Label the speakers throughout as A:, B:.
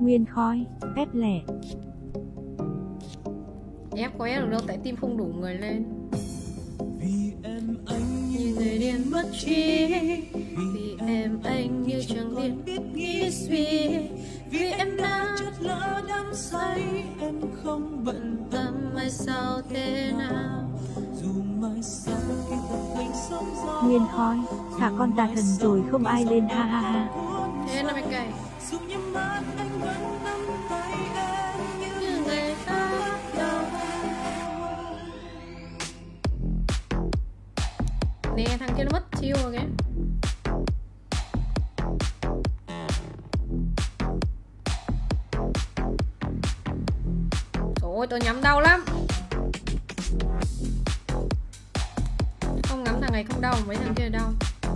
A: Nguyên Khói, ép lẻ.
B: Ép có ép được đâu, tại tim không đủ người lên. Như người điên mất trí, vì em anh như chẳng biết nghĩ suy, vì em đã chợt lỡ đắm say, em không bận tâm mai sau thế nào.
A: Nguyên Khói, thả con tà thần rồi không ai lên ha ha ha.
B: Thế là mày cày. Như ngày khác đâu. Nè thằng kia nó mất chiêu rồi kìa. Ôi tôi nhắm đau lắm. Không ngắm thằng này không đau, mấy thằng kia đau.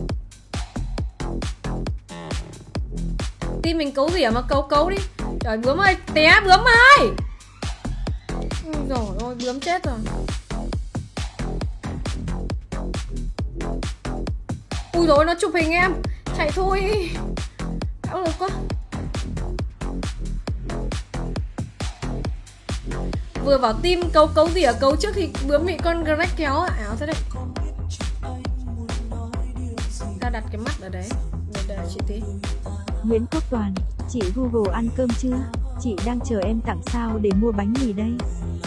B: Tim mình cấu gì mà cấu đi. Trời bướm ơi, té bướm ơi. Rồi ôi bướm chết rồi. Ui rồi nó chụp hình em. Chạy thôi. Áo lực quá. Vừa bảo tim cấu gì ở cấu trước thì bướm bị con Greg kéo ảo thế đấy. Ta đặt cái mắt ở đấy. Để chị tí.
A: Nguyễn Quốc Toàn, chị Google ăn cơm chưa? Chị đang chờ em tặng sao để mua bánh mì đây.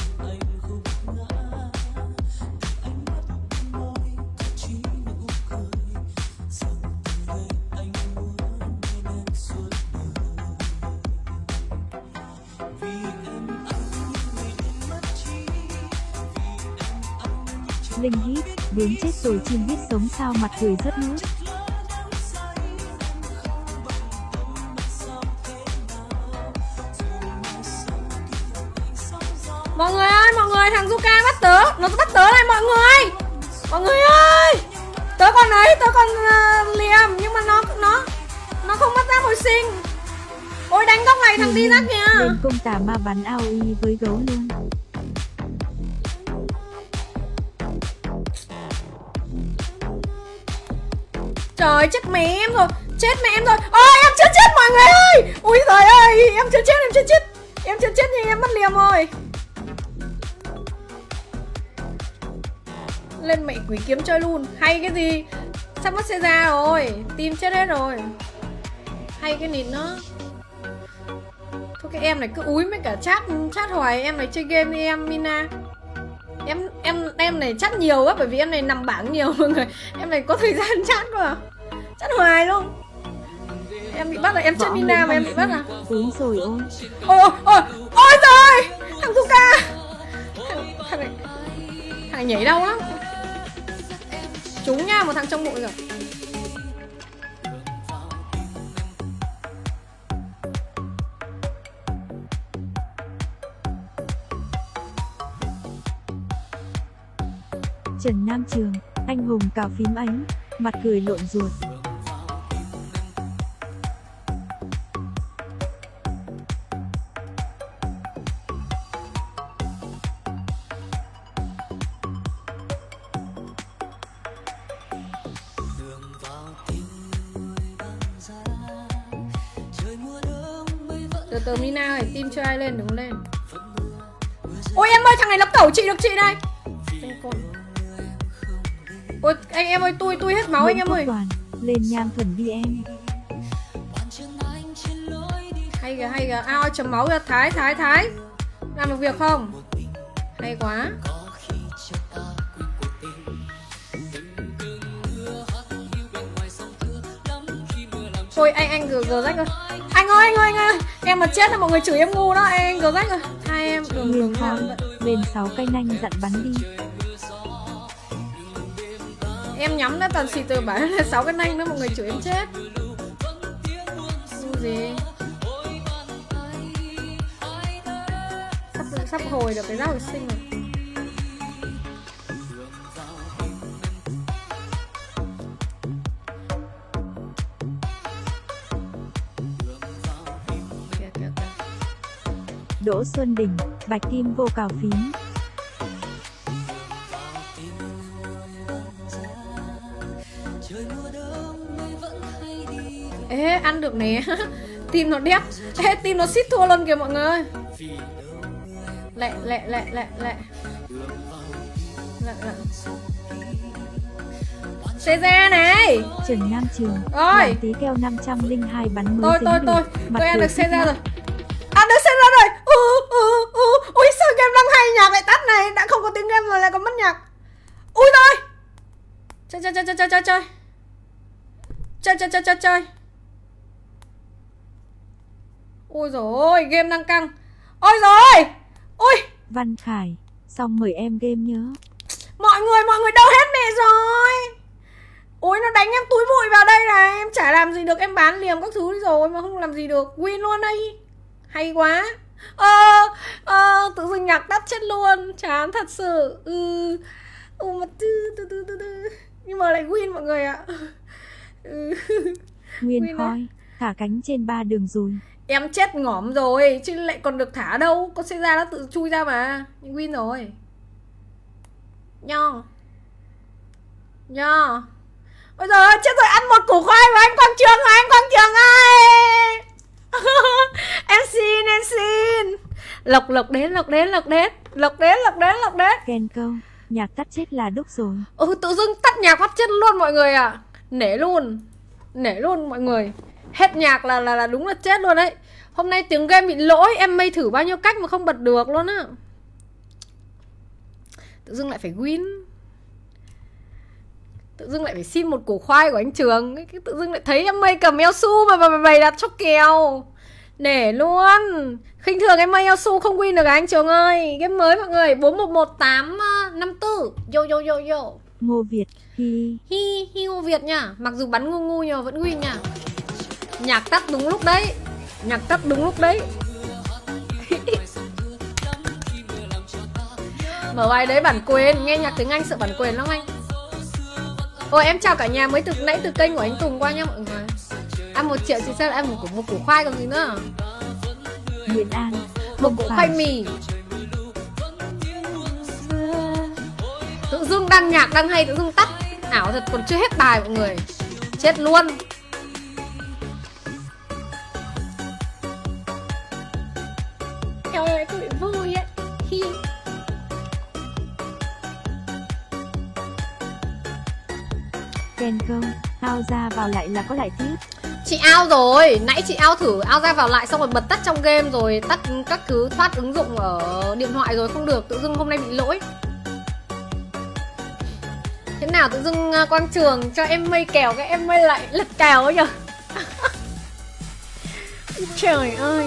A: Linh hít, bướm chết rồi chim biết sống sao mặt cười rất nước.
B: Mọi người, thằng Zuka bắt tớ. Nó bắt tớ này mọi người. Mọi người ơi. Tớ còn ấy, tớ còn liềm. Nhưng mà nó không bắt ra hồi sinh. Ôi đánh góc này thằng đi rắc kìa.
A: Lên cung tà ma bắn AOE với gấu luôn.
B: Trời chết mẹ em rồi. Chết mẹ em rồi. Ôi em chưa chết mọi người ơi. Ui trời ơi em chưa chết. Em chưa chết nhưng em mất liềm rồi. Lên mẹ quỷ kiếm chơi luôn. Hay cái gì. Sắp mất xe ra rồi. Team chết hết rồi. Hay cái nịt nó. Thôi cái em này cứ úi với cả chat hoài. Em này chơi game đi em Mina. Em này chat nhiều quá. Bởi vì em này nằm bảng nhiều mọi người. Em này có thời gian chat quá. Chat hoài luôn. Em bị bắt là em chơi Mina mà em bị bắt à.
A: Úi rồi ôi.
B: Ôi trời. Thằng Zuka. Thằng này nhảy đau lắm. Trúng nha, một thằng trong bụi rồi.
A: Trần Nam Trường, anh hùng cào phím ánh, mặt cười lộn ruột.
B: Từ Mina này, team chơi ai lên đừng lên. Ôi em ơi thằng này lấp cẩu chị được chị đây. Ôi anh em ơi tôi hết máu anh em ơi.
A: Toàn, lên nham thuần đi em.
B: Hay kìa ao chấm máu ra. Thái làm được việc không? Hay quá. Thôi anh gờ rách rồi. Anh ơi em mà chết là mọi người chửi em ngu đó. Anh gờ rách rồi. Hai em đừng
A: lên 6 cây nanh dặn bắn đi.
B: Em nhắm đã toàn xì từ bảo là 6 cái nanh nữa mọi người chửi em chết. Gì sắp hồi được cái rau hồi sinh rồi.
A: Đỗ Xuân Đình, Bạch Kim vô cào phím.
B: Ê ăn được nè. Team nó đét. Ê, team nó xít thua luôn kìa mọi người ơi. Lẹ. Xe ra này.
A: Trần Nam Trường.
B: Rồi.
A: Tí keo 502 bắn mới
B: Tôi ăn được xe ra rồi. Ăn được xe ra rồi. Ui sao game đang hay, nhạc lại tắt này. Đã không có tiếng game rồi lại còn mất nhạc. Ui rồi. Chơi. Ôi dồi ôi, game đang căng. Ôi rồi. Ui.
A: Văn Khải, xong mời em game nhớ.
B: Mọi người đâu hết mẹ rồi. Ôi nó đánh em túi bụi vào đây này. Em chả làm gì được, em bán liềm các thứ đi rồi mà không làm gì được. Win luôn đây. Hay quá. Tự dưng nhạc tắt chết luôn. Chán thật sự. Mà nhưng mà lại win mọi người ạ.
A: Nguyên khói, thả cánh trên 3 đường rồi.
B: Em chết ngỏm rồi, chứ lại còn được thả đâu. Con xe ra nó tự chui ra mà. Win rồi. Nho. Ôi giời ơi, chết rồi, ăn một củ khoai của anh Quang Trường rồi, anh Quang Trường ơi. Em xin. Lộc đến.
A: Ken câu, nhạc tắt chết là đúc rồi.
B: Tự dưng tắt nhạc phát chết luôn mọi người ạ. Nể luôn mọi người. Hết nhạc là đúng là chết luôn đấy. Hôm nay tiếng game bị lỗi, em mây thử bao nhiêu cách mà không bật được luôn á. Tự dưng lại phải win. Tự dưng lại phải xin một củ khoai của anh Trường. Tự dưng lại thấy em mây cầm eo su mà bày đặt cho kèo. Nể luôn. Khinh thường em mây eo su không win được à anh Trường ơi. Game mới mọi người, 411854. Yo.
A: Ngô Việt, hi
B: Ngô Việt nha. Mặc dù bắn ngu nhưng mà vẫn win nha. Nhạc tắt đúng lúc đấy. Mở bài đấy bản quyền. Nghe nhạc tiếng Anh sợ bản quyền lắm anh. Ôi em chào cả nhà mới nãy từ kênh của anh Tùng qua nha mọi người. Ăn 1 triệu chị sao ăn một củ khoai còn gì nữa.
A: Nguyễn An,
B: một củ khoai mì. Tự dưng đang nhạc đang hay tự dưng tắt. Ảo thật, còn chưa hết bài mọi người. Chết luôn. Eo ơi tôi bị vui ấy.
A: Ken câu, ao ra vào lại là có lại tiếp.
B: Chị ao rồi, nãy chị ao thử ao ra vào lại xong rồi bật tắt trong game rồi tắt các thứ thoát ứng dụng ở điện thoại rồi không được, tự dưng hôm nay bị lỗi. Thế nào tự dưng Quang Trường cho em mây kèo cái em mây lại lật kèo ấy nhở. Trời ơi.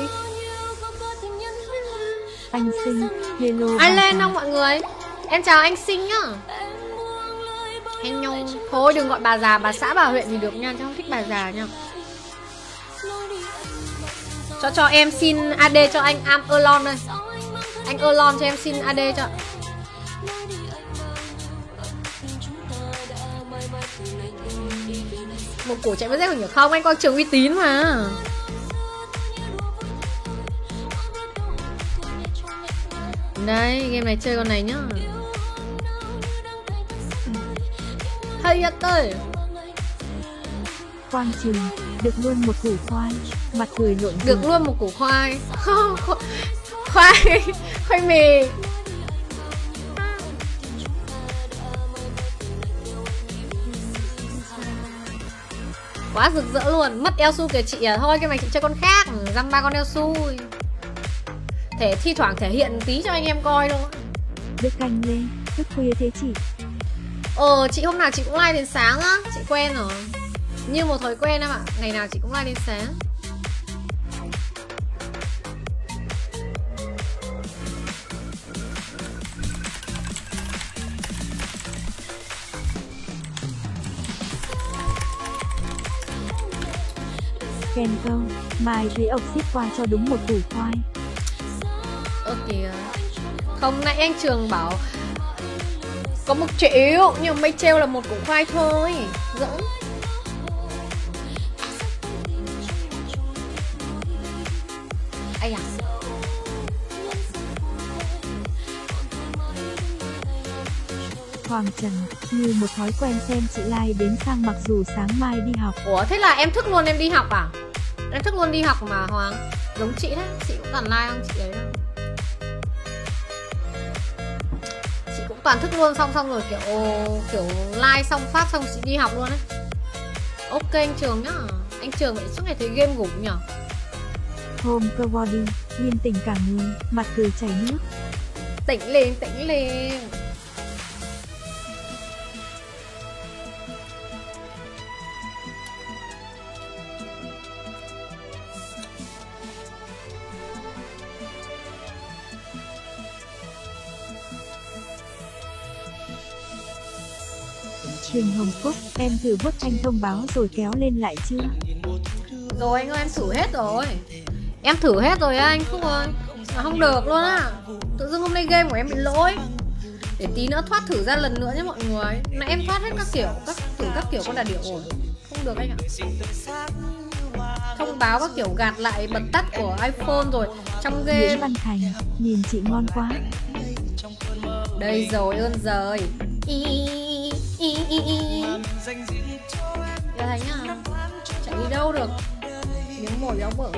A: Anh Sinh, hello.
B: Ai lên không mọi người? Em chào anh Sinh nhá. Hello. Thôi đừng gọi bà già, bà xã, bà huyện thì được nha, chứ không thích bà già nha. Cho em xin AD cho anh Erlon đây. Anh Erlon cho em xin AD cho. Một củ chạy với dép nhỉ? Không, anh Quang Trường uy tín mà. Đây, game này chơi con này nhá. Hay ơi.
A: Quang Trường, được luôn một củ khoai. Mặt cười lộn.
B: Được luôn một củ khoai. Khoai mì. Quá rực rỡ luôn. Mất eo su kìa chị à. Thôi cái này chị chơi con khác. Dăm 3 con eo su. Thể thi thoảng thể hiện tí cho anh em coi thôi.
A: Đức canh lên. Thức khuya thế chị.
B: Chị hôm nào chị cũng live đến sáng á. Chị quen rồi. Như một thói quen em ạ. Ngày nào chị cũng live đến sáng.
A: Ken câu, mai thấy ốc xít qua cho đúng một củ khoai.
B: Kìa. Không, nãy anh Trường bảo có 1 triệu, nhưng mà mây treo là một củ khoai thôi. Giỡn. Ây à.
A: Hoàng Trần, như một thói quen xem chị live đến sang mặc dù sáng mai đi học.
B: Ủa thế là em thức luôn em đi học à? Em thức luôn đi học mà Hoàng. Giống chị đấy, chị cũng toàn like không chị đấy đâu. Chị cũng toàn thức luôn xong rồi kiểu like xong phát xong chị đi học luôn đấy. Ok anh Trường nhá. Anh Trường vậy suốt ngày thấy game ngủ nhở.
A: Hôm cơ body, liên tỉnh cả người, mặt cười chảy nước.
B: Tỉnh lên, tỉnh lên.
A: Trường Hồng Phúc, em thử bút thanh thông báo rồi kéo lên lại chưa?
B: Rồi anh ơi, em thử hết rồi. Em thử hết rồi á anh Phúc ơi. Mà không được luôn á. Tự dưng hôm nay game của em bị lỗi. Để tí nữa thoát thử ra lần nữa nhé mọi người. Nãy em thoát hết các kiểu con đà điểu rồi. Không được anh ạ. Thông báo các kiểu gạt lại bật tắt của iPhone rồi. Trong game
A: Nguyễn Văn Thành, nhìn chị ngon quá.
B: đây rồi ơn giời. Là Thành à, chạy đi đâu được. Miếng mồi béo bở.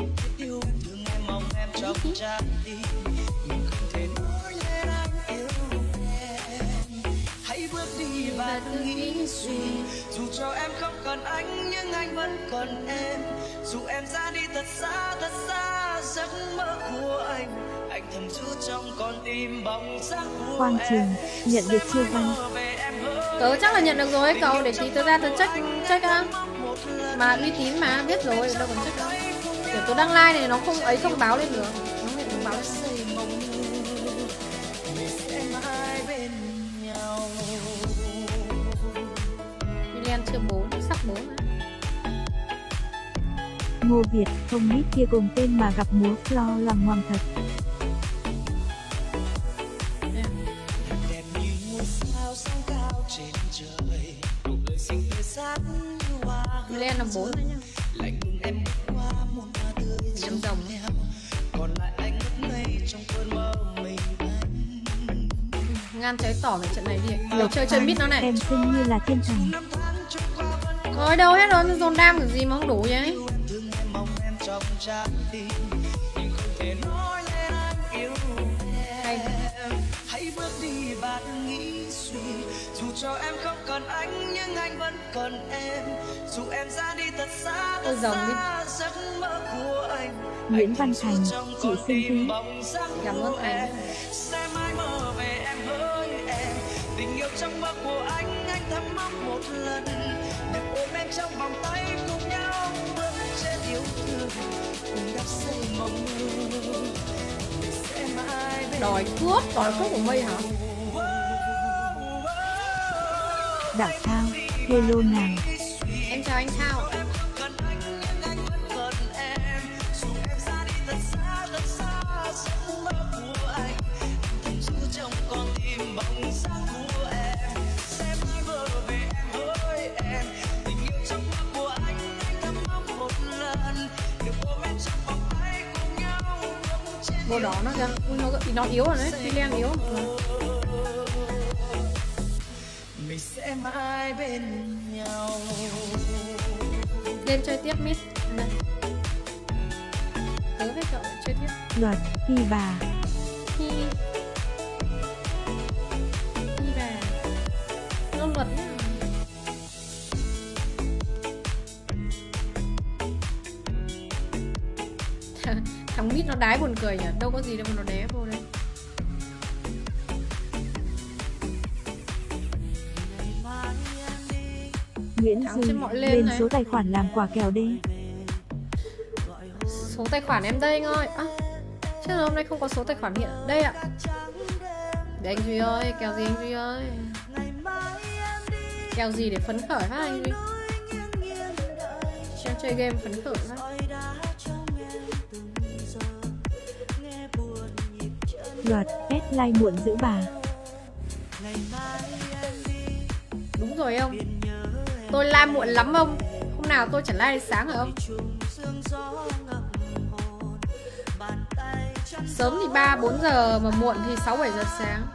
C: Hãy bước đi và đừng nghĩ suy. Dù cho em không còn anh nhưng anh vẫn còn em. Dù em ra đi thật xa giấc mơ của anh thầm giữ trong con tim bóng dáng của
A: Quang Trường, nhận được chưa Văn?
B: Tớ chắc là nhận được rồi cậu, để tí tớ ra tớ check á. Mà uy tín mà, biết rồi, đâu còn check đâu. Kiểu tớ đăng like này nó không ấy thông báo lên được. Nó hiện thông báo lên. Milen chưa 4, sắp 4 á.
A: Ngô Việt, không biết kia cùng tên mà gặp múa floor làm ngoằng thật.
B: Milen là 4 đấy nhá. Em rồng. Ngan cháy tỏ về trận này đi. Để chơi mid nó này.
A: Em xinh như là thiên thần.
B: Rồi đâu hết rồi, dồn đam kiểu gì mà không đủ vậy?
C: Hãy bước đi và đừng nghĩ suy. Dù cho em không còn anh nhưng anh vẫn còn em. Dù em ra đi thật xa giấc mơ của anh.
A: Nguyễn Văn Thành, chị xinh tí.
B: Cảm ơn Thành.
C: Sẽ mãi mơ về em với em. Tình yêu trong mơ của anh thầm mong một lần. Được ôm em trong vòng tay cùng nhau bước trên yêu thương. Cùng đắp xây mộng mơ.
B: Đòi cướp của mây hả?
A: Đảo Thao, hello nào.
B: Em chào anh Thao. Bộ đỏ nó kìa, nó yếu rồi đấy, Milen yếu.
C: Mình sẽ mãi bên nhau.
B: Lên chơi tiếp mid. Đây. Tớ với cậu chơi tiếp.
A: Luật, Hi bà.
B: Hi bà. Nó luật nhá. Thằng mid nó đái buồn cười nhỉ, đâu có gì đâu mà nó đé vô đây.
A: Nguyễn Dương, lên số tài khoản làm quả kèo đi.
B: Số tài khoản em đây anh ơi. À, chứ hôm nay không có số tài khoản hiện đây ạ. Để anh Duy ơi, kèo gì anh Duy ơi? Kèo gì để phấn khởi hả anh Duy? Cho em chơi game phấn khởi hả?
A: Luật, deadline muộn giữ bà.
B: Đúng rồi ông. Tôi live muộn lắm ông. Hôm nào tôi chẳng live đến sáng hả ông? Sớm thì 3-4 giờ, mà muộn thì 6-7 giờ sáng.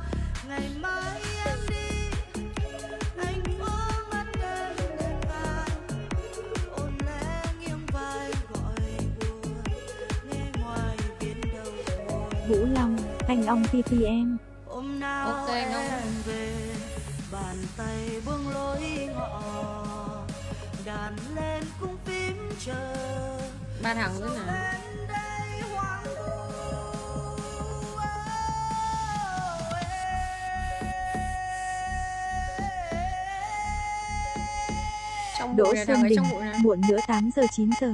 A: Vũ Long, anh ong PP em.
C: Hôm nào
B: Ok, anh ong.
C: em về, bàn tay buông lối ngọ, đàn lên cung phím chờ.
B: Ba thằng nữa nè. Trong
A: Đỗ
B: bụi này,
A: Xuân
B: thằng ấy
A: Đình,
B: trong bụi này.
A: muộn nữa 8 giờ 9 giờ.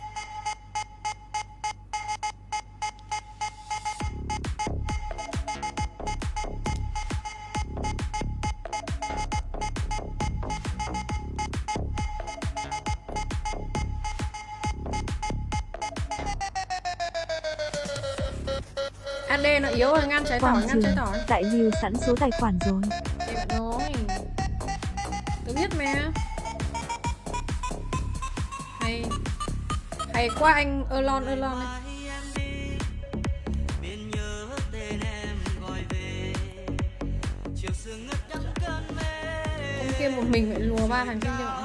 B: AD nó yếu rồi, ngăn trái tỏi,
A: Quang
B: ngăn trái
A: Trường,
B: tỏi.
A: tại lưu sẵn số tài khoản rồi.
B: Em nói. Tôi biết mà. Hay quá anh Erlon này. Ông kia một mình phải lùa ba thằng kia cho.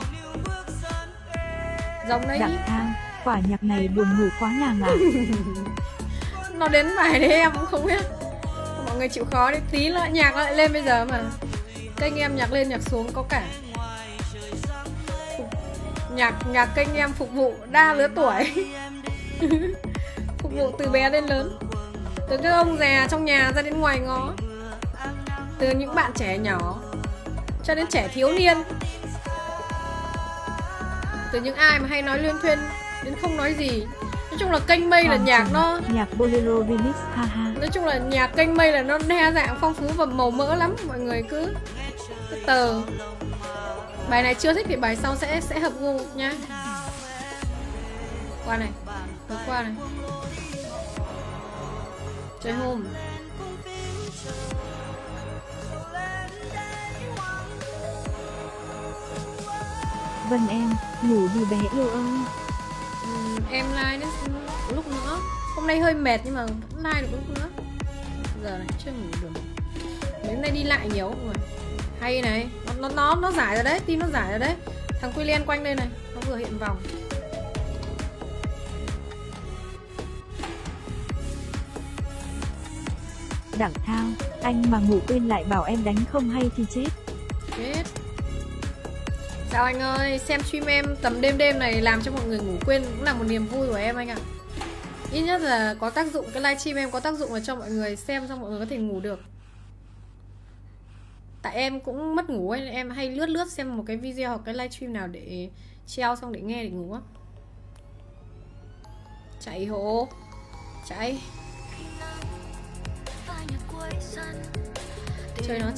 B: Giống đấy.
A: Đặng Thao, quả nhạc này buồn ngủ quá nàng ạ.
B: Nó đến bài đấy em cũng không biết. Mọi người chịu khó đi, tí nữa nhạc lại lên bây giờ mà. Kênh em nhạc lên nhạc xuống có cả. Nhạc kênh em phục vụ đa lứa tuổi. Phục vụ từ bé đến lớn, từ các ông già trong nhà ra đến ngoài ngõ, từ những bạn trẻ nhỏ cho đến trẻ thiếu niên, từ những ai mà hay nói luyên thuyên đến không nói gì. Nói chung là kênh Mây là nhạc nó
A: nhạc bolero remix haha.
B: Nói chung là nhạc kênh Mây là nó đa dạng phong phú và màu mỡ lắm. Mọi người cứ tờ. Bài này chưa thích thì bài sau sẽ hợp gu nhá. Qua này, qua này. Chơi hôm.
A: Vân em, ngủ đi bé yêu ơi.
B: Em like đến lúc nữa. Hôm nay hơi mệt nhưng mà like được lúc nữa. Giờ này chưa ngủ được. Đến nay đi lại nhiều rồi. Hay này, nó giải rồi đấy, team nó giải rồi đấy. Thằng Quy Len quanh đây này, nó vừa hiện vòng.
A: Đặng Thao, anh mà ngủ quên lại bảo em đánh không hay thì chết.
B: Chết. Sao anh ơi, xem stream em tầm đêm này làm cho mọi người ngủ quên cũng là một niềm vui của em anh ạ. Ít nhất là có tác dụng, cái livestream em có tác dụng là cho mọi người xem xong mọi người có thể ngủ được. Tại em cũng mất ngủ ấy, em hay lướt xem một cái video hoặc cái livestream nào để treo xong để nghe để ngủ á. Chạy hộ. Chạy. Chơi nó.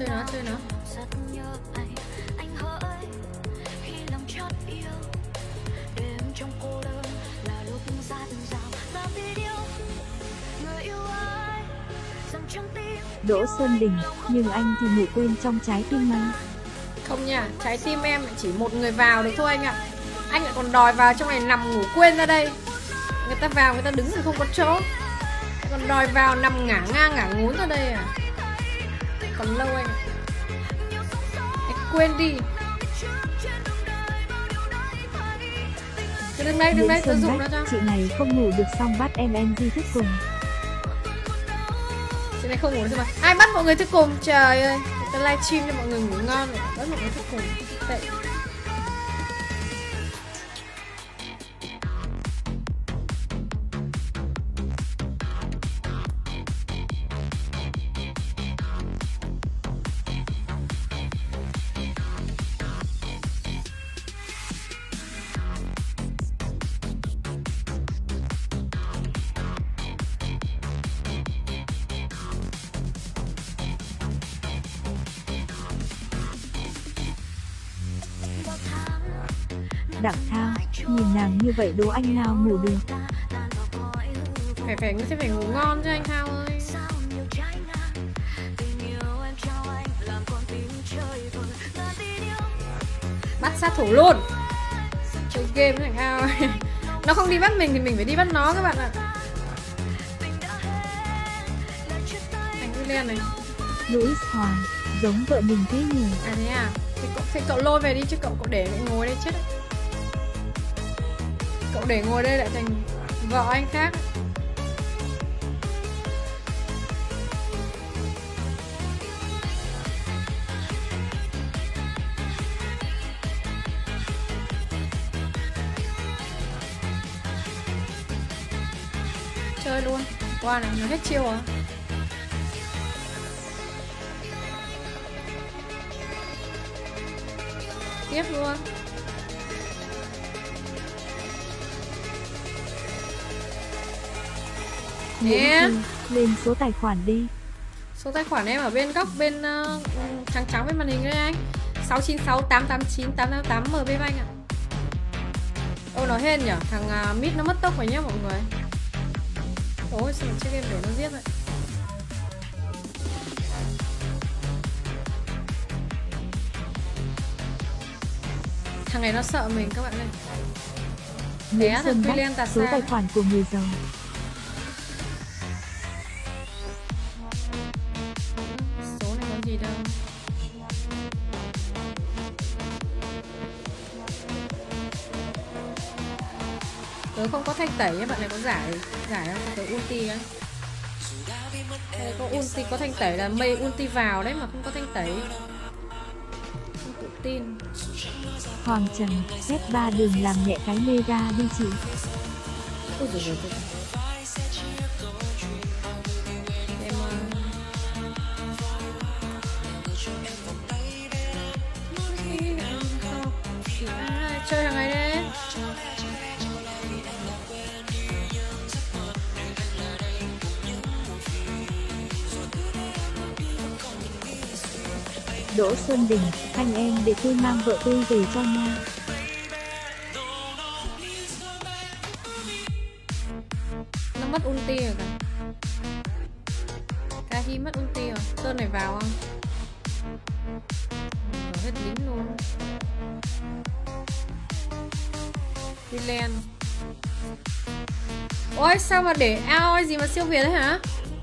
A: Đỗ Xuân Đình, nhưng anh thì ngủ quên trong trái tim mà.
B: Không nha, trái tim em chỉ một người vào được thôi anh ạ. Anh lại còn đòi vào trong này nằm ngủ quên ra đây. Người ta vào người ta đứng thì không có chỗ, còn đòi vào nằm ngả ngang ngả ngốn ra đây à. Còn lâu anh ạ. Anh quên đi. Đứng đây, tôi dùng nó cho.
A: Chị này không ngủ được xong bắt em di thức cùng.
B: Chị này không ngủ được mà. Ai bắt mọi người thức cùng? Trời ơi, người ta livestream cho mọi người ngủ ngon rồi bắt mọi người thức cùng. Tệ.
A: Đặng Thao, nhìn nàng như vậy đố anh nào ngủ được.
B: Phải ngủ ngon chứ anh Thao ơi. Bắt sát thủ luôn. Chơi game với thằng Thao ơi. Nó không đi bắt mình thì mình phải đi bắt nó các bạn ạ. Thằng Quy Len này.
A: Louis Hoàng, giống vợ mình thế nhỉ.
B: À thế à? Thì cậu lôi về đi chứ cậu để lại ngồi đây chết. Cậu để ngồi đây lại thành vợ anh khác. Chơi luôn. Qua này, nó hết chiêu à? Tiếp luôn. Nè,
A: lên số tài khoản đi.
B: số tài khoản em ở bên góc bên trắng trắng bên màn hình đây anh. 696 889 888 MB Bank ạ. Ô nó hên nhỉ, thằng Mid nó mất tốc rồi nhá mọi người. Ôi sao mà chơi game để nó giết vậy. Thằng này nó sợ mình các bạn ơi. Bé thằng Quy Liên tạt
A: số
B: xa.
A: tài khoản của người giàu.
B: Số này có gì đâu. Tớ không có thanh tẩy ấy, bạn này có giải không? Tớ ulti ấy. Đây có ulti, có thanh tẩy là mây ulti vào đấy mà không có thanh tẩy. Không tự tin.
A: Hoàng Trần, phép 3 đường làm nhẹ cái mega đi chị.
B: Ôi dồi dồi dồi. Em chơi thằng này đấy.
A: Đỗ Xuân Đình, anh em để tôi mang vợ tôi về cho nha.
B: Nó mất ulti rồi cả. Kahi mất ulti rồi. Sơn này vào không? Rồi hết lính luôn. Villain. Ôi sao mà để AOE gì mà siêu việt đấy hả?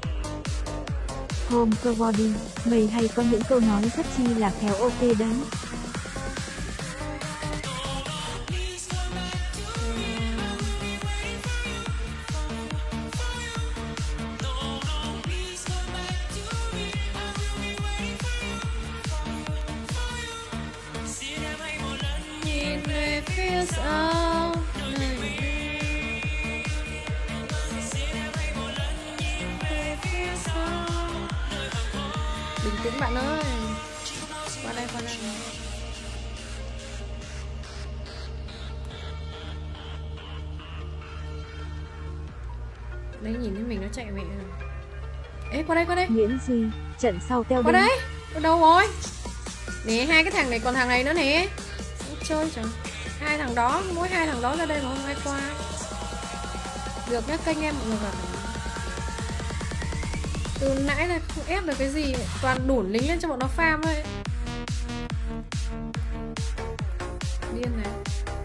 A: Home cơ body, mày hay có những câu nói rất chi là khéo ok đấy.
B: Nhìn về phía sau. Bình tĩnh bạn ơi. Qua đây, qua đây. Đấy nhìn thấy mình nó chạy về rồi. Ê qua đây, qua đây.
A: Nguyễn Duy, trận sau teo
B: Qua
A: đi.
B: đây. Ở đâu rồi? Nè hai cái thằng này còn thằng này nữa nè. Chơi trời. Hai thằng đó, mỗi hai thằng đó ra đây mà không ai qua. Được nhá, kênh em mọi người vào. Từ nãy là không ép được cái gì, toàn đủn lính lên cho bọn nó farm thôi. Điên này.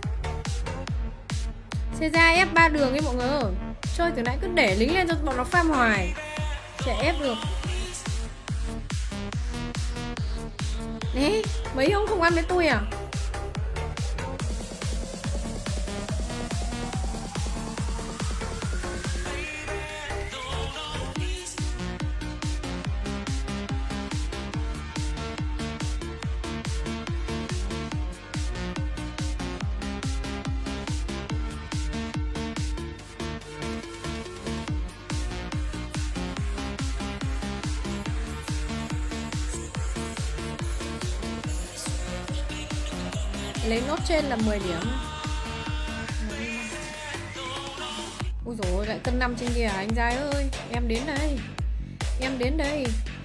B: Xe ra ép 3 đường ấy mọi người ơi. Chơi từ nãy cứ để lính lên cho bọn nó farm hoài. Chả ép được. Nè, mấy ông không ăn với tôi à? Lấy nốt trên là 10 điểm. Ui dồi ôi, lại cân 5 trên kìa anh trai ơi. Em đến đây. Em đến đây.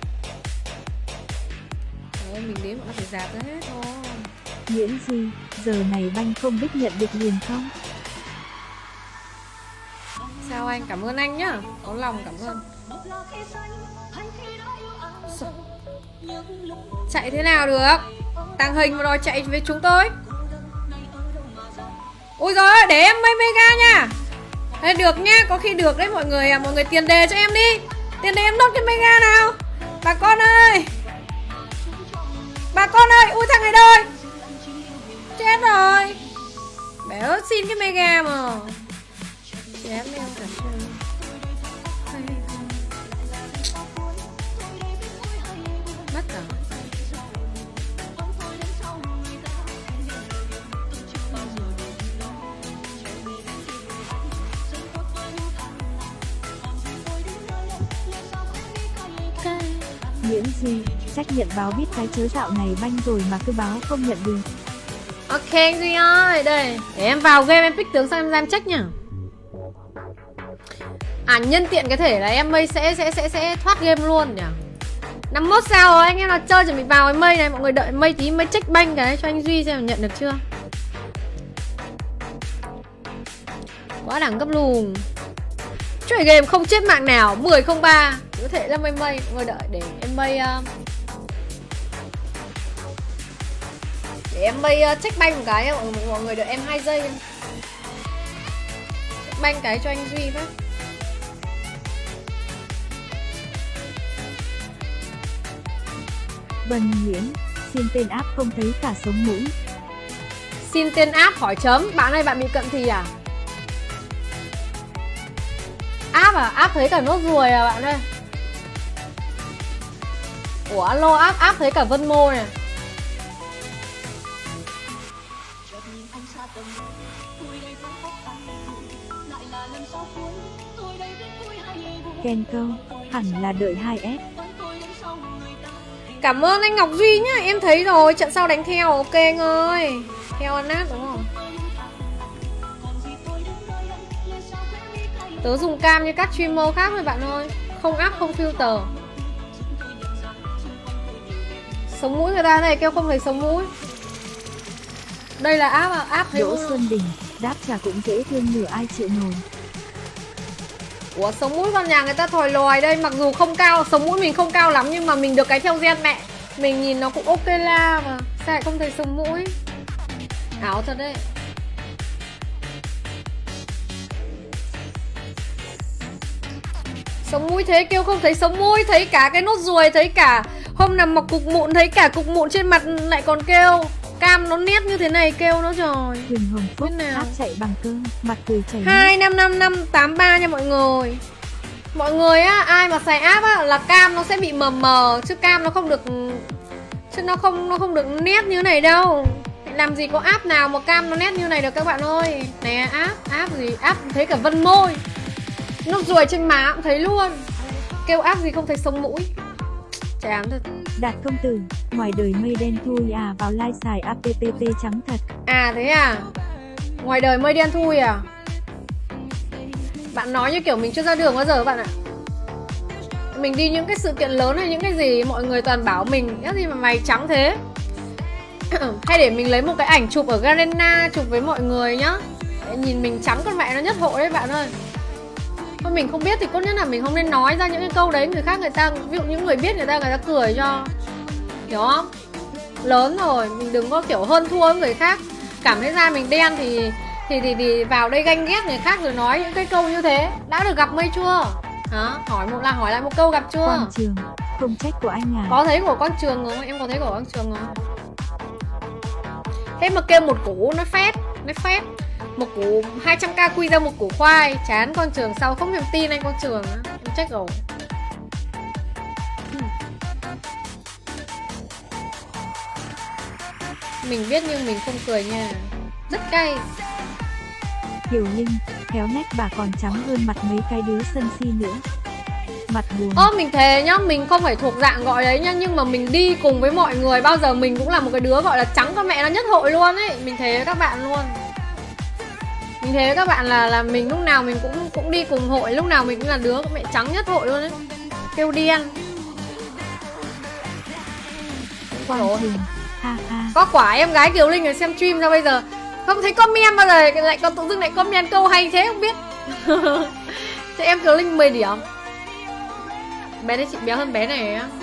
B: Trời ơi, mình đến bọn nó phải dạt ra hết thôi.
A: Nguyễn Duy, giờ này banh không biết nhận được liền không?
B: Sao anh? Cảm ơn anh nhá. Có lòng cảm ơn. Chạy thế nào được? Tàng hình mà đòi chạy với chúng tôi. Ui giời ơi, để em mấy mega nha. Đấy, được nhá, có khi được đấy mọi người à. Mọi người tiền đề cho em đi. Tiền đề em nốt cái mega nào. Bà con ơi. Bà con ơi, ui thằng này đâu? Chết rồi. Béo xin cái mega mà. Chém em cả chơi. Mất rồi.
A: Nguyễn Duy, trách nhận báo biết cái chớ dạo này banh rồi mà cứ báo không nhận được.
B: Ok anh Duy ơi, đây, để em vào game em pick tướng sang em ra em check nhá. À nhân tiện cái thể là em mây sẽ thoát game luôn nhỉ. 51 sao rồi, anh em nào chơi chuẩn bị vào cái mây này, mọi người đợi mây tí mới check banh cái cho anh Duy xem nhận được chưa. Quá đẳng cấp lùm. Chơi game không chết mạng nào, 10-03. Có thể là mây mọi người đợi để em mây để em mây check banh một cái, mọi người đợi em 2 giây. Check banh cái cho anh Duy phát.
A: Vân Nguyễn, xin tên áp không thấy cả sống mũi.
B: Xin tên áp hỏi chấm, bạn ơi bạn bị cận thì à? Áp à? Áp thấy cả nốt ruồi à bạn ơi? Ủa alo, áp thấy cả Vân Mô này.
A: Ken câu, hẳn là đợi 2S.
B: Cảm ơn anh Ngọc Duy nhá, em thấy rồi, trận sau đánh theo, ok anh ơi. Theo ăn nát đúng không? Tớ dùng cam như các streamer khác thôi bạn ơi. Không áp, không filter. Sống mũi người ta này kêu không thấy sống mũi. Đây là áp à, áp thấy.
A: Đỗ Xuân Đình, đáp trả cũng dễ thương nửa ai chịu nổi.
B: Ủa sống mũi con nhà người ta thòi lòi đây. Mặc dù không cao, sống mũi mình không cao lắm, nhưng mà mình được cái theo gen mẹ. Mình nhìn nó cũng ok la mà. Sao lại không thấy sống mũi? Áo thật đấy. Sống mũi thế kêu không thấy sống mũi. Thấy cả cái nốt ruồi, thấy cả hôm nằm mọc cục mụn, thấy cả cục mụn trên mặt lại còn kêu. Cam nó nét như thế này kêu nó trời.
A: Huyền Hồng Phúc, áp chạy bằng cơm, mặt cười chảy.
B: 255583 nha mọi người. Mọi người á, ai mà xài áp á là cam nó sẽ bị mờ mờ, chứ cam nó không được, chứ nó không được nét như này đâu. Làm gì có áp nào mà cam nó nét như này được các bạn ơi. Nè áp gì, áp thấy cả vân môi, nốt ruồi trên má cũng thấy luôn. Kêu áp gì không thấy sống mũi. Chán thật.
A: Đạt công tử, ngoài đời mây đen thui à, vào like xài app trắng thật.
B: À thế à? Ngoài đời mây đen thui à? Bạn nói như kiểu mình chưa ra đường bao giờ các bạn ạ. Mình đi những cái sự kiện lớn hay những cái gì mọi người toàn bảo mình cái gì mà mày trắng thế. Hay để mình lấy một cái ảnh chụp ở Garena chụp với mọi người nhá. Để nhìn mình trắng con mẹ nó nhất hội đấy bạn ơi. Thôi mình không biết thì tốt nhất là mình không nên nói ra những cái câu đấy. Người khác người ta, ví dụ những người biết người ta cười cho. Hiểu không? Lớn rồi, mình đừng có kiểu hơn thua với người khác. Cảm thấy da mình đen thì vào đây ganh ghét người khác rồi nói những cái câu như thế. Đã được gặp mây chưa? Hả? Hỏi lại một câu gặp chưa?
A: Quang Trường, không trách của anh à.
B: Có thấy của Quang Trường rồi, em có thấy của Quang Trường rồi. Thế mà kêu một củ nó phét. Một củ 200k quy ra một củ khoai. Chán Quang Trường sau không thèm tin anh Quang Trường á. Em check rồi. Mình biết nhưng mình không cười nha. Rất cay.
A: Hiểu Linh, khéo nét bà còn trắng hơn mặt mấy cái đứa sân si nữa. Mặt buồn.
B: Mình thề nhá, mình không phải thuộc dạng gọi đấy nhá. Nhưng mà mình đi cùng với mọi người bao giờ mình cũng là một cái đứa gọi là trắng con mẹ nó nhất hội luôn ấy. Mình thề với các bạn luôn. Mình thề với các bạn là mình lúc nào mình cũng đi cùng hội. Lúc nào mình cũng là đứa con mẹ trắng nhất hội luôn ấy. Kêu đen.
A: Quang Trường, ha ha.
B: Có quả em gái Kiều Linh ở xem stream ra bây giờ không thấy comment bao giờ, lại còn tự dưng lại comment câu hay thế không biết. Cho em Kiều Linh 10 điểm. Bé đấy chị béo hơn bé này á.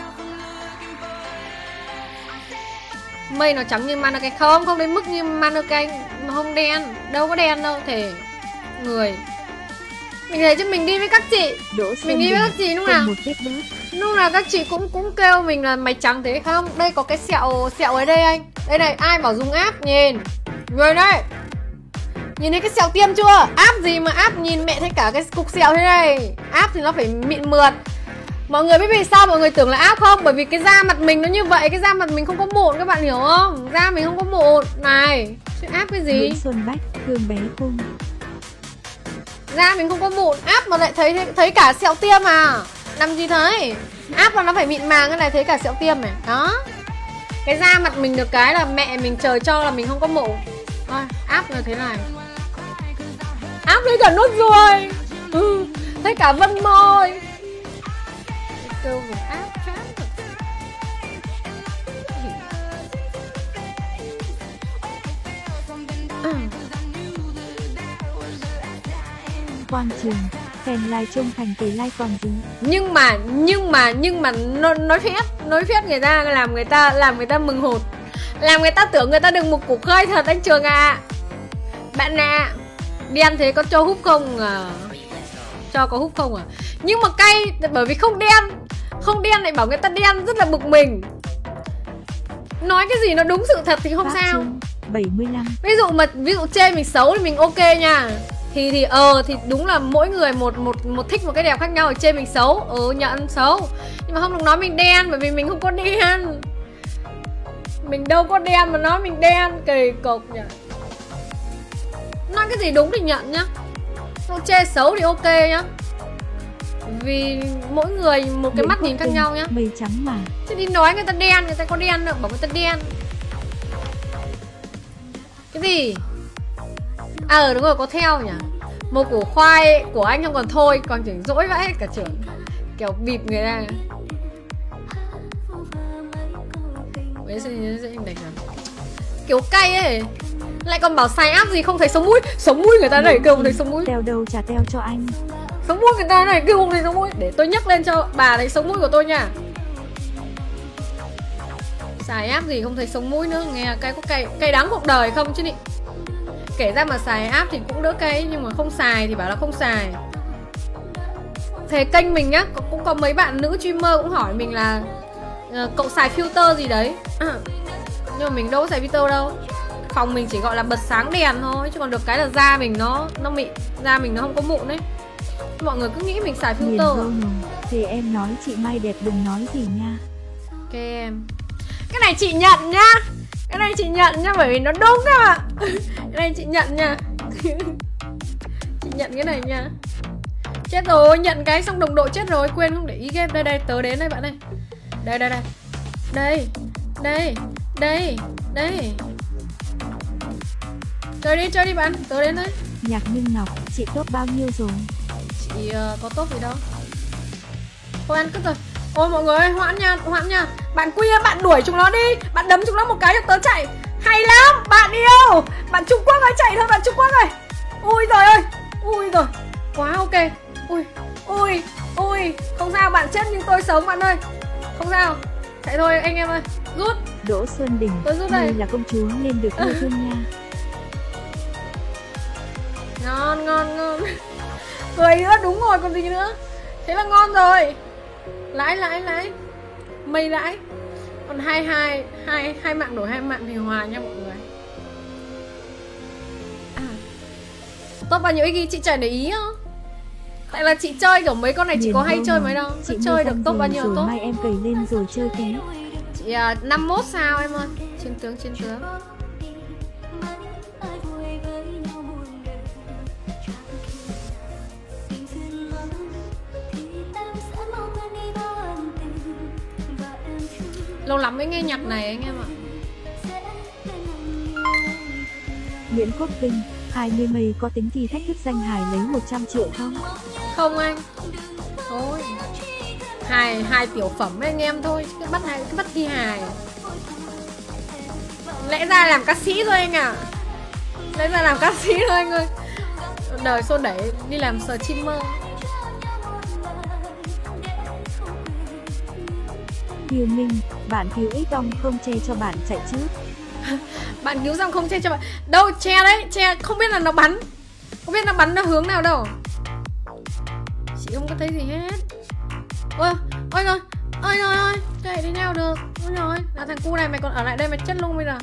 B: Mây nó trắng như Mannequin. Không đến mức như Mannequin. Mà không đen. Đâu có đen đâu thể. Người mình thấy chứ mình đi với các chị. Mình đi với các chị lúc nào lúc nào các chị cũng kêu mình là mày trắng thế không. Đây có cái sẹo ở đây anh. Đây này, ai bảo dùng áp nhìn. Người đây. Nhìn thấy cái sẹo tiêm chưa? Áp gì mà áp, nhìn mẹ thấy cả cái cục sẹo thế này. Áp thì nó phải mịn mượt. Mọi người biết vì sao mọi người tưởng là áp không? Bởi vì cái da mặt mình nó như vậy. Cái da mặt mình không có mụn, các bạn hiểu không? Da mình không có mụn. Này, chứ áp cái gì?
A: Nguyễn Xuân Bách, thương bé cung.
B: Da mình không có mụn, áp mà lại thấy cả sẹo tiêm à. Làm gì thấy? Áp là nó phải mịn màng, cái này thấy cả sẹo tiêm này. Đó. Cái da mặt mình được cái là mẹ mình trời cho là mình không có mụn. Thôi, áp là thế này. Áp lấy cả nốt ruồi. Thấy cả vân môi. Câu về áp chán.
A: Quang Trường, kèn like trung thành tỷ like còn gì.
B: Nhưng mà nói phét người ta làm người ta mừng hụt. Làm người ta tưởng người ta được một củ khơi thật anh Trường ạ. Bạn nè, đen thế có cho hút không à? Cho có hút không à? Nhưng mà cay bởi vì không đen lại bảo người ta đen rất là bực mình. Nói cái gì nó đúng sự thật thì không sao.
A: 75.
B: Ví dụ chê mình xấu thì mình ok nha. Thì đúng là mỗi người một thích một cái đẹp khác nhau. Chê mình xấu, nhận xấu. Nhưng mà không được nói mình đen, bởi vì mình không có đen. Mình đâu có đen mà nói mình đen, kỳ cục nhỉ. Nói cái gì đúng thì nhận nhá. Không chê xấu thì ok nhá. Vì mỗi người một cái mắt nhìn khác nhau nhá.
A: Mây trắng mà.
B: Chứ đi nói người ta đen, người ta có đen đâu, bảo người ta đen. Cái gì? Đúng rồi, có theo nhỉ. Một củ khoai của anh không còn thôi, còn chỉnh dỗi vãi hết cả trường. Kiểu bịp người ta. Đấy sẽ đánh à? Kiểu cay ấy. Lại còn bảo xài áp gì không thấy sống mũi. Sống mũi người ta này kêu không thấy sống mũi.
A: Teo đâu trả teo cho anh.
B: Sống mũi người ta này kêu không thấy sống mũi. Để tôi nhắc lên cho bà thấy sống mũi của tôi nha. Xài áp gì không thấy sống mũi nữa. Nghe cay có cay đắng cuộc đời không chứ nhỉ. Kể ra mà xài áp thì cũng đỡ cay. Nhưng mà không xài thì bảo là không xài. Thế kênh mình nhá, cũng có mấy bạn nữ streamer cũng hỏi mình là cậu xài filter gì đấy. Nhưng mà mình đâu có xài filter đâu. Phòng mình chỉ gọi là bật sáng đèn thôi. Chứ còn được cái là da mình nó mịn. Da mình nó không có mụn đấy. Mọi người cứ nghĩ mình xài filter.
A: Thì em nói chị Mai đẹp đừng nói gì nha.
B: Ok em. Cái này chị nhận nhá. Cái này chị nhận nha, bởi vì nó đúng các bạn. Cái này chị nhận nha. Chị nhận cái này nha. Chết rồi, nhận cái xong đồng đội chết rồi. Quên không để ý game. Đây, tớ đến đây bạn ơi. Đây. Chơi đi bạn, tớ đến đấy.
A: Nhạc Minh Ngọc, chị top bao nhiêu rồi?
B: Chị có top gì đâu. Thôi ăn cất rồi. Ôi mọi người ơi, hoãn nha. Bạn Queer, bạn đuổi chúng nó đi. Bạn đấm chúng nó một cái cho tớ chạy. Hay lắm, bạn yêu. Bạn Trung Quốc ơi, chạy thôi bạn Trung Quốc ơi. Ui giời ơi. Ui rồi. Quá ok. Ui. Không sao, bạn chết nhưng tôi sống bạn ơi. Không sao. Chạy thôi anh em ơi. Rút.
A: Đỗ Xuân Đình, đây là công chúa nên được yêu thương nha.
B: Ngon. Cười nữa, đúng rồi còn gì nữa. Thế là ngon rồi. Lãi. Mây lãi. Còn hai mạng đổi hai mạng thì hòa nha mọi người. Top bao nhiêu ghi chị chả để ý không? Tại là chị chơi kiểu mấy con này chị có hay chơi mấy đâu. Chị chơi được top bao nhiêu top.
A: Mai em cày lên rồi chơi ké.
B: Chị 51 sao em ơi. Chiến tướng. Lâu lắm mới nghe nhạc này anh em ạ.
A: Nguyễn Quốc Vinh, 20 mây có tính thi thách thức danh hài lấy 100 triệu không?
B: Không anh. Thôi. Hai tiểu phẩm với anh em thôi. Cứ bắt thi hài. Lẽ ra làm ca sĩ thôi anh ạ. Lẽ ra làm ca sĩ thôi anh ơi. Đời xô đẩy đi làm streamer.
A: Kiều Minh, bạn cứu ít ông không che cho bạn chạy trước.
B: Bạn cứu xong không che cho bạn. Đâu che đấy, che không biết là nó bắn. Không biết nó bắn nó hướng nào đâu. Chị không có thấy gì hết. Ôi rồi, chạy đi nhau được. Ôi rồi, là thằng cu này mày còn ở lại đây mày chết luôn bây giờ.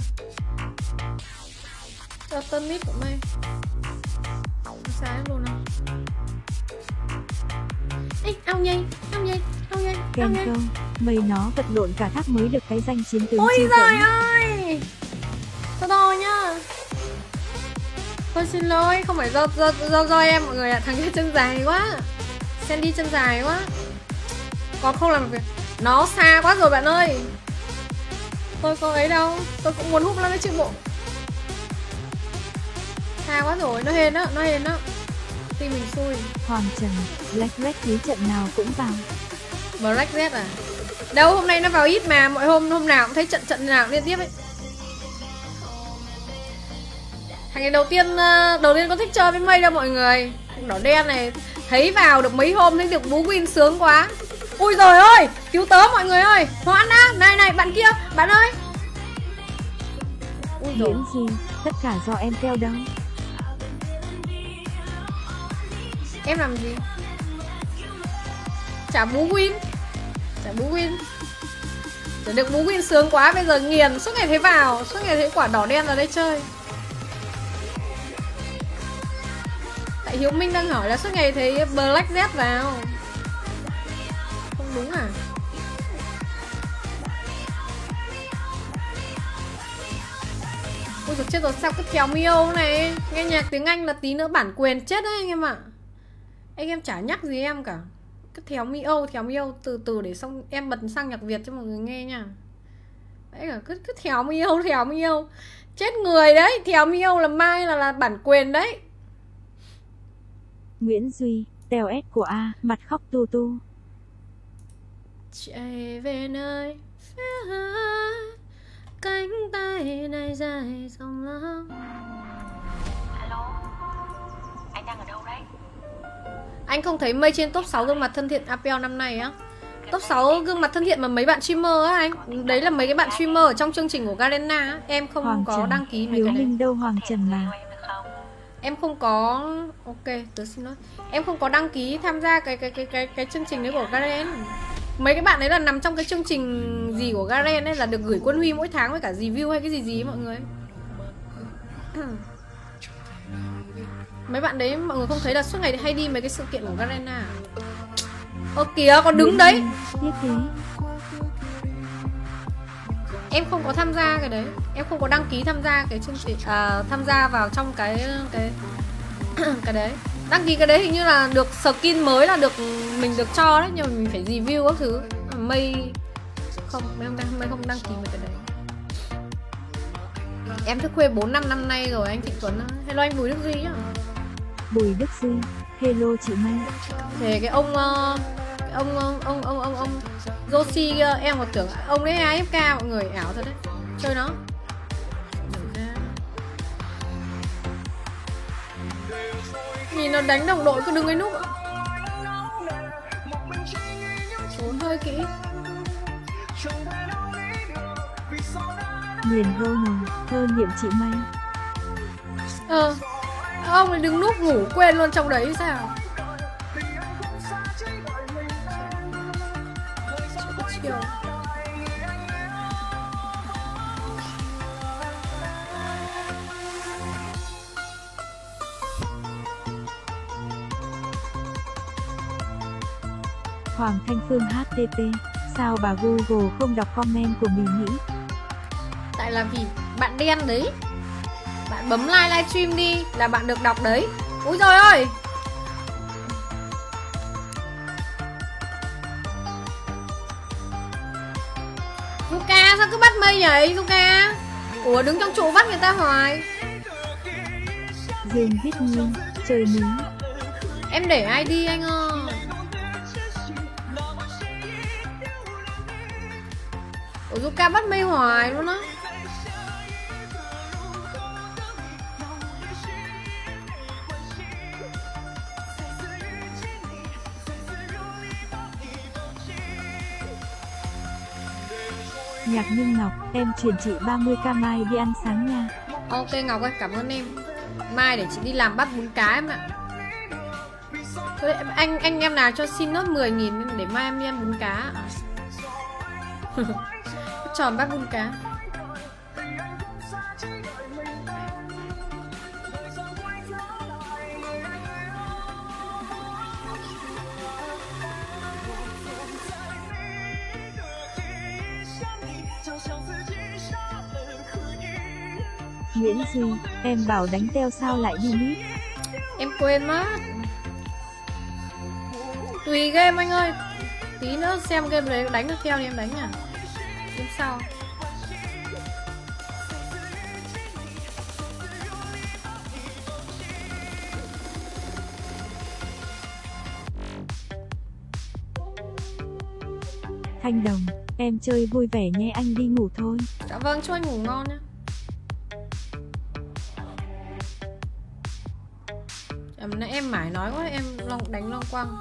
B: Cho tân mít của mày. Không sai luôn không? Ê, ao nhây.
A: Ken câu, mày nó vật lộn cả tháp mới được cái danh chiến tướng.
B: Ôi giời ơi. Thôi nhá. Tôi xin lỗi, không phải do em mọi người ạ. Thằng kia chân dài quá. Sandy chân dài quá. Còn không làm việc. Nó xa quá rồi bạn ơi. Tôi có ấy đâu. Tôi cũng muốn hút lắm đấy chứ bộ. Xa quá rồi, nó hên đó, nó hên đó. Team mình xui.
A: Hoàng Trần, Black Red thấy trận nào cũng vào.
B: Black Red à? Đâu, hôm nay nó vào ít mà, mọi hôm nào cũng thấy trận nào cũng liên tiếp ấy. Thằng này đầu tiên có thích chơi với mây đâu mọi người. Đỏ đen này thấy vào được mấy hôm thấy được bú win sướng quá. Ui rồi ơi, cứu tớ mọi người ơi. Hoãn đã, này bạn kia, bạn ơi. Ui rồi.
A: Diễn gì, tất cả do em keo đâu.
B: Em làm gì? Chả bú win. Để được bú win sướng quá, bây giờ nghiền suốt ngày thấy vào, suốt ngày thấy quả đỏ đen vào đây chơi. Tại Hiếu Minh đang hỏi là suốt ngày thấy Black Z vào. Không đúng à? Ôi giời, chết rồi, sao cứ theo miêu này. Nghe nhạc tiếng Anh là tí nữa bản quyền chết đấy anh em ạ. Anh em chả nhắc gì em cả. Cứ theo miêu từ từ để xong em bật sang nhạc Việt cho mọi người nghe nha. Đấy là cứ theo miêu. Chết người đấy, theo miêu là mai là bản quyền đấy.
A: Nguyễn Duy, tèo S của A, mặt khóc tu tu.
B: Chạy về nơi phía cánh tay này dài dòng lắm.
D: Alo, anh đang ở đâu đấy?
B: Anh không thấy mây trên top 6 gương mặt thân thiện Apple năm nay á. Top 6 gương mặt thân thiện mà mấy bạn streamer á anh. Đấy là mấy cái bạn streamer ở trong chương trình của Garena á. Em không
A: Hoàng
B: có
A: Trần,
B: đăng ký mấy
A: Hiếu
B: cái đấy.
A: Minh đâu Hoàng Trần mà.
B: Em không có. Ok, tớ xin lỗi. Em không có đăng ký tham gia cái chương trình đấy của Garen. Mấy cái bạn đấy là nằm trong cái chương trình gì của Garen ấy, là được gửi quân huy mỗi tháng với cả review hay cái gì ấy mọi người. Mấy bạn đấy mọi người không thấy là suốt ngày hay đi mấy cái sự kiện của Garena. Ơ kìa, còn đứng đấy.
A: Tiếc thế.
B: Em không có tham gia cái đấy. Em không có đăng ký tham gia cái chương trình tham gia vào trong cái cái đấy. Đăng ký cái đấy hình như là được skin mới là được mình được cho đấy, nhưng mà mình phải review các thứ. Mây không, mây không đăng ký với cái đấy. Em thức khuya 4-5 năm nay rồi anh Thịnh Tuấn. Hello anh Bùi Đức Duy nhá.
A: Bùi Đức Duy, hello chị Mây.
B: Thế cái ông Joshi em còn tưởng ông đấy AFK mọi người, ảo thật đấy. Chơi nó. Nhìn nó đánh đồng đội cứ đứng cái núp. Trốn hơi kỹ.
A: Liền Ronald, thơ niệm chị Mây.
B: Ông ấy đứng núp ngủ quên luôn trong đấy sao? Chiều.
A: Hoàng Thanh Phương HTP, sao bà Google không đọc comment của mình nhỉ?
B: Tại là vì bạn đen đấy. Bạn bấm like livestream đi là bạn được đọc đấy. Úi giời ơi. Zuka sao cứ bắt mây vậy Zuka? Ủa đứng trong trụ bắt người ta hoài.
A: Dương Viết Nguyên, trời mí.
B: Em để ID anh ơi. Ủa Zuka bắt mây hoài luôn á.
A: Nhạc Nhân Ngọc, em chuyển chị 30k mai đi ăn sáng nha.
B: Ok Ngọc ơi, cảm ơn em. Mai để chị đi làm bắt bún cá em ạ. Thôi, anh em nào cho xin nốt 10.000 để mai em đi ăn bún cá. Tròn bắt bún cá.
A: Nguyễn Duy, em bảo đánh teo sao lại đi nít.
B: Em quên mất. Tùy game anh ơi. Tí nữa xem game đấy đánh được theo thì em đánh à. Game sau.
A: Thanh Đồng, em chơi vui vẻ nhé, anh đi ngủ thôi.
B: Dạ vâng, chúc anh ngủ ngon nhá. Nãy em mải nói quá, em đánh long quăng.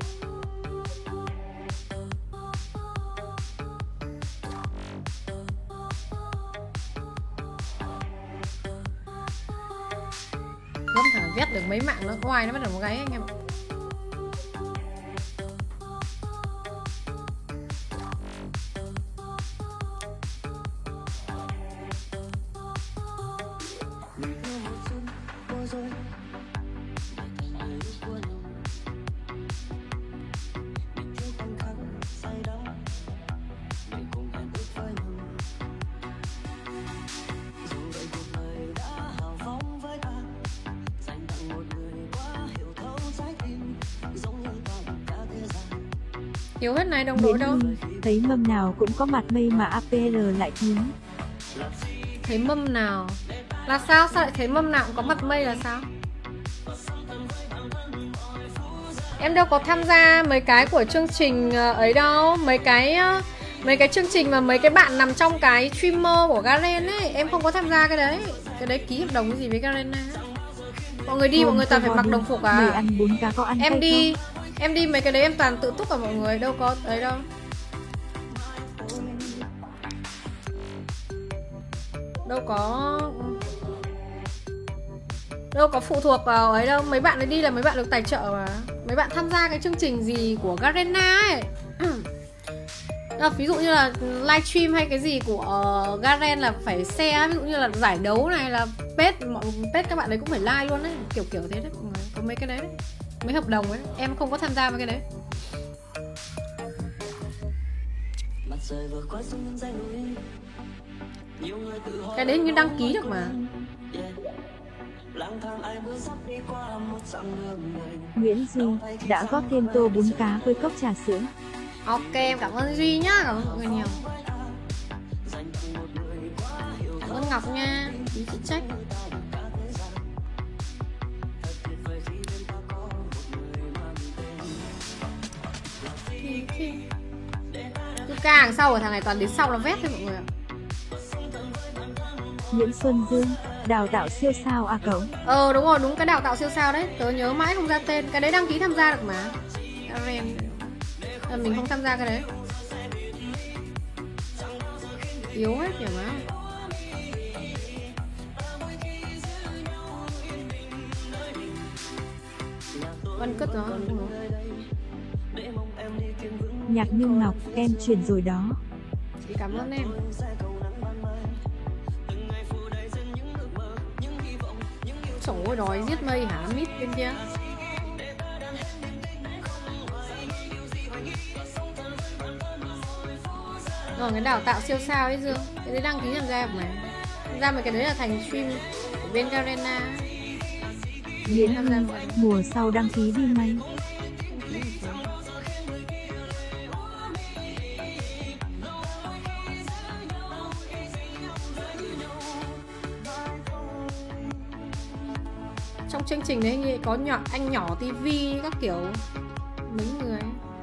B: Gấm thẳng vét được mấy mạng nó oai nó bắt đầu gáy anh em ạ. Yếu hết này đồng đội đâu.
A: Thấy mâm nào cũng có mặt mây mà APR lại thiếu.
B: Thấy mâm nào là sao? Sao lại thấy mâm nào cũng có mặt mây là sao? Em đâu có tham gia mấy cái của chương trình ấy đâu. Mấy cái chương trình mà mấy cái bạn nằm trong cái streamer của Garen ấy. Em không có tham gia cái đấy. Cái đấy ký hợp đồng cái gì với Garen này. Mọi người đi, mọi người toàn phải mặc đồng phục à?
A: Mày ăn bún cá có ăn
B: em đi không? Em đi mấy cái đấy em toàn tự túc cả mọi người, đâu có ấy đâu. Đâu có phụ thuộc vào ấy đâu. Mấy bạn ấy đi là mấy bạn được tài trợ mà. Mấy bạn tham gia cái chương trình gì của Garena ấy. Ví dụ như là livestream hay cái gì của Garen là phải share. Ví dụ như là giải đấu này là page các bạn ấy cũng phải like luôn đấy. Kiểu thế đấy. Có mấy cái đấy đấy. Mấy hợp đồng ấy, em không có tham gia với cái đấy. Cái đấy như đăng ký được mà.
A: Nguyễn Duy đã góp thêm tô bún cá với cốc trà sữa.
B: Ok, em cảm ơn Duy nhá, cảm ơn mọi người nhiều. Cảm ơn Ngọc nha, ý chị trách. Cứ ca hàng sau của thằng này toàn đến sau là vét thôi mọi người ạ.
A: Nguyễn Xuân Dương, đào tạo siêu sao à cậu?
B: Đúng rồi, đúng cái đào tạo siêu sao đấy. Tớ nhớ mãi không ra tên. Cái đấy đăng ký tham gia được mà. Mình không tham gia cái đấy. Yếu hết kìa má. Văn cất đó.
A: Nhạc Như Ngọc, em truyền rồi đó.
B: Chị cảm ơn em. Trời ơi, đói giết mây hả? Mít bên kia. Rồi cái đào tạo siêu sao ấy Dương. Cái đấy đăng ký tham gia mà. Tham gia mà cái đấy là thành stream của bên Garena.
A: Diễn mùa sau đăng ký đi ngay.
B: Trong chương trình đấy như có anh nhỏ TV các kiểu mấy người.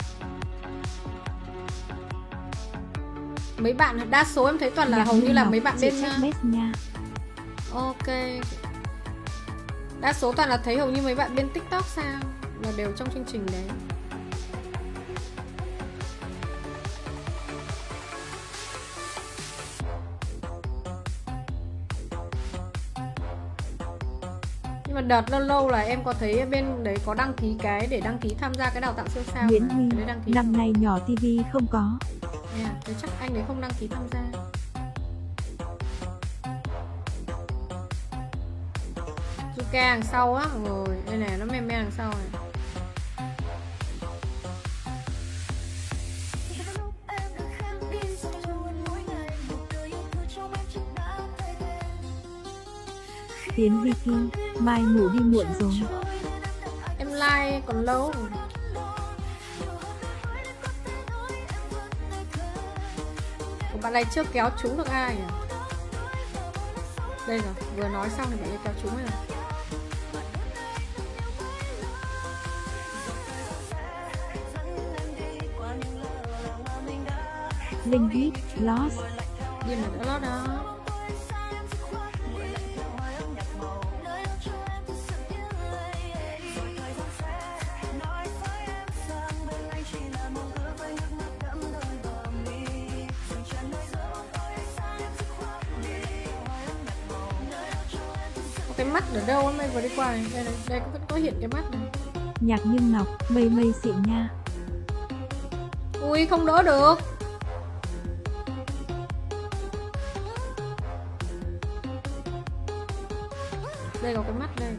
B: Mấy bạn đa số em thấy toàn là hầu như là mấy bạn bên ok. Đa số toàn là thấy hầu như mấy bạn bên TikTok sao là đều trong chương trình đấy. Nhưng mà đợt lâu là em có thấy bên đấy có đăng ký cái để đăng ký tham gia cái đào tạo siêu sao.
A: Nguyễn Huy, năm nay nhỏ TV không có.
B: Thế chắc anh đấy không đăng ký tham gia. Zuka hàng sau á mọi người. Đây này, nó mềm hàng sau này.
A: Tiến Vicky, mai ngủ đi muộn rồi.
B: Em like còn lâu. của bạn này chưa kéo trúng được ai nhỉ? Đây rồi, vừa nói xong thì bạn ấy kéo trúng rồi.
A: Linh hit, lost.
B: Đi mà đỡ lót đó. Cái mắt ở đâu á, mày vừa đi qua này. Đây vẫn có hiện cái mắt này.
A: Nhạc Như Ngọc, mây mây xịn nha.
B: Ui không đỡ được. Đây có cái mắt đây.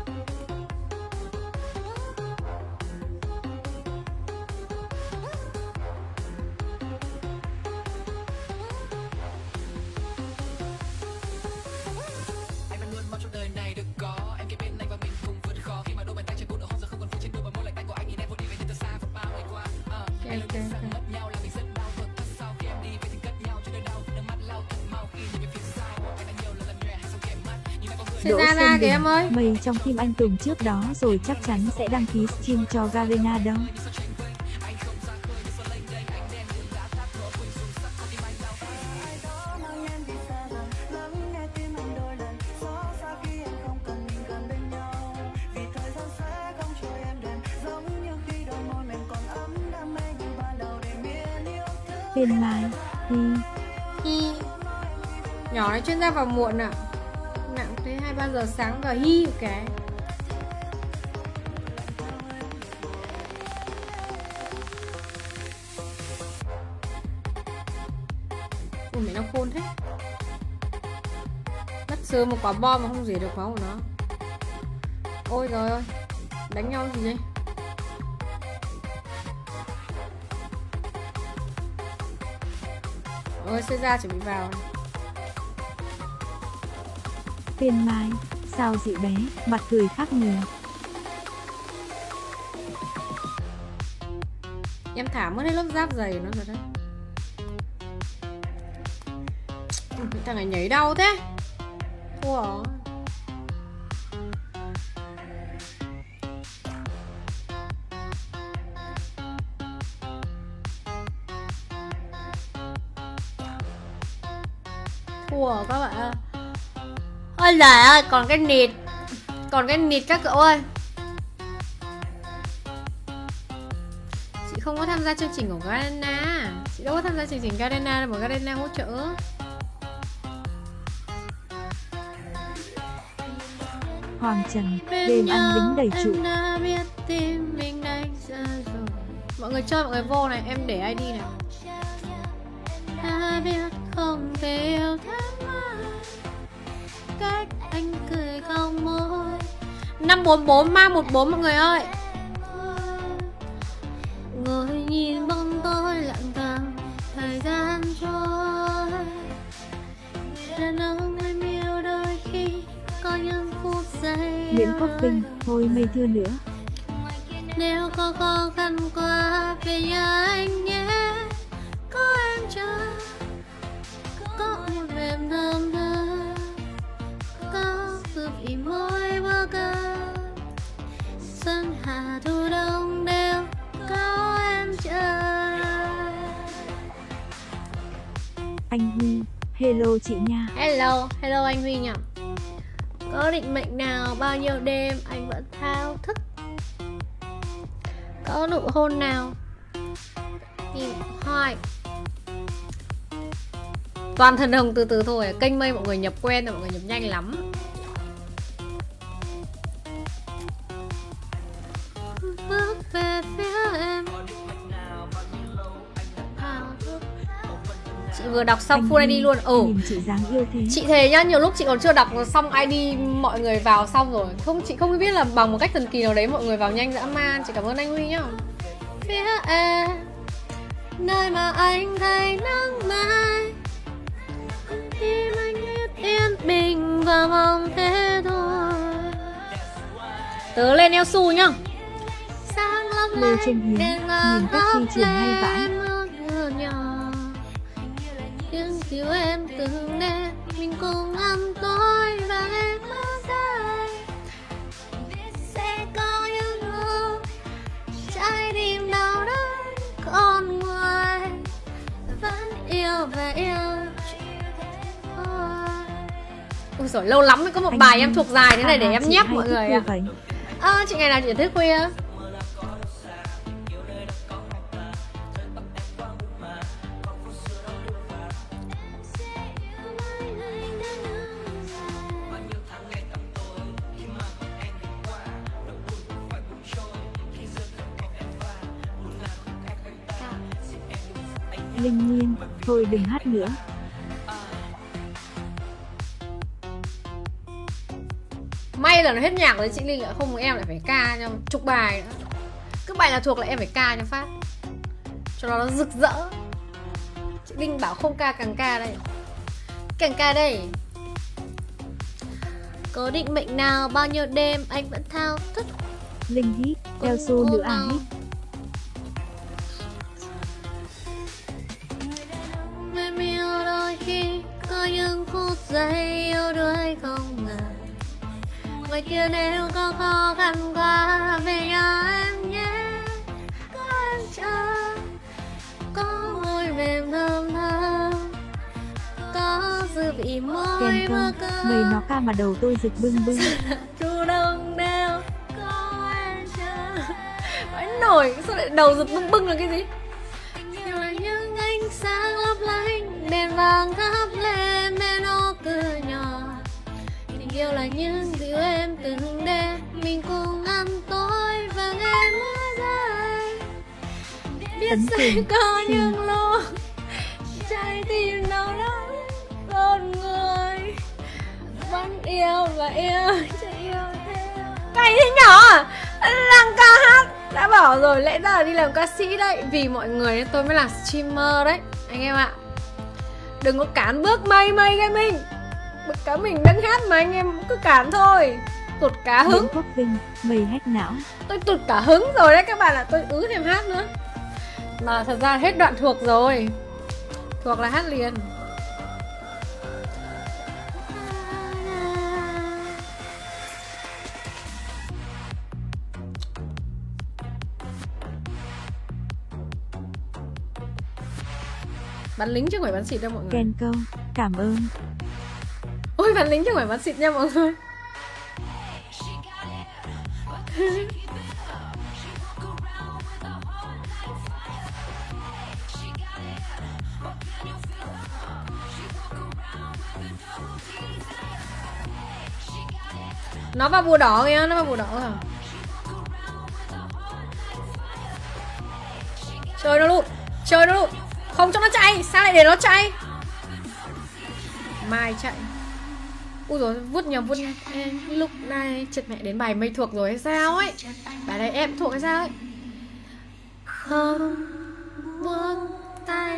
A: Đỗ
B: ra
A: Xuân
B: kìa em ơi.
A: Mày trong phim anh Tùng trước đó rồi chắc chắn sẽ đăng ký stream cho Garena đâu. Tên Mai,
B: Hi. Nhỏ này chuyên gia vào muộn ạ. Nặng tới 2-3 giờ sáng và hi cái. Ui mẹ nó khôn thế. Bắt sớm một quả bom mà không gì được máu của nó. Ôi trời ơi. Đánh nhau gì vậy? Ôi xe ra chuẩn bị vào này.
A: Tên Mai, sao dịu bé, mặt cười khác người.
B: Em thả mất hết lớp giáp dày nó rồi đấy. Cái thằng này nhảy đau thế. Thua rồi. Thua rồi các bạn ơi. Ôi giời ơi, còn cái nịt. Còn cái nịt các cậu ơi. Chị không có tham gia chương trình của Garena. Chị đâu có tham gia chương trình Garena đâu mà Garena hỗ trợ.
A: Hoàng Trần, đêm ăn lính đầy trụ.
B: Mọi người chơi, mọi người vô này, em để ID này. Ta biết không thể yêu thêm ai, cách anh cười không môi. 544 mang 14 mọi người ơi. Ngồi nhìn bóng tôi lặng thầm, thời gian trôi. Đàn ông em yêu đôi khi có những phút giây.
A: Nguyễn Quốc Vinh, thôi mây thưa nữa.
B: Nếu có khó khăn quá về nhà anh nhé. Có em chờ, có một đêm thơm thơ, có từ vì môi bơ cơ. Xuân hạ thu đông đều có em chờ.
A: Anh Huy, hello chị nha.
B: Hello, hello anh Huy nhỉ. Có định mệnh nào bao nhiêu đêm anh vẫn thao thức. Có nụ hôn nào nhìn hỏi. Toàn thần hồng từ từ thôi. Kênh mây mọi người nhập quen rồi, mọi người nhập nhanh lắm. Bước về phía em. Chị vừa đọc xong full ID luôn.
A: Chị dáng yêu thế.
B: Chị thề nhá, nhiều lúc chị còn chưa đọc xong ID mọi người vào xong rồi. Chị không biết là bằng một cách thần kỳ nào đấy mọi người vào nhanh dã man. Chị cảm ơn anh Huy nhá. Phía em, nơi mà anh thấy nắng mai, tim anh biết yên bình và mong thế thôi. Tớ lên eo su nhá. Sáng lấp
A: Lê Trung Hiếu, nhìn cách di chuyển hay vãi.
B: dịu em từng đêm mình cùng ăn tối và em mơ dài. Sẽ có những lúc trái tim đau đớn, con người vẫn yêu và yêu. Ôi giời, lâu lắm mới có một
A: Anh
B: bài
A: ơi,
B: em thuộc dài thế này để em
A: chị
B: nhép
A: hay
B: mọi
A: thức
B: người
A: khuya
B: ạ.
A: vậy?
B: Chị ngày nào chị thức khuya?
A: Linh Nhiên, thôi đừng hát nữa.
B: May là nó hết nhạc rồi chị Linh ạ, không em lại phải ca cho chục bài nữa. Cứ bài nào thuộc là em phải ca cho phát, cho nó rực rỡ. Chị Linh bảo không ca càng ca đây. Càng ca đây. Có định mệnh nào bao nhiêu đêm anh vẫn thao thức.
A: Linh hít, eo xô nữa à hít.
B: Em yêu đôi khi có những phút giây yêu đuối không ngờ. Ngoài kia nếu có khó khăn quá về nhà em nhé. Có em chờ, có môi mềm thơm thơm, có dư vị môi
A: Kèn
B: mơ
A: cơ,
B: cơ.
A: mày nó ca mà đầu tôi dịch bưng bưng.
B: Chủ động đều có em chờ. Phải nổi, sao lại đầu giật bưng bưng là cái gì? Nhiều là những ánh sáng lấp lánh, đèn vàng thắp lên bên ô cửa nhỏ. Tình yêu là những dịu em từng đêm mình cùng ăn tối và nghe mưa rơi. Biết
A: Tấn
B: sẽ
A: Quỳnh,
B: có
A: xin.
B: những lúc trái tim đau đớn, con người vẫn yêu và yêu, chỉ yêu theo. Cay thế nhỏ, đang ca hát. Đã bảo rồi, lẽ ra là đi làm ca sĩ đấy. Vì mọi người nên tôi mới làm streamer đấy anh em ạ. Đừng có cản bước mây cái mình. Bước cá mình đang hát mà anh em cứ cản thôi. Tụt cả hứng.
A: Nguyễn Quốc Vinh, mày hack não.
B: Tôi tụt cả hứng rồi đấy các bạn ạ. Tôi thêm hát nữa. Mà thật ra hết đoạn thuộc rồi. Thuộc là hát liền. Bắn lính chứ không phải bắn xịt đâu mọi người.
A: Ken câu, cảm ơn.
B: Ôi bắn lính chứ không phải bắn xịt nha mọi người. Nó vào bùa đỏ kìa, nó vào bùa đỏ rồi. Chơi nó luôn, chơi nó luôn. Không cho nó chạy, sao lại để nó chạy? Mai chạy. Ui rồi vút nhầm. Lúc này chết mẹ, đến bài mây thuộc rồi hay sao ấy. Bài này em thuộc hay sao ấy. Không buông tay,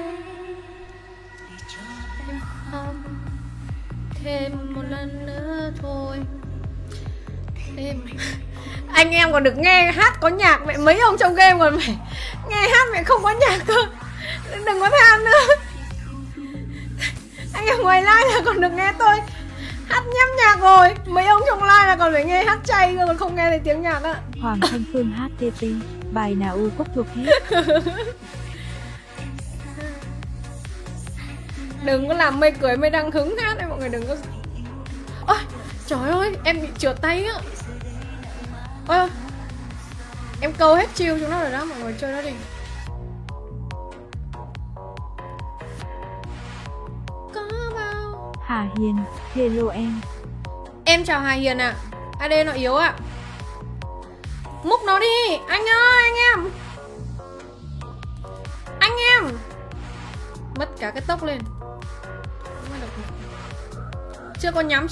B: em không thêm một lần nữa thôi. Anh em còn được nghe hát có nhạc, mẹ mấy ông trong game còn phải nghe hát mẹ không có nhạc cơ. Đừng có than nữa. Anh em ngoài live là còn được nghe tôi hát nhắm nhạc rồi. Mấy ông trong live là còn phải nghe hát chay cơ, còn không nghe thấy tiếng nhạc á.
A: Hoàng Thanh Phương HTT, bài nào U Quốc thuộc hết.
B: Đừng có làm mây cười mây đang hứng hát đấy mọi người, đừng có. Ôi trời ơi, em bị trượt tay á. Ôi em câu hết chiêu chúng nó rồi đó, mọi người chơi nó đi. Có bao
A: Hà Hiền, hello em.
B: Em chào Hà Hiền ạ. AD nó yếu ạ. Múc nó đi. Anh ơi, anh em. Anh em. Mất cả cái tốc lên. Chưa có nhắm.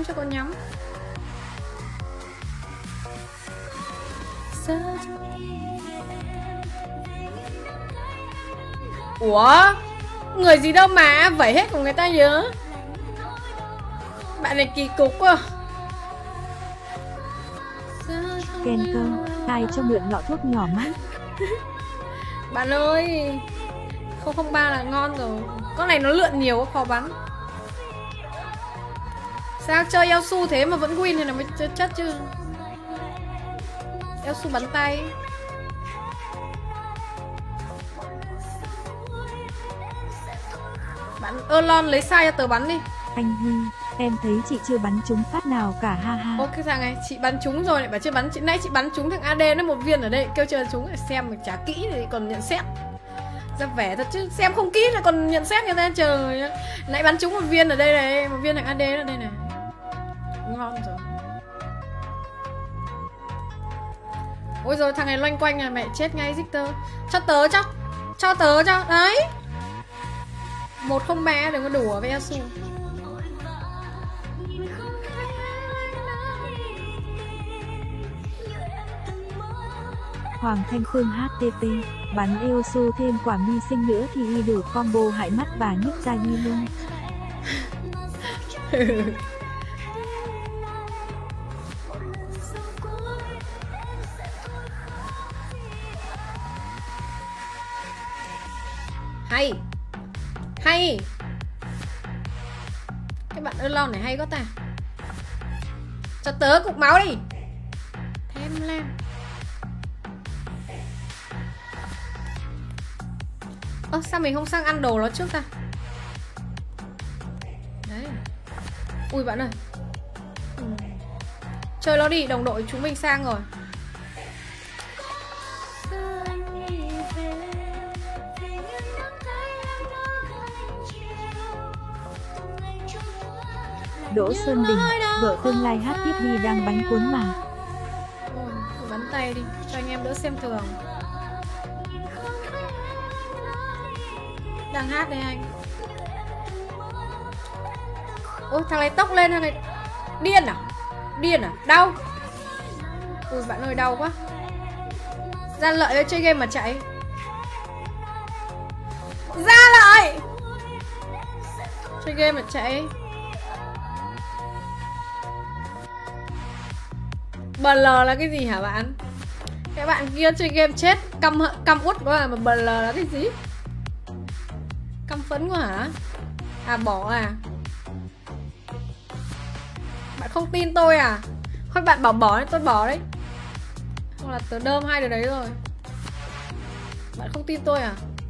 B: Ủa? Người gì đâu mà vẩy hết của người ta nhớ. Bạn này kỳ cục quá.
A: Ken câu, ai cho mượn lọ thuốc nhỏ mắt.
B: Bạn ơi, 003 là ngon rồi. Con này nó lượn nhiều, khó bắn. Sao chơi Elsu thế mà vẫn win thì nó mới chất chứ. Elsu bắn tay. Bạn Erlon lấy sai cho tớ bắn đi.
A: Anh Huy, em thấy chị chưa bắn trúng phát nào cả, ha ha.
B: Ô cái thằng này, chị bắn trúng rồi lại bảo chưa bắn. Nãy chị bắn trúng thằng AD nó một viên ở đây, kêu chưa trúng, xem mà chả kỹ thì còn nhận xét. Ra vẻ thật chứ, xem không kỹ là còn nhận xét người ta, trời. Nãy bắn trúng một viên ở đây này, một viên thằng AD ở đây này. Ngon rồi. Ôi rồi thằng này loanh quanh là mẹ chết ngay Victor. Cho tớ cho. Đấy. 103 đừng có đùa với Elsu.
A: Hoàng Thanh Phương HTP, bắn Elsu thêm quả mi sinh nữa thì y đủ combo hại mắt và nhức da y luôn.
B: Hay. Cái bạn Erlon này hay quá ta. Cho tớ cục máu đi. Thêm lên. Ơ sao mình không sang ăn đồ nó trước ta. Đấy. Ui bạn ơi. Chơi nó đi, đồng đội chúng mình sang rồi.
A: Đỗ Xuân Đình, vợ tương lai hát tiếp đi, đang bánh cuốn mà.
B: Bắn tay đi, cho anh em đỡ xem thường. Đang hát đây anh. Ôi thằng này tốc lên, thằng này điên à, đau. Ui bạn ơi đau quá. Ra lợi chơi game mà chạy. Ra lợi. Chơi game mà chạy. BL là cái gì hả bạn? Các bạn kia chơi game chết căm út quá mà BL là cái gì? Căm phấn quá hả? À bỏ à? Bạn không tin tôi à? Thôi bạn bảo bỏ tôi bỏ đấy. Hoặc là tớ đơm hai đứa đấy rồi. Bạn không tin tôi à?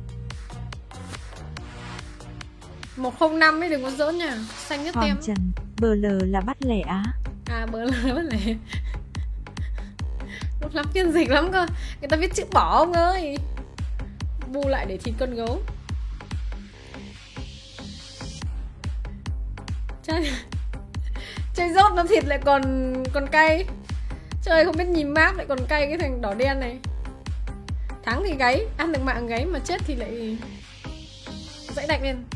B: 105 ấy, đừng có giỡn nha. Xanh nhất tem.
A: Hoàng Trần, BL là bắt lẻ á.
B: À BL là bắt lẻ. Một lắm phiên dịch lắm cơ. Người ta viết chữ bỏ ông ơi. Bu lại để thịt con gấu. Chơi rốt nó thịt lại còn cay. Chơi không biết nhìn map lại còn cay cái thằng đỏ đen này. Thắng thì gáy, ăn được mạng gáy, mà chết thì lại dãy đạch lên.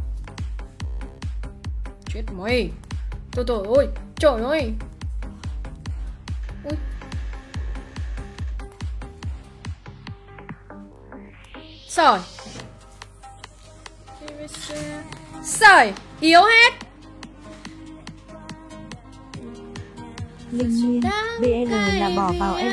B: Chết mày. Trời ơi, trời ơi. Ui. Sởi. Sởi, yếu hết.
A: Linh Nguyên, BL là bỏ vào L.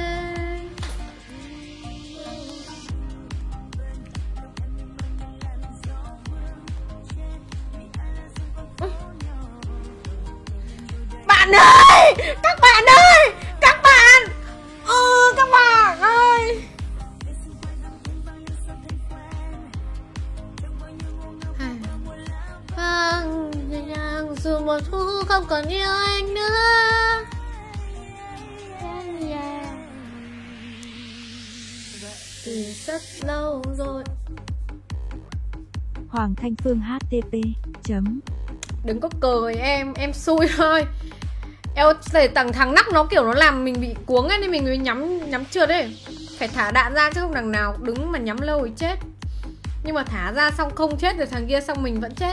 B: Bạn ơi, các bạn ơi, các bạn. Các bạn ơi. Vâng, dù mùa thu không còn yêu anh nữa. Từ rất lâu rồi.
A: Hoàng Thanh Phương HTP chấm.
B: Đừng có cười em xui thôi. Eo thằng nắp nó kiểu nó làm mình bị cuống ấy, nên mình mới nhắm trượt ấy. Phải thả đạn ra chứ không đằng nào đứng mà nhắm lâu thì chết. Nhưng mà thả ra xong không chết rồi thằng kia xong mình vẫn chết.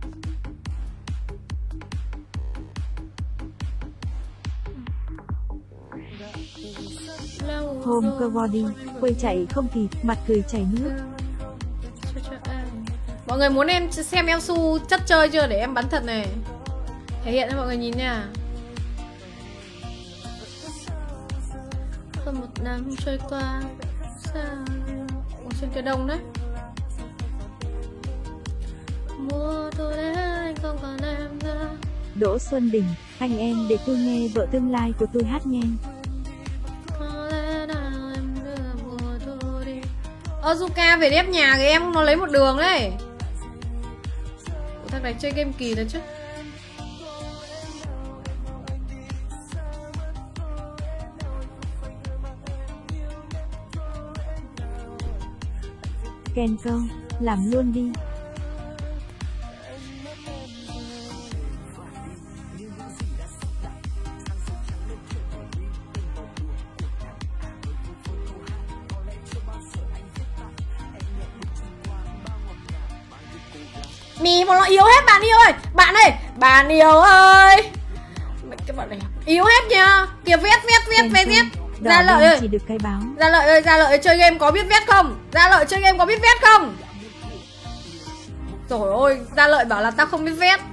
A: Hôm cơ body, quay chạy không kịp, mặt cười chảy nước.
B: Mọi người muốn em xem Elsu chất chơi chưa để em bắn thật này. Thể hiện cho mọi người nhìn nha. Hơn một năm trôi qua. Sao? Ủa, trên kia đông đấy. Mùa thu đến anh không còn em nữa.
A: Đỗ Xuân Đình, anh em để tôi nghe vợ tương lai của tôi hát nghe.
B: Có lẽ nào em đưa mùa thu đi. Ozuka về đép nhà cái em nó lấy một đường đấy. Ủa, thằng này chơi game kỳ đấy chứ.
A: Ken câu, làm luôn đi.
B: Mì một loại yếu hết bạn yêu ơi. Bạn ơi, bạn yêu ơi. Cái bọn này yếu hết nha. Kìa viết. Gia Lợi ơi.
A: Chỉ được cái báo.
B: Gia Lợi ơi, chơi game có biết viết không? Gia Lợi chơi game có biết viết không? Trời ơi, Gia Lợi bảo là tao không biết viết.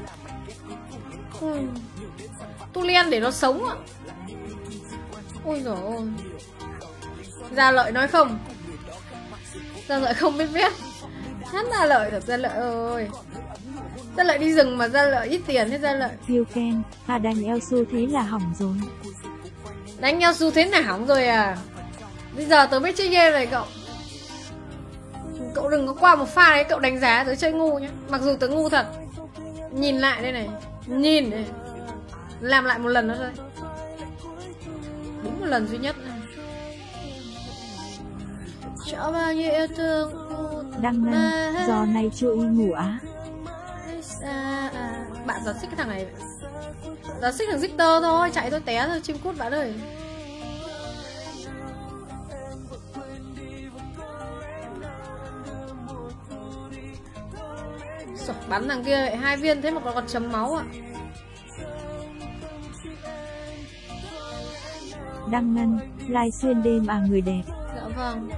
B: Tu Liên để nó sống ạ. Ôi giời ơi. Gia Lợi nói không. Gia Lợi không biết viết. Hát Gia Lợi thật, Gia Lợi ơi. Gia Lợi đi rừng mà Gia Lợi ít tiền hết Gia Lợi.
A: Phiêu Ken, đánh eo su thế là hỏng rồi.
B: Đánh nhau su thế nào hỏng rồi à. Bây giờ tớ biết chơi game này cậu. Cậu đừng có qua một pha đấy cậu đánh giá tớ chơi ngu nhá. Mặc dù tớ ngu thật. Nhìn lại đây này. Nhìn này. Làm lại một lần nữa thôi. Đúng một lần duy nhất này. Cho bao nhiêu yêu thương.
A: Đăng Năng, giò này chưa y ngủ á.
B: Bạn giật xích cái thằng này. Giật xích thằng Victor thôi. Chạy thôi té thôi chim cút bạn ơi. Bắn thằng kia lại 2 viên thế mà còn chấm máu ạ.
A: Đăng Ngân, live xuyên đêm à người đẹp.
B: Dạ vâng.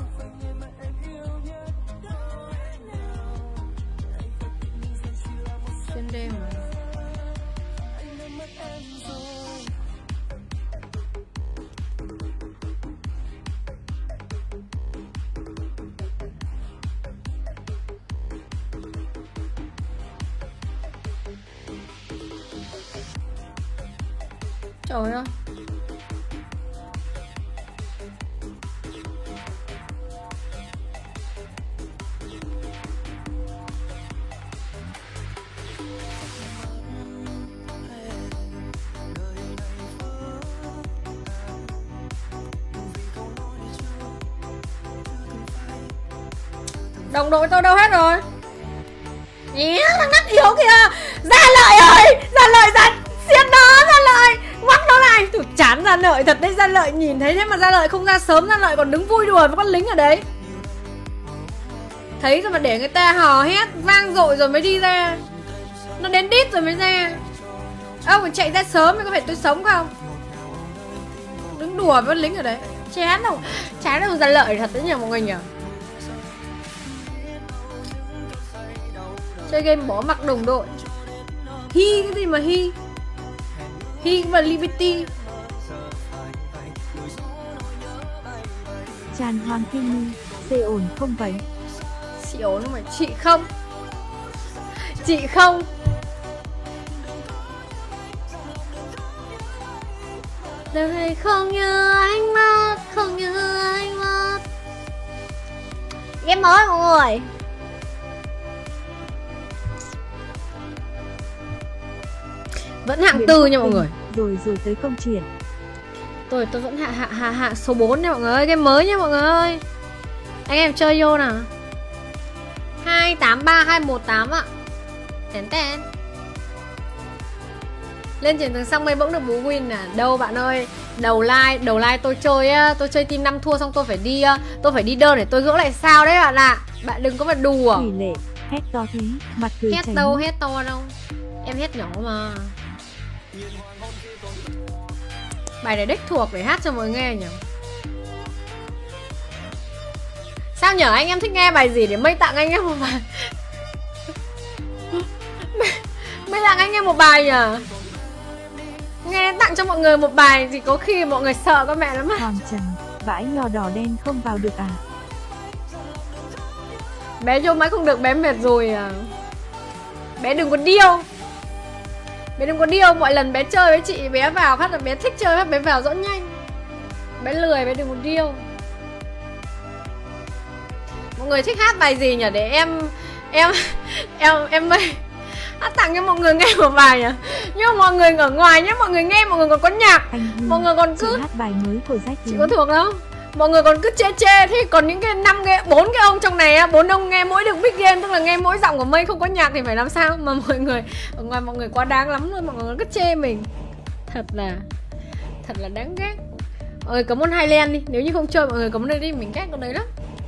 B: Xuyên đêm à. Trời ơi. Đồng đội tôi đâu hết rồi? Thằng nát yếu kìa. Gia Lợi ơi. Gia Lợi ra xiết nó. Gia Lợi quăng nó lại. Tụi chán Gia Lợi thật đấy. Gia Lợi nhìn thấy thế mà Gia Lợi không ra sớm. Gia Lợi còn đứng vui đùa với con lính ở đấy. Thấy rồi mà để người ta hò hét vang dội rồi mới đi ra. Nó đến đít rồi mới ra. Ông còn chạy ra sớm thì có phải tôi sống không? Đứng đùa với con lính ở đấy. Chán đâu. Chán đâu Gia Lợi thật đấy nhỉ mọi người nhỉ. Chơi game bỏ mặc đồng đội. Hi cái gì mà hi. Hi và Liberty.
A: Tràn Hoàng Kim Nhi, xê ổn không vậy?
B: Chị ổn không phải chị không. Chị không. Đời không như anh mất. Không như anh mất. Game mới mọi người. Vẫn hạng tư nha mọi người.
A: Rồi tới công chuyện.
B: Tôi vẫn hạ số 4 nha mọi người ơi. Game mới nha mọi người ơi. Anh em chơi vô nào. 283218 ạ. Tén tén. Lên chiến thắng xong mây bỗng được bú win à? Đâu bạn ơi. Đầu like tôi chơi team 5 thua xong tôi phải đi đơn để tôi gỡ lại sao đấy bạn ạ. Bạn đừng có mà đùa.
A: Tỷ lệ hét to thế, mặt cười
B: hét đâu, hét to đâu. Em hét nhỏ mà. Bài này đích thuộc để hát cho mọi người nghe nhỉ. Sao nhở, anh em thích nghe bài gì để Mây tặng anh em một bài. Mây tặng anh em một bài nhỉ. Nghe tặng cho mọi người một bài thì có khi mọi người sợ con mẹ lắm mà.
A: Hoàng Trần, vãi nhỏ đỏ đen không vào được à?
B: Bé vô máy không được, bé mệt rồi à. Bé đừng có điêu. Bé đừng có điêu, mọi lần bé chơi với chị, bé vào phát là bé thích chơi phát bé vào rõ nhanh. Bé lười, bé đừng có điêu. Mọi người thích hát bài gì nhỉ? Để em hát tặng cho mọi người nghe một bài nhỉ. Nhưng mà mọi người ở ngoài nhé, mọi người nghe mọi người còn có nhạc. Mọi người còn cứ
A: hát bài mới của Jack.
B: Chị có thuộc không? Mọi người còn cứ chê thế, còn những cái 4 cái ông trong này á, 4 ông nghe mỗi được big game, tức là nghe mỗi giọng của Mây không có nhạc thì phải làm sao mà mọi người ở ngoài mọi người quá đáng lắm luôn, mọi người cứ chê mình. Thật là đáng ghét. Mọi người cấm môn Highland đi, nếu như không chơi mọi người cấm đây đi, mình ghét con đấy lắm.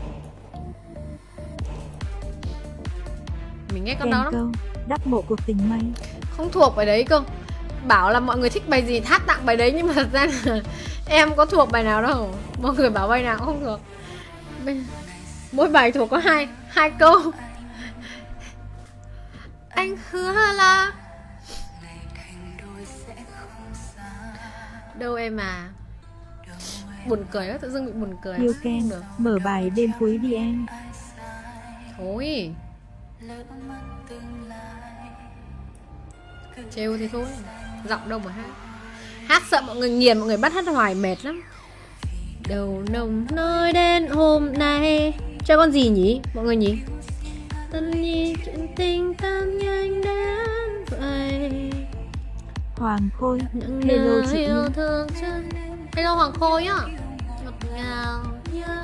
B: Mình ghét con đó lắm.
A: Đắp mộ cuộc tình Mây.
B: Không thuộc bài đấy cơ. Bảo là mọi người thích bài gì hát tặng bài đấy, nhưng mà thật ra là em có thuộc bài nào đâu. Mọi người bảo bài nào cũng không thuộc. Mỗi bài thuộc có hai câu. Anh hứa là đâu em à. Buồn cười đó, tự dưng bị buồn cười.
A: Yêu Ken, mở bài đêm cuối đi em.
B: Thôi trêu thì thôi, giọng đâu mà hát. Hát sợ mọi người nghiền, mọi người bắt hát hoài mệt lắm. Đầu nồng nói đến hôm nay. Chơi con gì nhỉ mọi người nhỉ? Tân nhi chuyện tình tan nhanh đến vậy.
A: Hoàng Khôi.
B: Hello chị yêu thương chân. Hello Hoàng Khôi á. Ngọt ngào nhớ.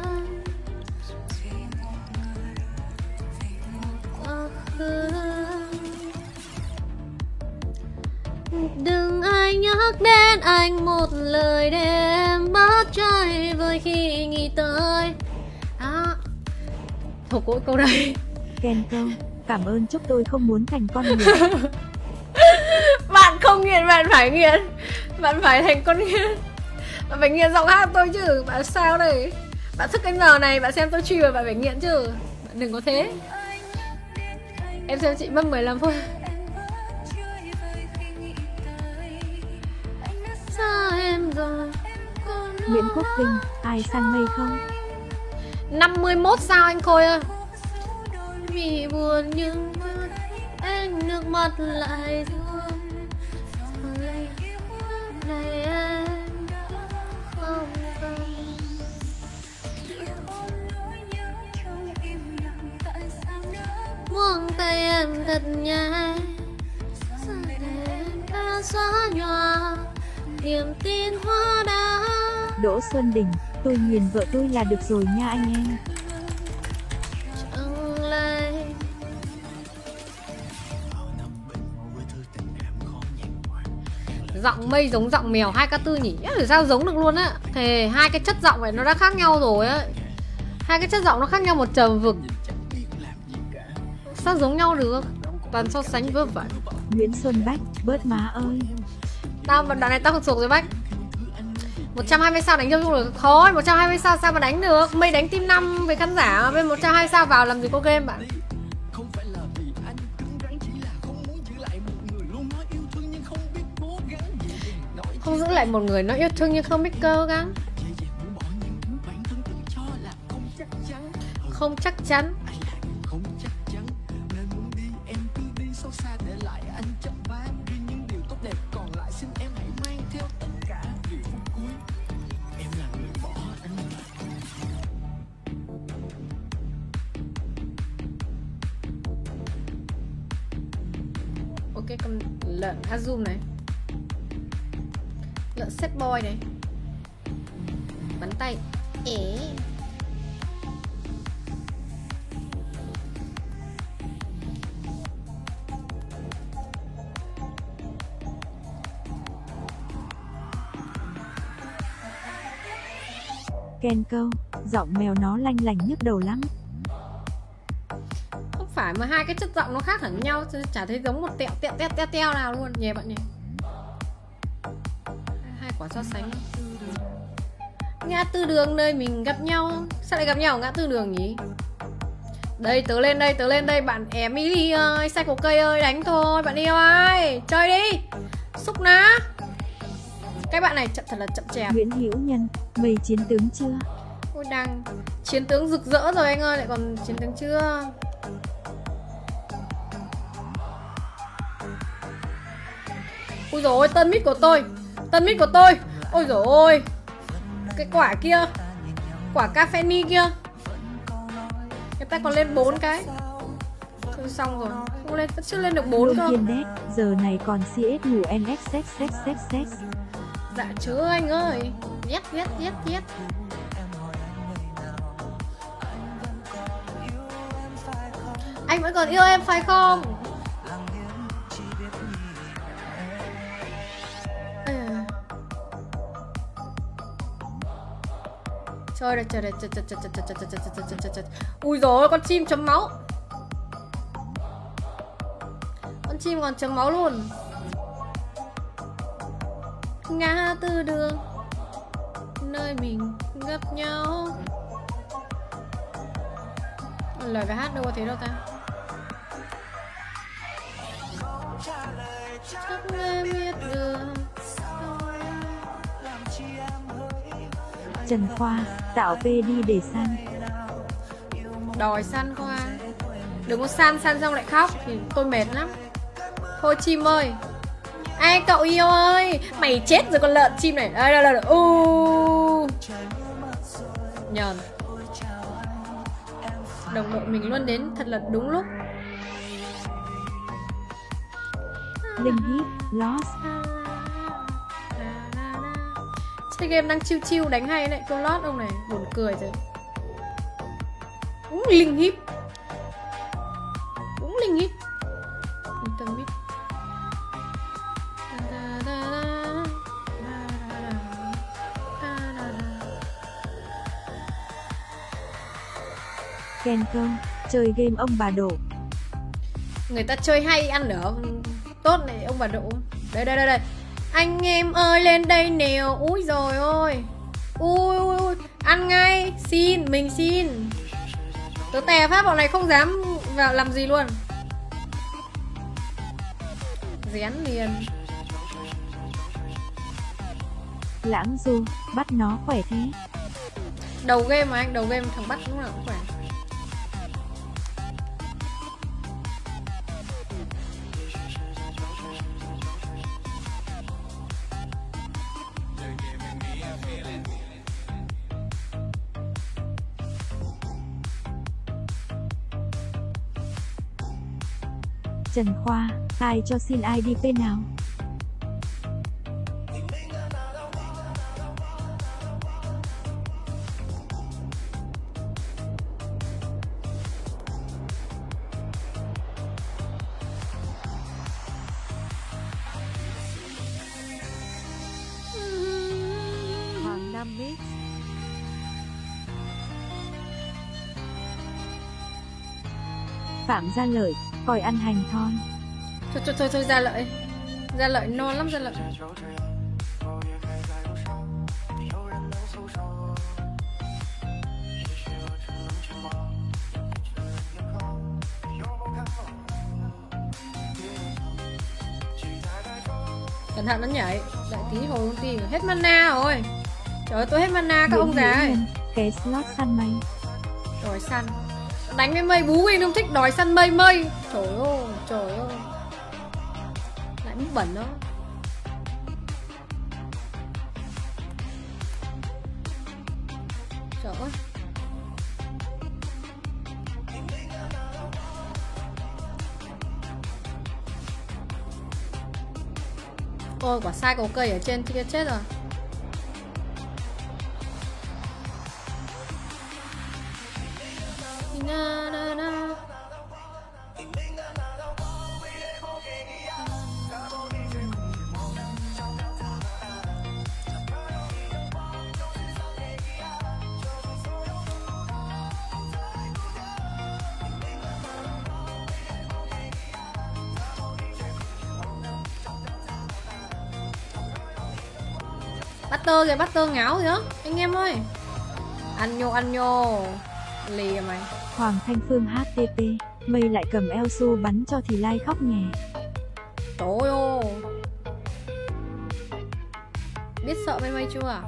B: Đừng ai nhắc đến anh một lời để em bắt chơi với khi nghĩ tới. Thuộc mỗi câu đây.
A: Ken câu, cảm ơn chúc tôi không muốn thành con nghiện.
B: Bạn không nghiện, bạn phải nghiện. Bạn phải thành con nghiện. Bạn phải nghiện giọng hát tôi chứ. Bạn sao đây? Bạn thức cái giờ này, bạn xem tôi stream rồi bạn phải nghiện chứ. Bạn đừng có thế. Em xem chị mất 15 phút.
A: Nguyễn Quốc Vinh, ai sang Mây không?
B: 51 sao anh Khôi ơi. Vì buồn nhưng anh nước mắt lại thương. Này em không cần. Buông tay em thật nhẹ. Đã xóa nhòa niềm tin hoa đá.
A: Đỗ Xuân Đình, tôi nghiền vợ tôi là được rồi nha anh em.
B: Giọng Mây giống giọng mèo 2K4 nhỉ? Tại sao giống được luôn á? Thề hai cái chất giọng này nó đã khác nhau rồi á. Hai cái chất giọng nó khác nhau một trời vực. Sao giống nhau được? Toàn so sánh vớ vẩn.
A: Nguyễn Xuân Bách, bớt má ơi.
B: Tao vào đoạn này tao không thuộc rồi Bách. 120 sao đánh cho chung được. Thôi 120 sao sao mà đánh được. Mây đánh team 5 với khán giả. Bên 120 sao vào làm gì có game bạn. Không giữ lại một người nó yêu thương nhưng không biết cố gắng. Không chắc chắn. Ok, con lợn Azum này. Lợn set boy này. Bắn tay.
A: Ken câu, giọng mèo nó lanh lành nhức đầu lắm.
B: Không phải mà hai cái chất giọng nó khác hẳn nhau, chả thấy giống một teo nào luôn nhé bạn nhỉ. Hai quả so sánh. Ngã tư đường nơi mình gặp nhau. Sao lại gặp nhau ở ngã tư đường nhỉ? Đây tớ lên đây bạn Emily ơi, sai cổ cây ơi, đánh thôi bạn yêu ơi, chơi đi. Xúc ná. Cái bạn này chậm thật là chậm chạp.
A: Nguyễn Hữu Nhân, Mây chiến tướng chưa?
B: Ôi đang chiến tướng rực rỡ rồi anh ơi, lại còn chiến tướng chưa? Ui dồi ôi, tân mít của tôi. Tân mít của tôi. Ôi dồi ôi. Cái quả kia. Quả caffeine kia. Người ta còn lên 4 cái. Thôi xong rồi. Không lên, vẫn chưa lên được 4 cơ.
A: Hiên đét, giờ này còn CS ngủ NXXXXX.
B: Dạ chưa anh ơi. Yes, yes, yes, yes. Anh vẫn còn yêu em phải không? Trời ơi, trời ơi, trời. Ui dồi, con chim chấm máu. Con chim còn chấm máu luôn. Ngã tư đường, nơi mình gặp nhau. Lời bài hát đâu có thế đâu ta. Chắc em biết được.
A: Trần Khoa, tạo P đi để săn.
B: Đòi săn Khoa. Đừng có săn xong lại khóc thì tôi mệt lắm. Thôi chim ơi. Ai cậu yêu ơi. Mày chết rồi con lợn chim này. Đây. Nhờn. Đồng đội mình luôn đến thật là đúng lúc.
A: Linh hít, lost.
B: Chơi game đang chill đánh hay lại câu lót ông này. Buồn cười rồi. Đúng linh hít. Đúng linh hít. Tâm biết.
A: Ken câu, chơi game ông bà đổ.
B: Người ta chơi hay ăn nữa. Tốt này ông bà đổ. Đây. Anh em ơi lên đây nèo. Úi rồi ôi. Ui. Ăn ngay. Mình xin. Tớ tè phát bọn này không dám vào làm gì luôn. Rén liền.
A: Lãng Du, bắt nó khỏe thế.
B: Đầu game mà anh, đầu game thằng bắt lúc nào cũng khỏe.
A: Trần Khoa, ai cho xin IDP nào? Hoàng Nam Mix. Phạm Gia Lợi, coi ăn hành thon.
B: Thôi Gia Lợi. Gia Lợi non lắm Gia Lợi. Cẩn thận nó nhảy. Đại tí hồi công ty hết mana rồi. Trời ơi tôi hết mana các ông già ơi.
A: Cái slot săn mây.
B: Đòi săn. Đánh với mây bú anh không thích đòi săn mây. Trời ơi. Lại mức bẩn đó. Trời ơi. Ôi quả sai cầu cây ở trên kia chết rồi. Butter kìa, Butter ngáo gì đó anh em ơi. Ăn nhô lì à mày.
A: Hoàng Thanh Phương HTP, mây lại cầm eo su bắn cho thì lai khóc nhè.
B: Trời ơi. Biết sợ mây chưa?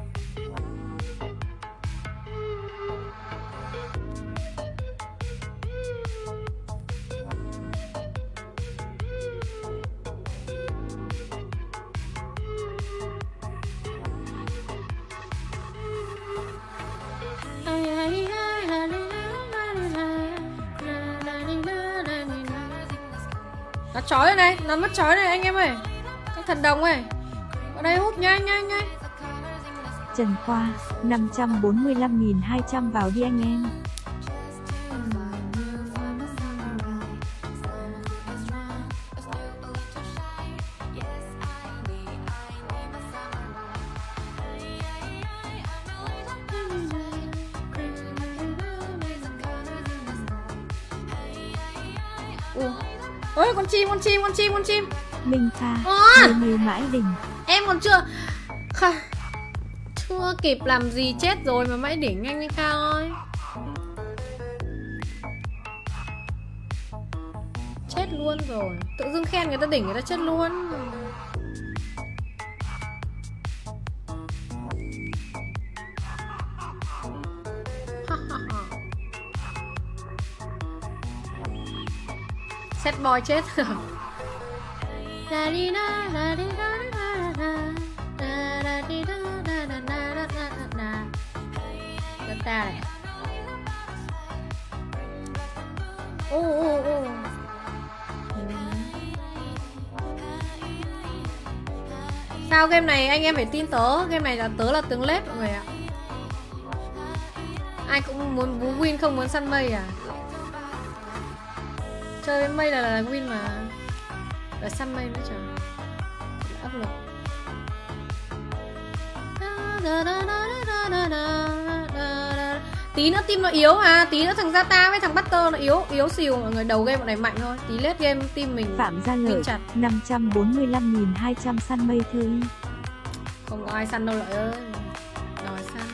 B: chói rồi này, nó mất chói này anh em ơi. Các thần đồng ơi. Ở đây hút nhanh nhanh nhanh.
A: Trần Khoa, 545.200 vào đi anh em.
B: Ôi con chim.
A: Minh Kha, mê mãi đỉnh.
B: Em còn chưa kịp làm gì chết rồi mà mãi đỉnh anh Minh Kha ơi. Chết luôn rồi. Tự dưng khen người ta đỉnh người ta chết luôn. Set boy chết. Ta này. Sao game này anh em phải tin tớ. Game này là tớ là tướng lết mọi người ạ. Ai cũng muốn bú win không muốn săn mây à. Chơi với mây là win mà. Là săn mây nữa trời. Áp lực. Tí nữa team nó yếu à. Tí nữa thằng Zata với thằng Butter nó yếu xìu mọi người. Đầu game bọn này mạnh thôi. Tí late game team mình
A: Phạm Gia Lợi 545.200 săn mây thư.
B: Không có ai săn đâu Lợi ơi. Đòi săn.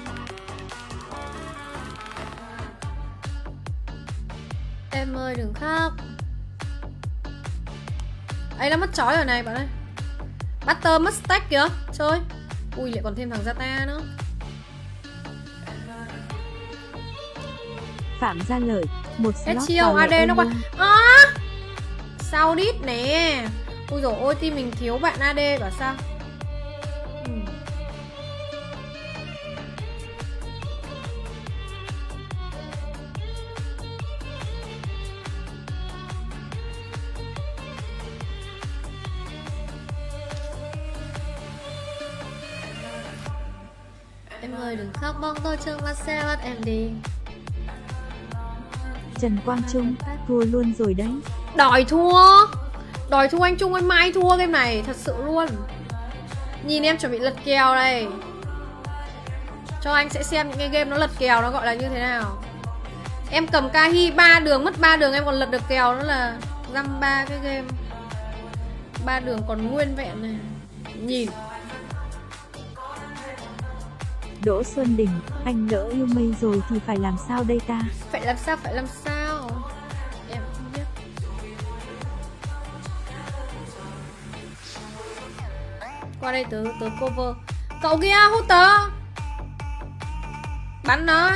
B: Em ơi đừng khóc. Ấy nó mất chói rồi này bạn ơi. Butter mất stack kìa. Chơi. Ui lại còn thêm thằng Zata nữa.
A: Phạm Gia Lợi, một slot
B: chiêu AD nó qua. Sao đít nè. Ui dồi ôi team mình thiếu bạn AD bảo sao. Em ơi đừng khóc bóng tôi trước mắt xe bắt em đi.
A: Trần Quang Trung, thua luôn rồi đấy.
B: Đòi thua anh Trung ơi, mai thua game này thật sự luôn. Nhìn em chuẩn bị lật kèo đây. Cho anh sẽ xem những cái game nó lật kèo nó gọi là như thế nào. Em cầm Kahi 3 đường mất 3 đường em còn lật được kèo nữa là dăm 3 cái game. 3 đường còn nguyên vẹn này. Nhìn.
A: Đỗ Xuân Đình, anh lỡ yêu mây rồi thì phải làm sao đây ta?
B: Phải làm sao? Em không biết. Qua đây tớ cover. Cậu kia hút tớ. Bắn nó.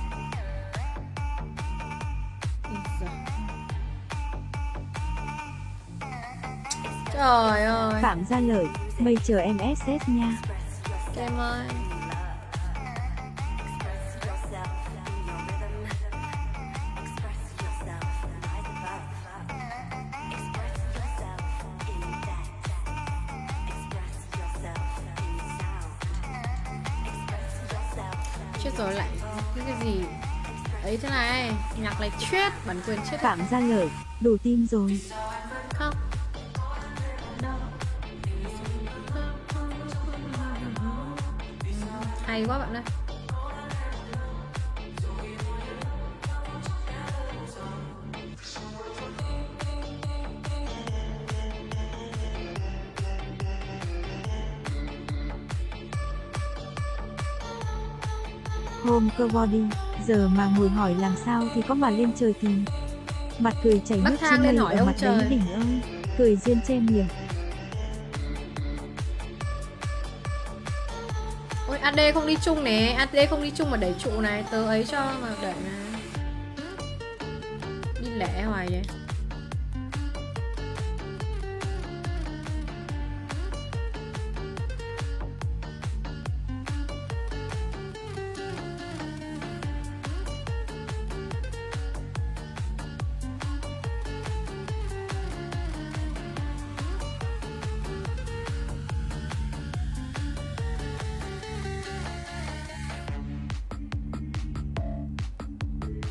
B: Trời ơi.
A: Phạm Gia Lợi, mây chờ em SS nha.
B: Em ơi. Chết rồi lại cái gì ấy thế này. Nhạc này chết bản quyền chết.
A: Phạm Gia Lợi, đủ tim rồi.
B: Không. Hay quá bạn ơi.
A: Hôm cơ body, giờ mà ngồi hỏi làm sao thì có mà lên trời tìm. Mặt cười chảy nước trên mây ở mặt đấy đỉnh ơi. Cười duyên che miệng.
B: Ôi AD không đi chung nè. AD không đi chung mà đẩy trụ này. Tớ ấy cho mà đẩy này. Đi lẻ hoài vậy.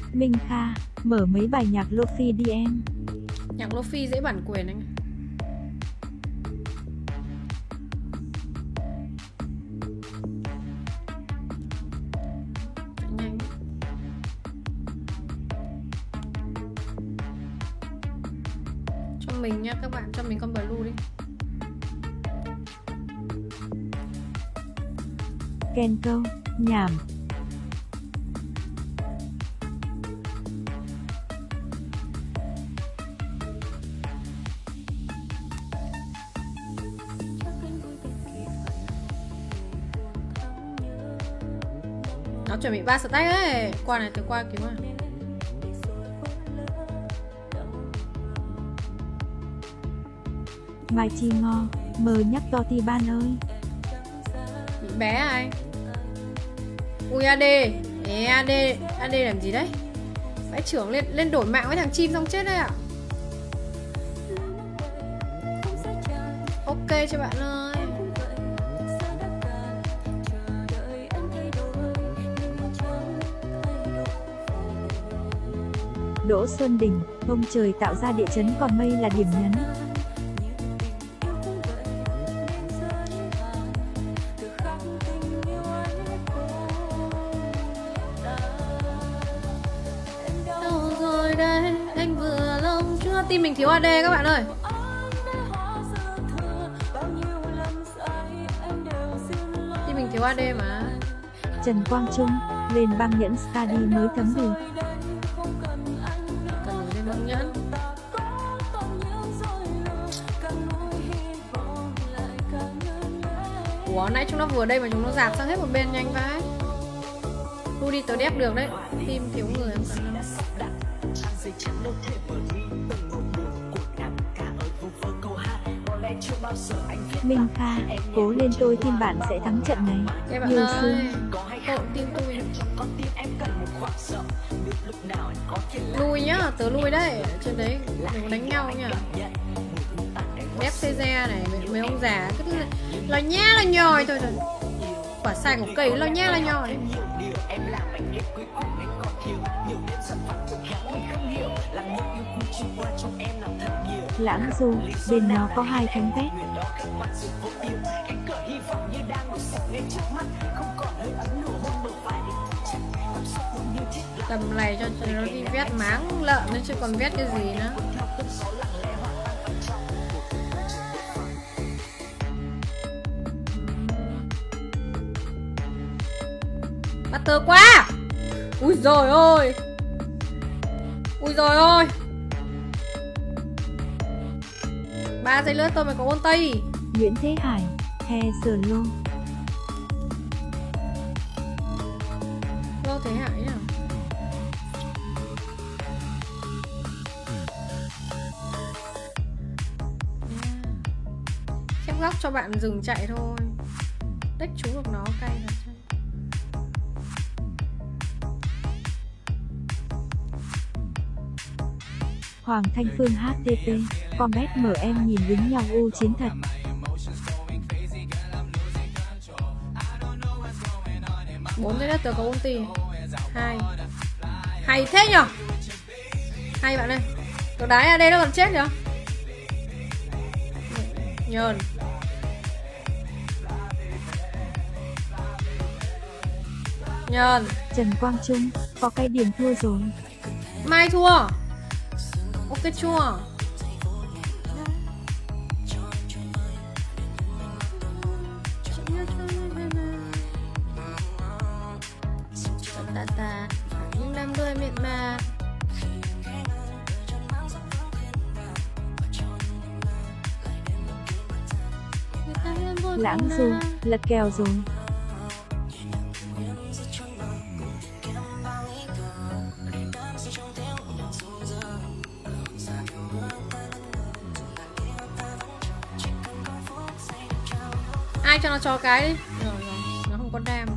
A: Minh Kha, mở mấy bài nhạc Lofi đi em.
B: Nhạc Lofi dễ bản quyền anh. Nhanh. Cho mình nha các bạn, cho mình con blue đi.
A: Ken câu, nhảm.
B: Nó chuẩn bị 3 stack ấy. Qua này, từ qua cứu à.
A: Mai Chi Ngo, mờ nhắc to ti ban ơi.
B: Bị bé à anh? Ui AD. Ê AD làm gì đấy? Vãi trưởng lên đổi mạng với thằng chim xong chết đấy ạ. Ok cho bạn ơi.
A: Đỗ Xuân Đình, ông trời tạo ra địa chấn còn mây là điểm nhấn.
B: Đâu rồi đây, anh vừa lòng chưa? Team mình thiếu AD các bạn ơi. Team mình thiếu AD mà.
A: Trần Quang Trung, lên băng nhẫn study mới thấm được.
B: Cần lên băng nhẫn. Ủa nãy chúng nó vừa đây mà chúng nó dạt sang hết một bên nhanh vãi. Lu đi tớ đép được đấy. Team thiếu người không cần đâu.
A: Minh Kha, cố lên tôi tin bạn sẽ thắng trận này.
B: Ê bạn
A: Nhiều
B: ơi,
A: xương.
B: cậu team tôi. Lui nhá, tớ lui đấy. Trên đấy đừng có đánh nhau nhá. Ép xe này, mấy ông già cứ là nha là nhòi thôi rồi. Quả sai của cây là nha là nhòi.
A: Lãng Du, bên nó có 2 cánh vét.
B: Tầm này cho nó đi vét máng lợn nữa chứ còn vét cái gì nữa. Bắt tơ quá. Ui rồi ôi. Ui rồi ôi. 3 giây nữa tôi mới có ôn tây.
A: Nguyễn Thế Hải, He Slo.
B: Lô Thế Hải nhá. Khép góc cho bạn dừng chạy thôi. Đếch trúng được nó cay thật.
A: Hoàng Thanh Phương HTP, Combat mở em nhìn đứng nhau u chiến thật.
B: Bốn giây đất tớ có ulti. 2. Hay thế nhở. Hay bạn ơi. Tớ đái AD nó còn chết nhở. Nhờn. Nhờn.
A: Trần Quang Trung, có cái điểm thua rồi.
B: Mai thua. Ok chưa? Những năm đôi miệng mà.
A: Lãng Du, lật kèo rồi.
B: Ai cho nó cho cái đi. Rồi, nó không có đam.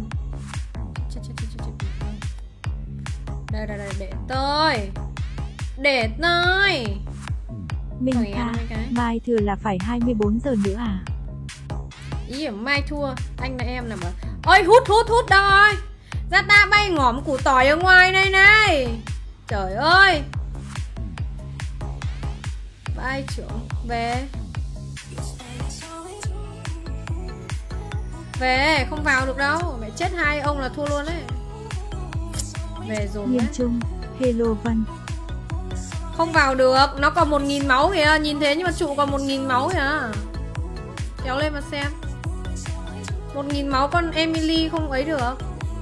B: Đây, để tôi. Để tôi.
A: Minh Kha, mai thừa là phải 24 giờ nữa à?
B: Ý ở mai thua. Anh là em là mà. Ôi hút đâu ơi. Ra ta bay ngỏm củ tỏi ở ngoài này này. Trời ơi. Vai trưởng về. Về, không vào được đâu. Mẹ chết hai ông là thua luôn đấy. Về rồi.
A: Nghiêm Trung, Hello Vân.
B: Không vào được, nó còn 1000 máu kìa. Nhìn thế nhưng mà trụ còn 1000 máu kìa. Kéo lên mà xem. 1000 máu con Emily không ấy được.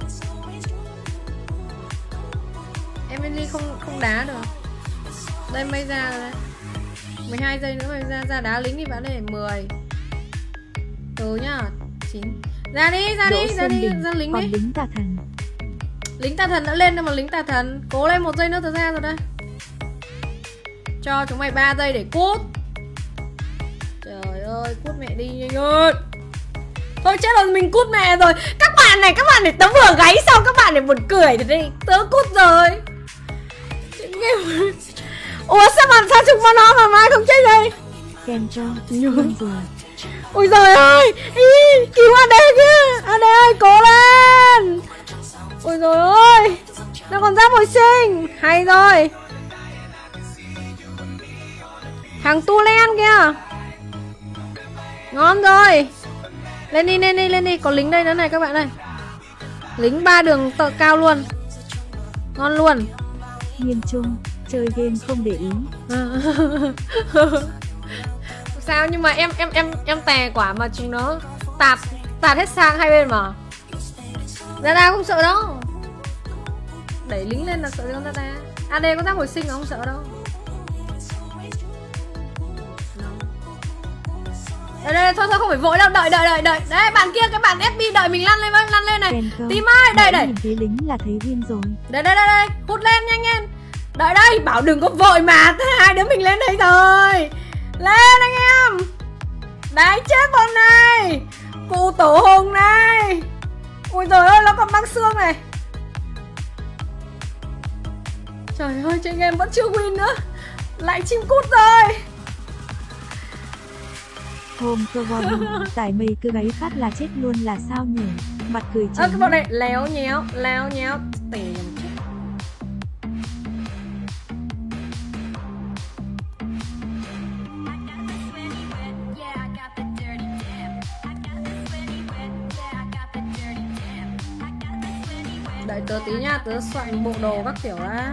B: Emily không đá được. Đây mới ra rồi đấy. 12 giây nữa mới ra đá lính đi bạn ơi. 10. Từ nhá. 9. Ra đi, ra lính đi.
A: Lính tà thần.
B: Lính tà thần đã lên rồi mà lính tà thần. Cố lên 1 giây nữa tớ ra rồi đây. Cho chúng mày 3 giây để cút. Trời ơi, cút mẹ đi nhanh ơi. Thôi chết rồi, mình cút mẹ rồi. Các bạn này tớ vừa gáy xong các bạn này buồn cười thì đi. Tớ cút rồi. Ủa sao chúng nó mà mai không chết đây?
A: Kèm cho Vân rồi.
B: Ôi giời ơi, cứu AD kia. AD ơi, cố lên. Ôi giời ơi, nó còn giáp hồi sinh. Hay rồi. Thằng Tu Len kìa. Ngon rồi. Lên đi, có lính đây nữa này các bạn ơi. Lính 3 đường cao luôn. Ngon luôn.
A: Nghiêm Trung, chơi game không để ý.
B: Sao nhưng mà em tè quả mà chúng nó tạt hết sang hai bên mà. Ra không sợ đâu. Đẩy lính lên là sợ gì con ra. AD có giáp hồi sinh mà không sợ đâu. Đây, thôi không phải vội đâu, đợi. Đấy, bạn kia, cái bạn FB đợi mình lăn lên này. Tím ơi, đây.
A: Nhìn thấy lính là thấy win rồi.
B: Đây, hút lên nhanh lên. Đợi đây, bảo đừng có vội mà. Hai đứa mình lên đây rồi. Lên anh em. Đấy, chết bọn này. Cụ tổ hùng này. Ôi trời ơi, nó còn băng xương này. Trời ơi, chơi game vẫn chưa win nữa. Lại chim cút rồi.
A: Hôm cơ Bobby tải mây cứ gáy phát là chết luôn là sao nhỉ? Mặt cười chán.
B: Cái bọn này léo nhéo tiền. Đợi tớ tí nha, tớ soạn bộ đồ các kiểu đã.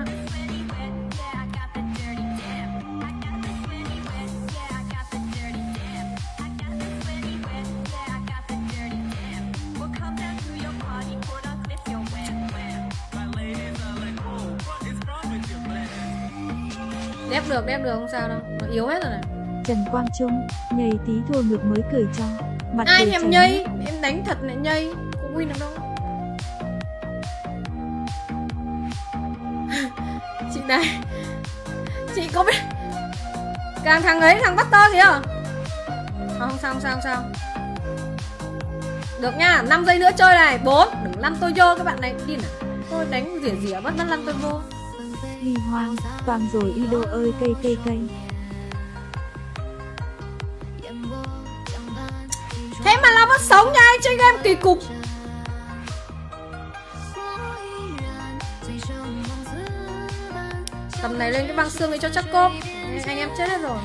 B: Đép được không sao đâu, nó yếu hết rồi này.
A: Trần Quang Trung, nhây tí thua ngược mới cười cho. Mặt
B: ai
A: cười
B: em
A: chán.
B: nhây, em đánh thật lại nhây, có win được đâu. Chị này, chị có biết thằng ấy, thằng Butter kìa. Không sao. Được nha, 5 giây nữa chơi này. 4, đừng lăn tôi vô các bạn này điên à. Tôi đánh rỉa bắt nó lăn tôi vô.
A: Ly hoang, toàn rồi Ido ơi cây.
B: Thế mà nó vẫn sống nha, chơi game kỳ cục. Tầm này lên cái băng xương ấy cho chắc cốp. Anh em chết hết rồi.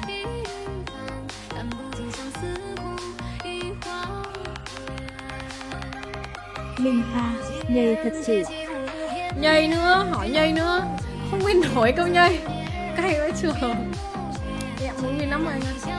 A: Minh Tha, nhây thật sự.
B: Nhây nữa, hỏi nhây nữa. Không win nổi câu nhây. Cay quá chưa. Em muốn win lắm rồi anh ơi.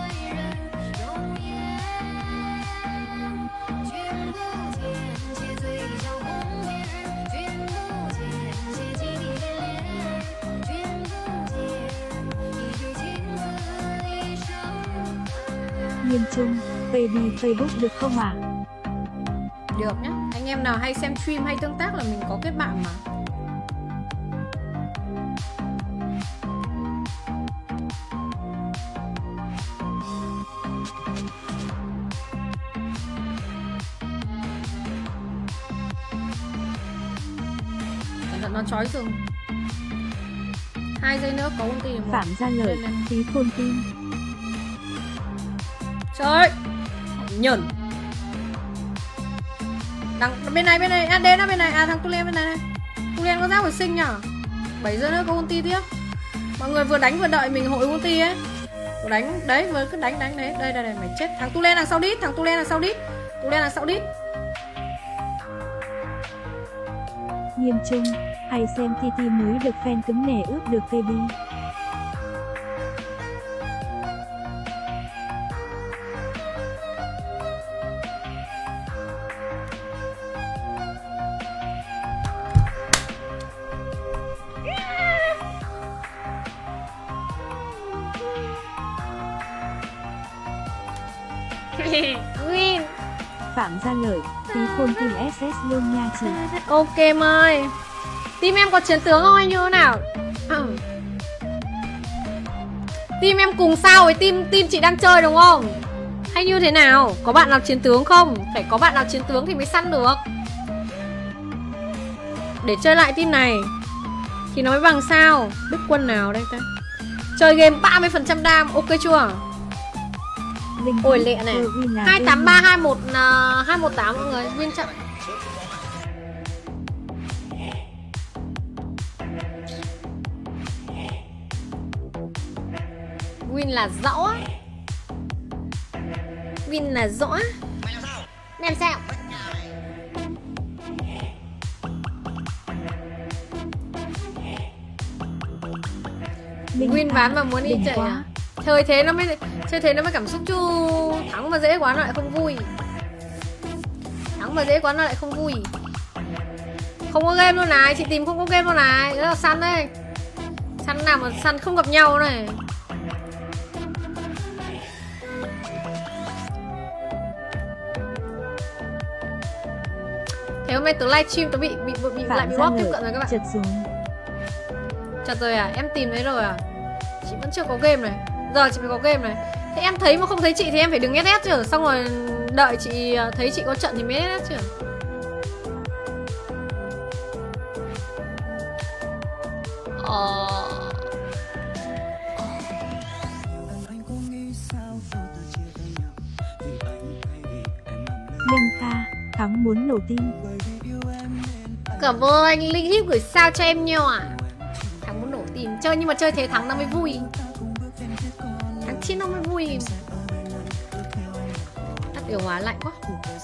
A: Nghiêm Trung, baby Facebook được không ạ?
B: Được nhá. Anh em nào hay xem stream hay tương tác là mình có kết bạn mà. Cẩn thận nó chói rừng. 2 giây nữa có ulti một.
A: Phạm Gia Lợi, tí phôn tin.
B: Trời nhởn. Đằng bên này AD nó bên này. À thằng Tulen bên này này. Tulen có giáp hồi sinh nhở. 7 giờ nữa có ulti tiếp. Mọi người vừa đánh vừa đợi mình hội ulti ấy. Vừa đánh, đấy, vừa cứ đánh đấy. Đây, mày chết. Thằng Tu Len đằng sau đít, Tu Len đằng sau đít.
A: Nghiêm Trung, hay xem TT mới được fan cứng nẻ ướp được KB.
B: Win.
A: Phạm Gia Lợi, tí khôn team SS luôn nha chị.
B: Ok em ơi. Team em có chiến tướng không hay như thế nào? Team em cùng sao với team chị đang chơi đúng không? Hay như thế nào? Có bạn nào chiến tướng không? Phải có bạn nào chiến tướng thì mới săn được. Để chơi lại team này thì nó mới bằng sao. Đức Quân nào đây ta? Chơi game 30% đam, ok chưa? Ôi lẹ này. 283 218 mọi người, win chậm. Win là rõ. Win là rõ. Làm sao? Win ván mà muốn đi chạy à? Chơi thế nó mới cảm xúc chứ. Thắng mà dễ quá nó lại không vui. Không có game luôn này, chị tìm không có game luôn này. Đó là săn đây. Săn nào mà săn không gặp nhau này. Thế hôm nay tớ livestream tớ bị lại bị bóp tiếp cận rồi các bạn. Chật rồi à? Em tìm thấy rồi à? Chị vẫn chưa có game này. Giờ chị phải có game này. Thế em thấy mà không thấy chị thì em phải đừng SS chứ. Xong rồi đợi chị thấy chị có trận thì mới SS chứ.
A: Linh Kha, Thắng muốn nổ tim.
B: Cảm ơn anh Linh Hip gửi sao cho em nhau à. Thắng muốn nổ tim. Chơi nhưng mà chơi thế thắng nó mới vui. Thắng chín nó mới vui. Tắt điều hòa lạnh quá.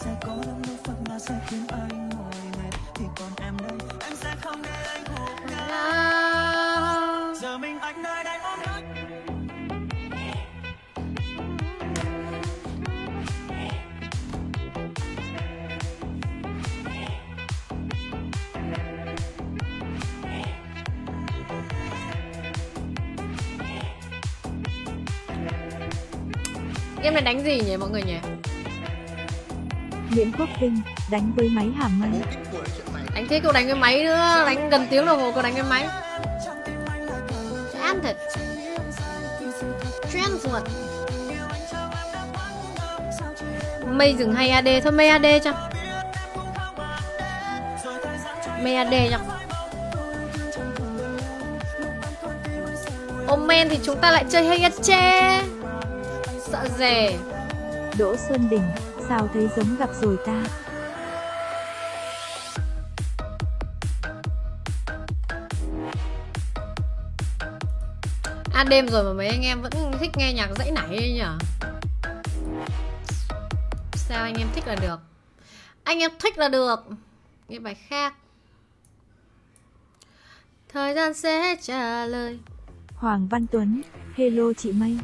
B: Game này đánh gì nhỉ mọi người nhỉ?
A: Nguyễn Quốc Vinh, đánh với máy hàm mây.
B: Đánh thế cậu đánh với máy nữa, đánh gần tiếng đồng hồ cậu đánh với máy. Chán thật. Chán ruột. Mây dừng hay AD, thôi mây AD cho. Mây AD cho. Omen thì chúng ta lại chơi Heihachi. Sợ rẻ.
A: Đỗ Xuân Đình, sao thấy giống gặp rồi ta?
B: Đêm rồi mà mấy anh em vẫn thích nghe nhạc dãy nảy ấy nhỉ? Sao anh em thích là được? Anh em thích là được. Nghe bài khác. Thời gian sẽ trả lời.
A: Hoàng Văn Tuấn, hello chị Mây.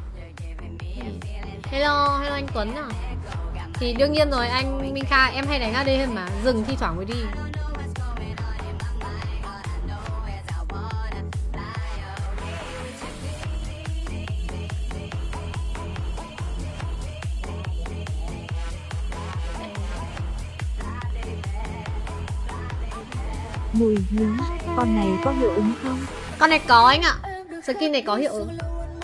B: Hello anh Tuấn à. Thì đương nhiên rồi anh Minh Kha, em hay đánh AD hơn mà. Dừng thi thoảng mới đi.
A: Mùi hướng, con này có hiệu ứng không?
B: Con này có anh ạ. Skin này có hiệu ứng.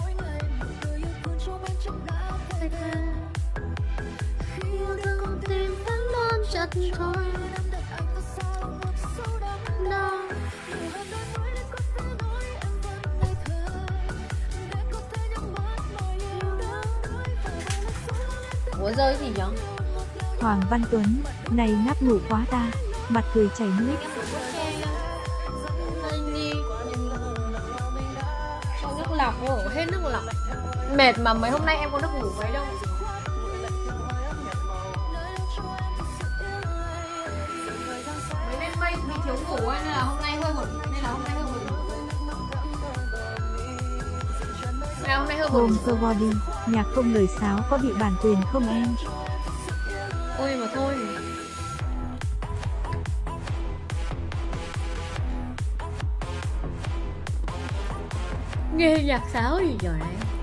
B: Ủa rơi gì vậy?
A: Hoàng Văn Tuấn, này ngáp ngủ quá ta. Mặt cười chảy nước.
B: hết nước lọc. Mệt mà mấy hôm nay em có được ngủ mấy đâu. Mấy đêm mây bị thiếu ngủ ấy, nên là hôm nay hơi buồn.
A: Home for Body, nhạc không lời sáo có bị bản quyền không em?
B: Ôi mà thôi. Nghe nhạc sáo gì vậy?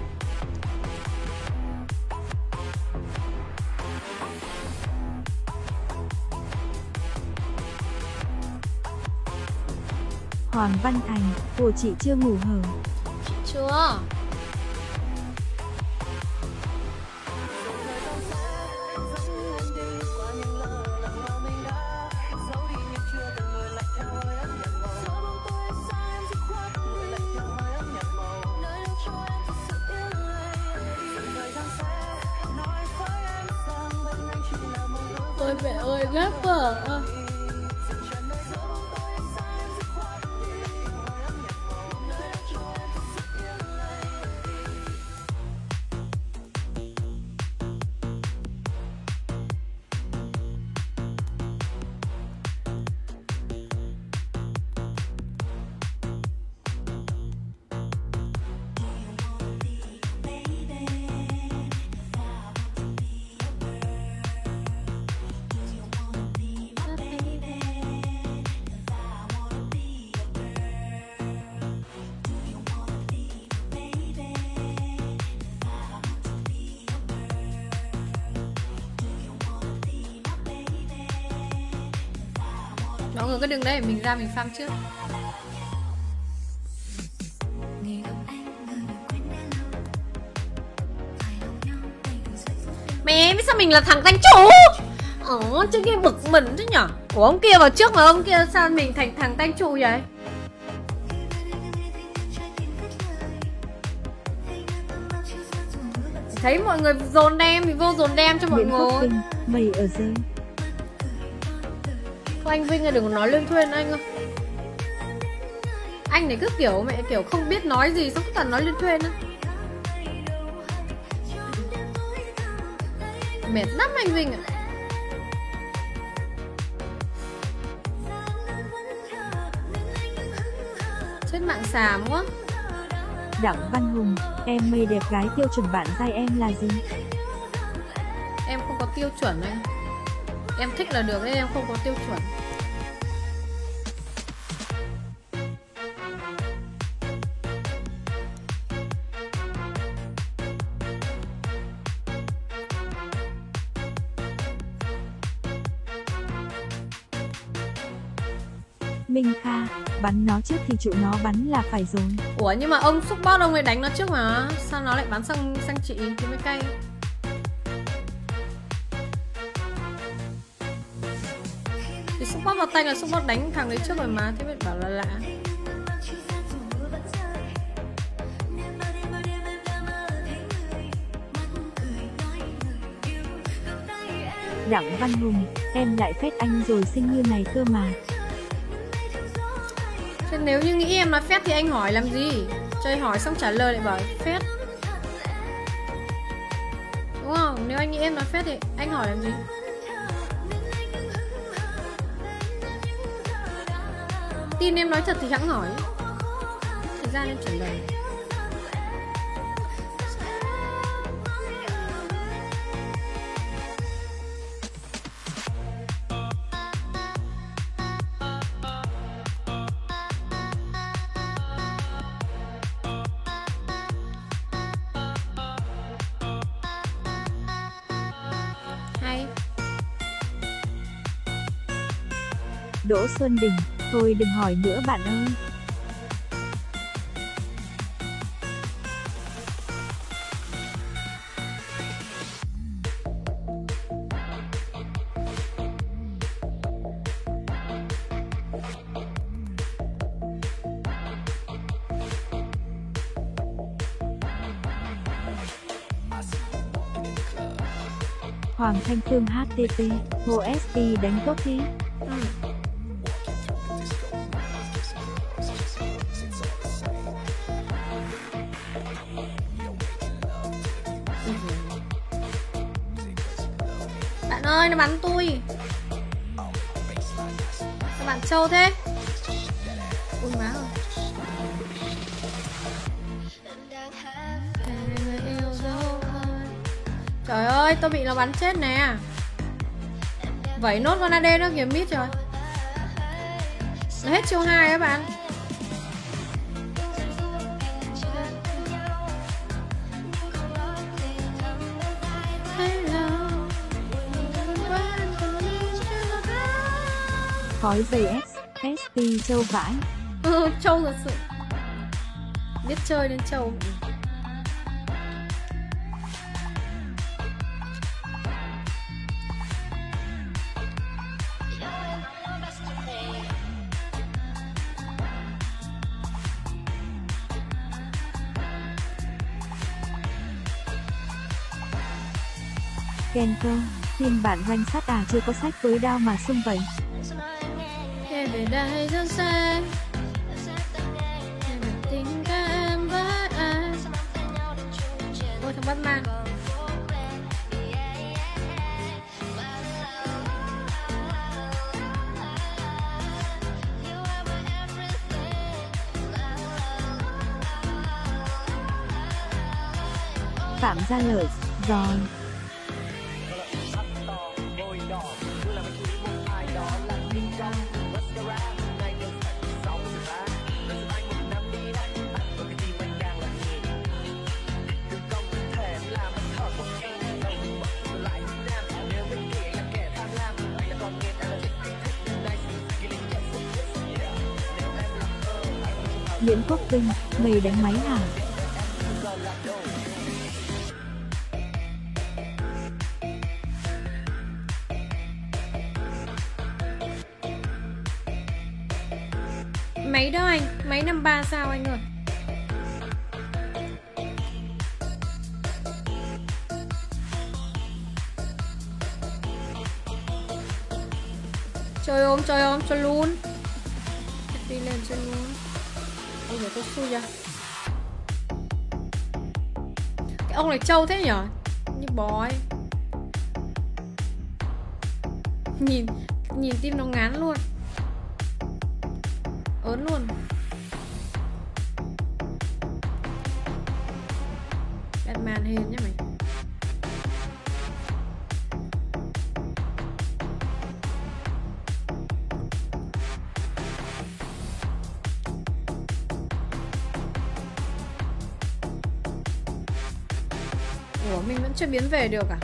A: Hoàng Văn Thành, của chị chưa ngủ hở?
B: Chưa. Ôi mẹ ơi, gấp quá. Mọi người cứ đứng đấy, mình ra mình farm trước. Mẹ biết sao mình là thằng tanh chủ. Chứ kia bực mình chứ nhở. Ủa ông kia vào trước mà ông kia sao mình thành thằng tanh chủ vậy? Thấy mọi người dồn đem thì vô dồn đem cho mọi người.
A: Mày ở rơi.
B: Anh Vinh là đừng có nói luyên thuyên anh ơi. Anh này cứ kiểu mẹ kiểu không biết nói gì xong cứ toàn nói luyên thuyên á. Mệt lắm anh Vinh ạ. Chết mạng xàm quá.
A: Đặng Văn Hùng, em mây đẹp gái tiêu chuẩn bạn trai em là gì?
B: Em không có tiêu chuẩn anh. Em thích là được nên em không có tiêu chuẩn.
A: Minh Kha, bắn nó trước thì trụ nó bắn là phải rồi.
B: Ủa nhưng mà ông support ông ấy đánh nó trước mà. Sao nó lại bắn sang chị thì mới cay. Thì support vào tay là support đánh thằng ấy trước rồi mà. Thế mới bảo là lạ.
A: Đặng Văn Hùng, em lại phét anh rồi xinh như này cơ mà.
B: Thế nếu như nghĩ em nói phét thì anh hỏi làm gì? Chơi hỏi xong trả lời lại bảo phét. Đúng không? Nếu anh nghĩ em nói phét thì anh hỏi làm gì? Tin em nói thật thì hẵng hỏi. Thời gian em trả lời.
A: Đỗ Xuân Đình, thôi đừng hỏi nữa bạn ơi. Hoàng Thanh Phương HTT, Hồ SP đánh tốt thế.
B: ơi, nó bắn tôi. Các bạn trâu thế. Ui má ơi. Trời ơi, tôi bị nó bắn chết nè. Vẩy nốt con AD nó kìa mít rồi. Nó hết chiêu 2 các bạn.
A: Khói giày ST châu vãi.
B: Châu thật sự. Biết chơi nên châu.
A: Kenko, phiên bản rank sát chưa có sách với đao mà xung vậy.
B: Em về đây rất xa. Em tình các em với ai. Ôi thằng Batman.
A: Phạm Gia Lợi, rồi. Nguyễn Quốc Vinh, mày đánh máy hả?
B: Máy đó anh, máy 53 sao anh ơi. Chơi ôm, cho luôn. Đi lên chơi luôn. Ôi giời tôi xui ra. Cái ông này trâu thế nhở? Như bò ấy. Nhìn tim nó ngán luôn. Ớn luôn. Batman hên nhá mày. Ủa mình vẫn chưa biến về được à?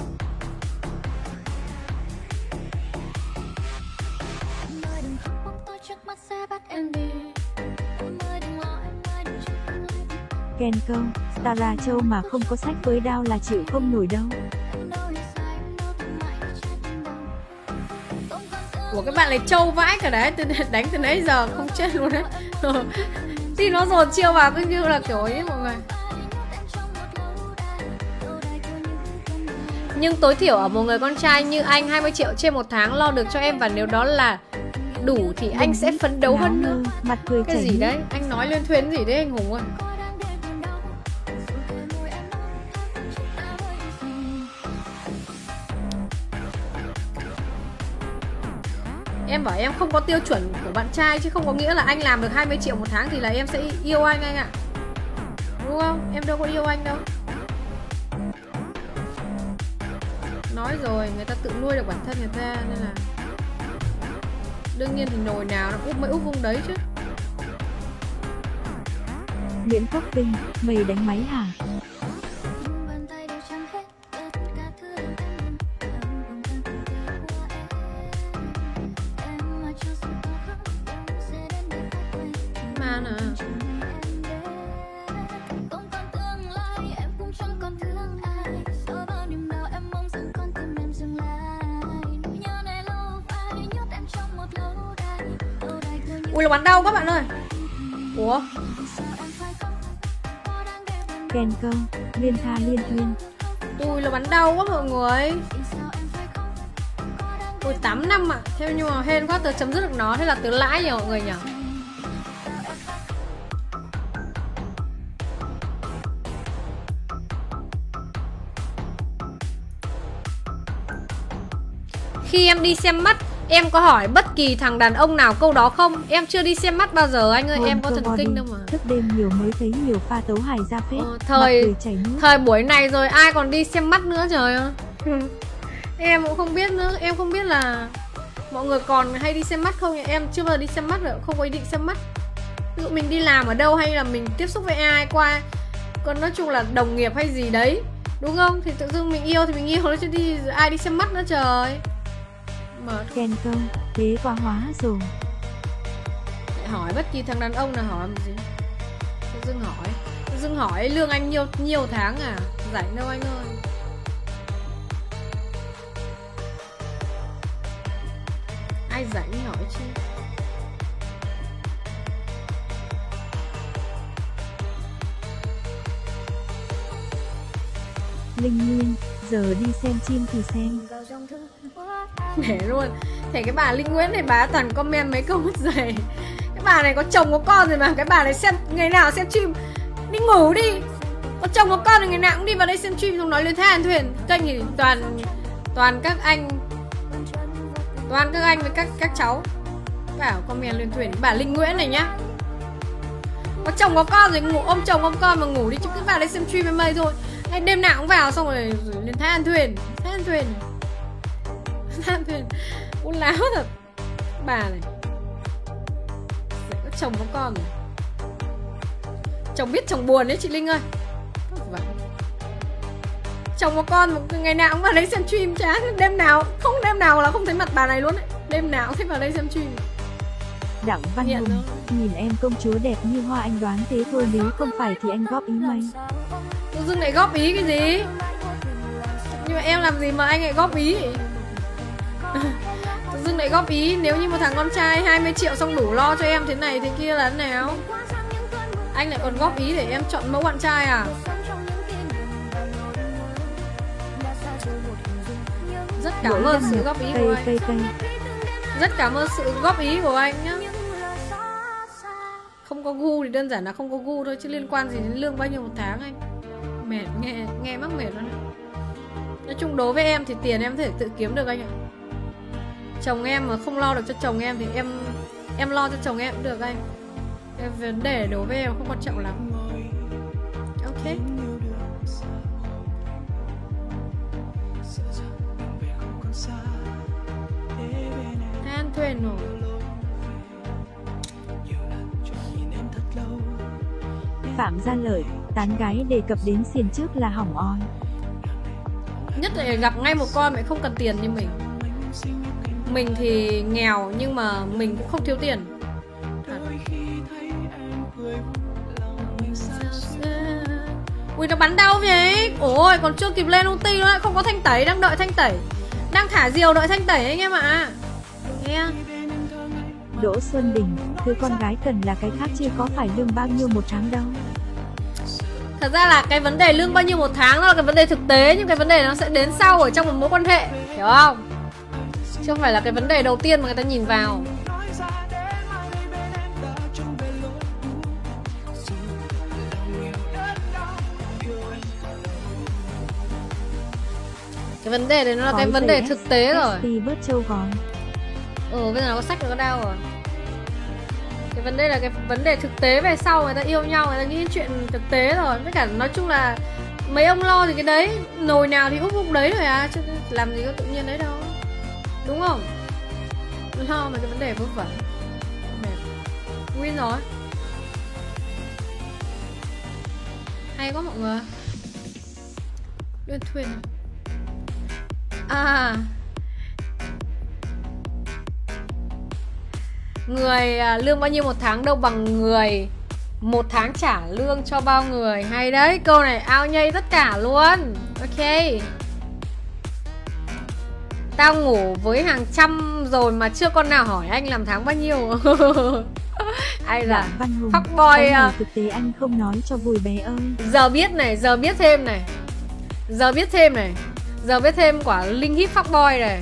A: Kenko, Tara Châu mà không có sách với đao là chịu không nổi đâu.
B: Ủa các bạn này trâu vãi cả đấy, đánh từ nãy giờ không chết luôn đấy. Thì nó dồn chiêu vào cứ như là kiểu ấy mọi người. Nhưng tối thiểu ở một người con trai như anh 20 triệu trên một tháng lo được cho em. Và nếu đó là đủ thì anh sẽ phấn đấu hơn nữa.
A: Mặt cười
B: cái gì đấy, anh nói lên thuyền gì đấy anh Hùng ơi. Em bảo em không có tiêu chuẩn của bạn trai, chứ không có nghĩa là anh làm được 20 triệu một tháng thì là em sẽ yêu anh ạ. Đúng không? Em đâu có yêu anh đâu. Nói rồi, người ta tự nuôi được bản thân người ta, nên là đương nhiên thì nồi nào nó úp mới úp vùng đấy chứ.
A: Nguyễn Quốc Vinh, mày đánh máy hả?
B: Man à. Ui là bắn đau các bạn ơi. Ủa
A: Kenko, liên tha liên thuyên.
B: Ui là bắn đau quá mọi người. Ui 8 năm ạ. Thế nhưng mà hên quá tớ chấm dứt được nó. Thế là tớ lãi nhờ mọi người nhỉ. Khi em đi xem mắt, em có hỏi bất kỳ thằng đàn ông nào câu đó không? Em chưa đi xem mắt bao giờ anh ơi, em có thần kinh đâu mà.
A: Thức đêm nhiều mới thấy nhiều pha tấu hài ra phết.
B: Thời buổi này rồi ai còn đi xem mắt nữa trời ơi. Em cũng không biết nữa, em không biết là mọi người còn hay đi xem mắt không. Em chưa bao giờ đi xem mắt rồi, không có ý định xem mắt. Ví dụ mình đi làm ở đâu hay là mình tiếp xúc với ai qua, còn nói chung là đồng nghiệp hay gì đấy, đúng không? Thì tự dưng mình yêu thì mình yêu nó, chứ đi ai đi xem mắt nữa trời. Mở
A: khen câu, thế quá hóa rồi.
B: Hỏi bất kỳ thằng đàn ông nào hỏi gì. Tự dưng hỏi lương anh nhiều tháng à? Rảnh đâu anh ơi. Ai rảnh hỏi chứ.
A: Linh Nguyên, giờ đi xem chim thì xem.
B: Để luôn. Thế cái bà Linh Nguyễn này bà toàn comment mấy câu mất dạy. Cái bà này có chồng có con rồi mà. Cái bà này xem ngày nào xem stream. Đi ngủ đi. Có chồng có con rồi ngày nào cũng đi vào đây xem stream. Xong nói lên than thuyền. Kênh thì toàn các anh. Toàn các anh với các cháu. Bảo comment lên thuyền. Bà Linh Nguyễn này nhá. Có chồng có con rồi ngủ, ôm chồng ôm con mà ngủ đi. Chứ cứ vào đây xem stream với mây thôi. Hay đêm nào cũng vào xong rồi lên than thuyền. Than thuyền. Ôn láo thật. Bà này có chồng có con rồi. Chồng biết chồng buồn đấy chị Linh ơi. Chồng có con mà ngày nào cũng vào đây xem stream chán. Đêm nào là không thấy mặt bà này luôn ấy. Đêm nào cũng thấy vào đây xem stream.
A: Đặng Văn Hùng, nhìn em công chúa đẹp như hoa anh đoán thế thôi, nếu không phải thì anh góp ý mấy.
B: Tự dưng lại góp ý cái gì? Nhưng mà em làm gì mà anh lại góp ý? Tự dưng lại góp ý. Nếu như một thằng con trai 20 triệu xong đủ lo cho em thế này thế kia là thế nào? Anh lại còn góp ý để em chọn mẫu bạn trai à? Rất cảm ơn sự góp ý của anh. Rất cảm ơn sự góp ý của anh nhá. Không có gu thì đơn giản là không có gu thôi, chứ liên quan gì đến lương bao nhiêu một tháng anh. Mệt, nghe mắc mệt luôn. Nói chung đối với em thì tiền em có thể tự kiếm được anh ạ. Chồng em mà không lo được cho chồng em thì em lo cho chồng em cũng được anh. Cái vấn đề đối với em không quan trọng lắm. Ok. Than thuyền rồi.
A: Phạm Gia Lợi, tán gái đề cập đến xiên trước là hỏng oi.
B: Nhất là gặp ngay một con mẹ không cần tiền như mình. Mình thì nghèo nhưng mà mình cũng không thiếu tiền. Thật. Ui nó bắn đau vậy. Ôi còn chưa kịp lên ulti nữa, không có thanh tẩy, đang đợi thanh tẩy. Đang thả diều đợi thanh tẩy anh em ạ. Nghe.
A: Đỗ Xuân Đình, thứ con gái cần là cái khác chứ có phải lương bao nhiêu một tháng đâu.
B: Thật ra là cái vấn đề lương bao nhiêu một tháng đó là cái vấn đề thực tế, nhưng cái vấn đề nó sẽ đến sau ở trong một mối quan hệ, hiểu không? Chứ không phải là cái vấn đề đầu tiên mà người ta nhìn vào. Cái vấn đề này nó là cái vấn đề thực tế rồi.
A: Bớt trâu gòn.
B: Bây giờ nó có sách được có đau rồi. Cái vấn đề là cái vấn đề thực tế về sau người ta yêu nhau, người ta nghĩ chuyện thực tế rồi. Với cả nói chung là mấy ông lo thì cái đấy, nồi nào thì úp đấy rồi à, chứ làm gì có tự nhiên đấy đâu. Đúng không? Lo mà cái vấn đề vớ vẩn. Mệt. Win rồi. Hay quá mọi người. Đơn thuyền. À, người lương bao nhiêu một tháng đâu bằng người một tháng trả lương cho bao người. Hay đấy, câu này ao nhây tất cả luôn. Ok. Tao ngủ với hàng trăm rồi mà chưa con nào hỏi anh làm tháng bao nhiêu. Ai là fuckboy.
A: Thực tế anh không nói cho vui bé ơi.
B: Giờ biết này, giờ biết thêm này. Giờ biết thêm này. Giờ biết thêm quả linh hit fuckboy này.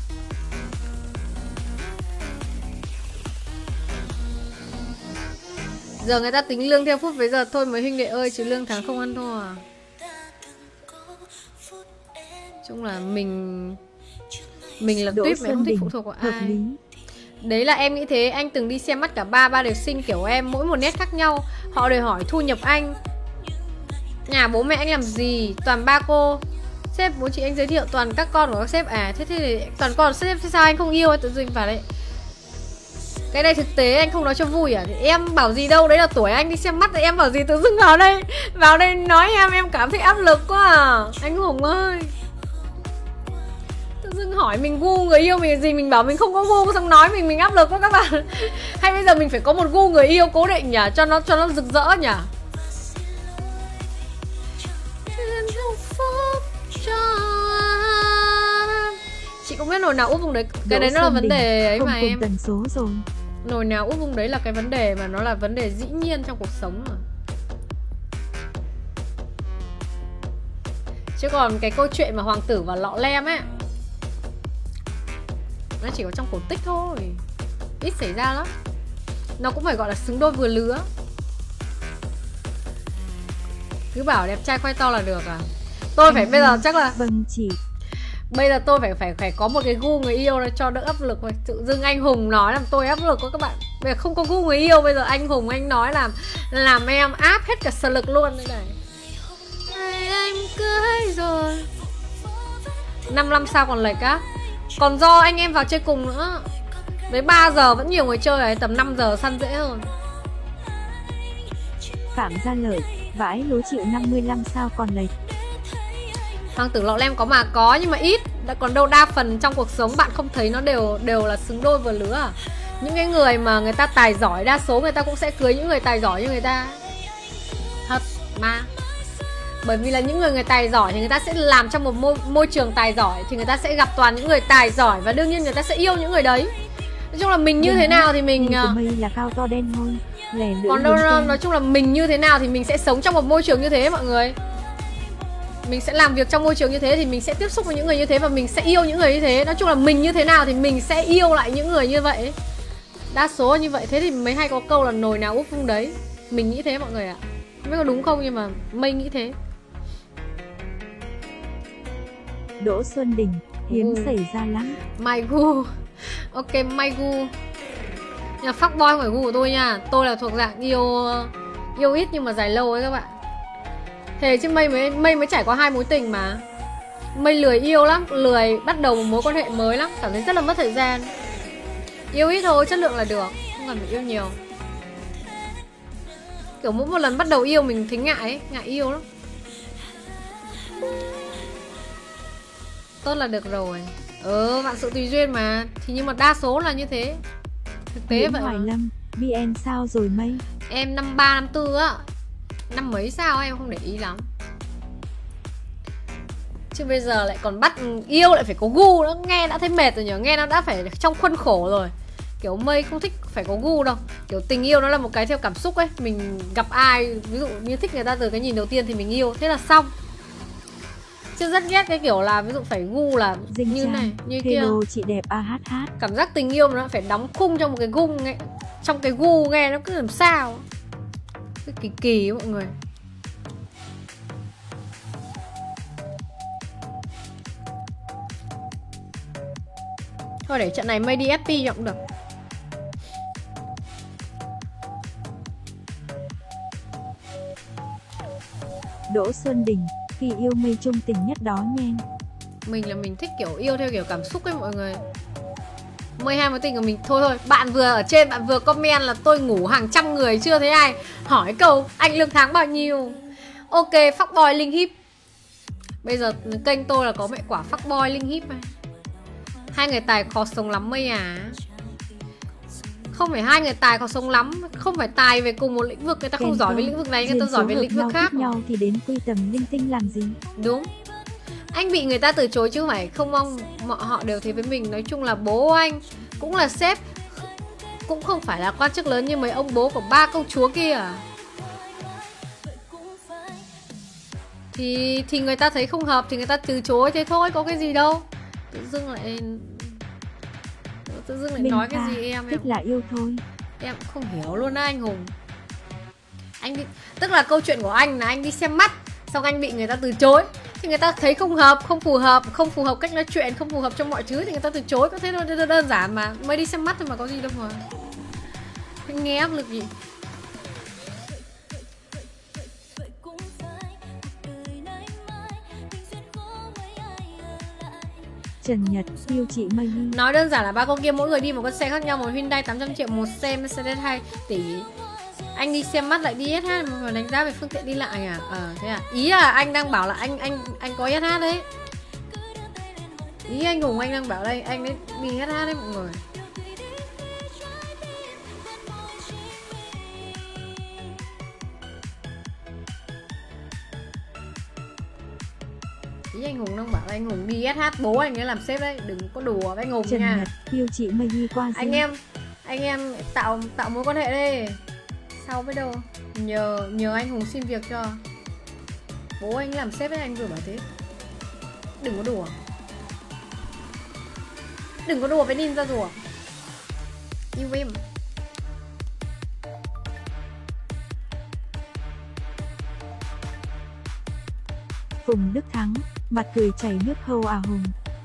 B: Giờ người ta tính lương theo phút với giờ thôi mấy huynh đệ ơi, chứ lương tháng không ăn thua à. Chung là mình Mình là tuyếp, mình không thích phụ thuộc vào ai.
A: Lý.
B: Đấy là em nghĩ thế. Anh từng đi xem mắt cả ba đều xinh kiểu em, mỗi một nét khác nhau. Họ đều hỏi thu nhập anh, nhà bố mẹ anh làm gì, toàn ba cô. Sếp bố chị anh giới thiệu toàn các con của các sếp à? Thế thì toàn con sếp, thế sao anh không yêu? Tự dưng vào đấy. Cái này thực tế anh không nói cho vui à? Thì em bảo gì đâu, đấy là tuổi anh đi xem mắt thì em bảo gì, tự dưng vào đây nói em cảm thấy áp lực quá à. Anh Hùng ơi, tự dưng hỏi mình gu người yêu mình gì, mình bảo mình không có gu, xong nói mình áp lực quá các bạn. Hay bây giờ mình phải có một gu người yêu cố định nhỉ, cho nó rực rỡ nhỉ. Chị cũng biết nồi nào úp vùng đấy. Cái đấy nó là vấn đề ấy mà em.
A: Tần số rồi.
B: Nồi nào úp vùng đấy là cái vấn đề mà nó là vấn đề dĩ nhiên trong cuộc sống mà. Chứ còn cái câu chuyện mà hoàng tử và lọ lem ấy, nó chỉ có trong cổ tích thôi, ít xảy ra lắm. Nó cũng phải gọi là xứng đôi vừa lứa. Cứ bảo đẹp trai khoai to là được à? Tôi phải bây giờ chắc là
A: vâng chị.
B: Bây giờ tôi phải có một cái gu người yêu để cho đỡ áp lực thôi. Tự dưng anh Hùng nói làm tôi áp lực quá các bạn. Bây giờ không có gu người yêu, bây giờ anh Hùng anh nói làm em áp hết cả sở lực luôn đây này. Anh cưới rồi 5 năm sao còn lệch á? Còn do anh em vào chơi cùng nữa. Với 3 giờ vẫn nhiều người chơi ấy, tầm 5 giờ săn dễ hơn.
A: Phạm Gia Lợi, vãi lúa chịu 55 sao còn lệch.
B: Hoàng tử lọ lem có mà có, nhưng mà ít. Còn đâu đa phần trong cuộc sống bạn không thấy nó đều là xứng đôi vừa lứa à? Những cái người mà người ta tài giỏi, đa số người ta cũng sẽ cưới những người tài giỏi như người ta. Thật mà. Bởi vì là những người tài giỏi thì người ta sẽ làm trong một môi trường tài giỏi, thì người ta sẽ gặp toàn những người tài giỏi, và đương nhiên người ta sẽ yêu những người đấy. Nói chung là mình như thế nào thì mình
A: của mình là cao to đen thôi.
B: Còn đâu nói chung là mình như thế nào thì mình sẽ sống trong một môi trường như thế mọi người. Mình sẽ làm việc trong môi trường như thế thì mình sẽ tiếp xúc với những người như thế, và mình sẽ yêu những người như thế. Nói chung là mình như thế nào thì mình sẽ yêu lại những người như vậy. Đa số như vậy. Thế thì mới hay có câu là nồi nào úp vung đấy. Mình nghĩ thế mọi người ạ. Không biết có đúng không, nhưng mà mình nghĩ thế.
A: Đỗ Xuân Đình, hiếm xảy ra lắm.
B: My gu. Ok, my gu. Nhưng mà fuck boy không phải gu của tôi nha. Tôi là thuộc dạng yêu ít nhưng mà dài lâu ấy các bạn. Thế chứ Mây mới trải qua 2 mối tình mà. Mây lười yêu lắm, lười bắt đầu một mối quan hệ mới lắm, cảm thấy rất là mất thời gian. Yêu ít thôi, chất lượng là được, không cần phải yêu nhiều. Kiểu mỗi một lần bắt đầu yêu mình thấy ngại ấy, ngại yêu lắm. Tốt là được rồi. Vạn sự tùy duyên mà. Thì nhưng mà đa số là như thế. Thực tế vậy.
A: Hoài Lâm, VN sao rồi Mây?
B: Em năm 3, năm 4 á. Năm mấy sao em không để ý lắm. Chứ bây giờ lại còn bắt yêu lại phải có gu nữa. Nghe đã thấy mệt rồi nhỉ. Nghe nó đã phải trong khuôn khổ rồi. Kiểu Mây không thích phải có gu đâu. Kiểu tình yêu nó là một cái theo cảm xúc ấy. Mình gặp ai, ví dụ như thích người ta từ cái nhìn đầu tiên thì mình yêu, thế là xong. Chứ rất ghét cái kiểu là ví dụ phải gu là
A: Dinh
B: như
A: Trang,
B: này, như
A: hello,
B: kia.
A: chị đẹp AHH.
B: Cảm giác tình yêu nó phải đóng khung trong một cái gu, trong cái gu nghe nó cứ làm sao. Cứ kỳ kỳ mọi người. Thôi để trận này Mây đi FP cũng được.
A: Đỗ Xuân Đình, khi yêu Mây trung tình nhất đó nha.
B: Mình là mình thích kiểu yêu theo kiểu cảm xúc ấy mọi người. 12 mối tình của mình. Thôi bạn vừa ở trên bạn vừa comment là tôi ngủ hàng trăm người chưa thấy ai hỏi câu anh lương tháng bao nhiêu. Ok, fuckboy linh hip. Bây giờ kênh tôi là có mẹ quả fuckboy linh hip này. Hai người tài khó sống lắm Mây à? Không phải hai người tài khó sống lắm, không phải tài về cùng một lĩnh vực. Người ta không giỏi về lĩnh vực này, người ta giỏi về lĩnh vực khác.
A: nhau thì đến quy tầm linh tinh làm gì?
B: Đúng. Anh bị người ta từ chối chứ không phải không mong họ đều thế với mình. Nói chung là bố anh cũng là sếp, cũng không phải là quan chức lớn như mấy ông bố của 3 công chúa kia. Thì người ta thấy không hợp thì người ta từ chối, thế thôi, có cái gì đâu. Tự dưng lại
A: Minh
B: nói cái gì
A: thích là yêu thôi.
B: Em không hiểu luôn á anh Hùng. Tức là câu chuyện của anh là anh đi xem mắt, xong anh bị người ta từ chối. thì người ta thấy không hợp, không phù hợp cách nói chuyện, không phù hợp trong mọi thứ thì người ta từ chối, có thế thôi, đơn giản mà. Mới đi xem mắt thôi mà, có gì đâu mà nghe áp lực gì.
A: Trần Nhật yêu chị Mây.
B: Nói đơn giản là ba cô kia mỗi người đi một con xe khác nhau, một Hyundai 800 triệu, một xe Mercedes 2 tỷ. Anh đi xem mắt lại đi SH mà đánh giá về phương tiện đi lại à? Thế à? Ý là anh đang bảo là anh có SH đấy. Ý anh Hùng anh đang bảo đây anh ấy đi SH đấy mọi người. Ý anh Hùng đang bảo là anh Hùng đi SH, bố anh ấy làm sếp đấy, đừng có đùa với anh Hùng
A: Trần
B: nha.
A: Nhật yêu chị Mây đi qua
B: Anh em tạo mối quan hệ đi. Sau với đâu nhờ anh Hùng xin việc cho. Bố anh làm sếp đấy, anh vừa bảo thế. Đừng có đùa. Đừng có đùa với ninja rùa. Yêu em.
A: Phùng Đức Thắng, mặt cười chảy nước hâu à Hùng.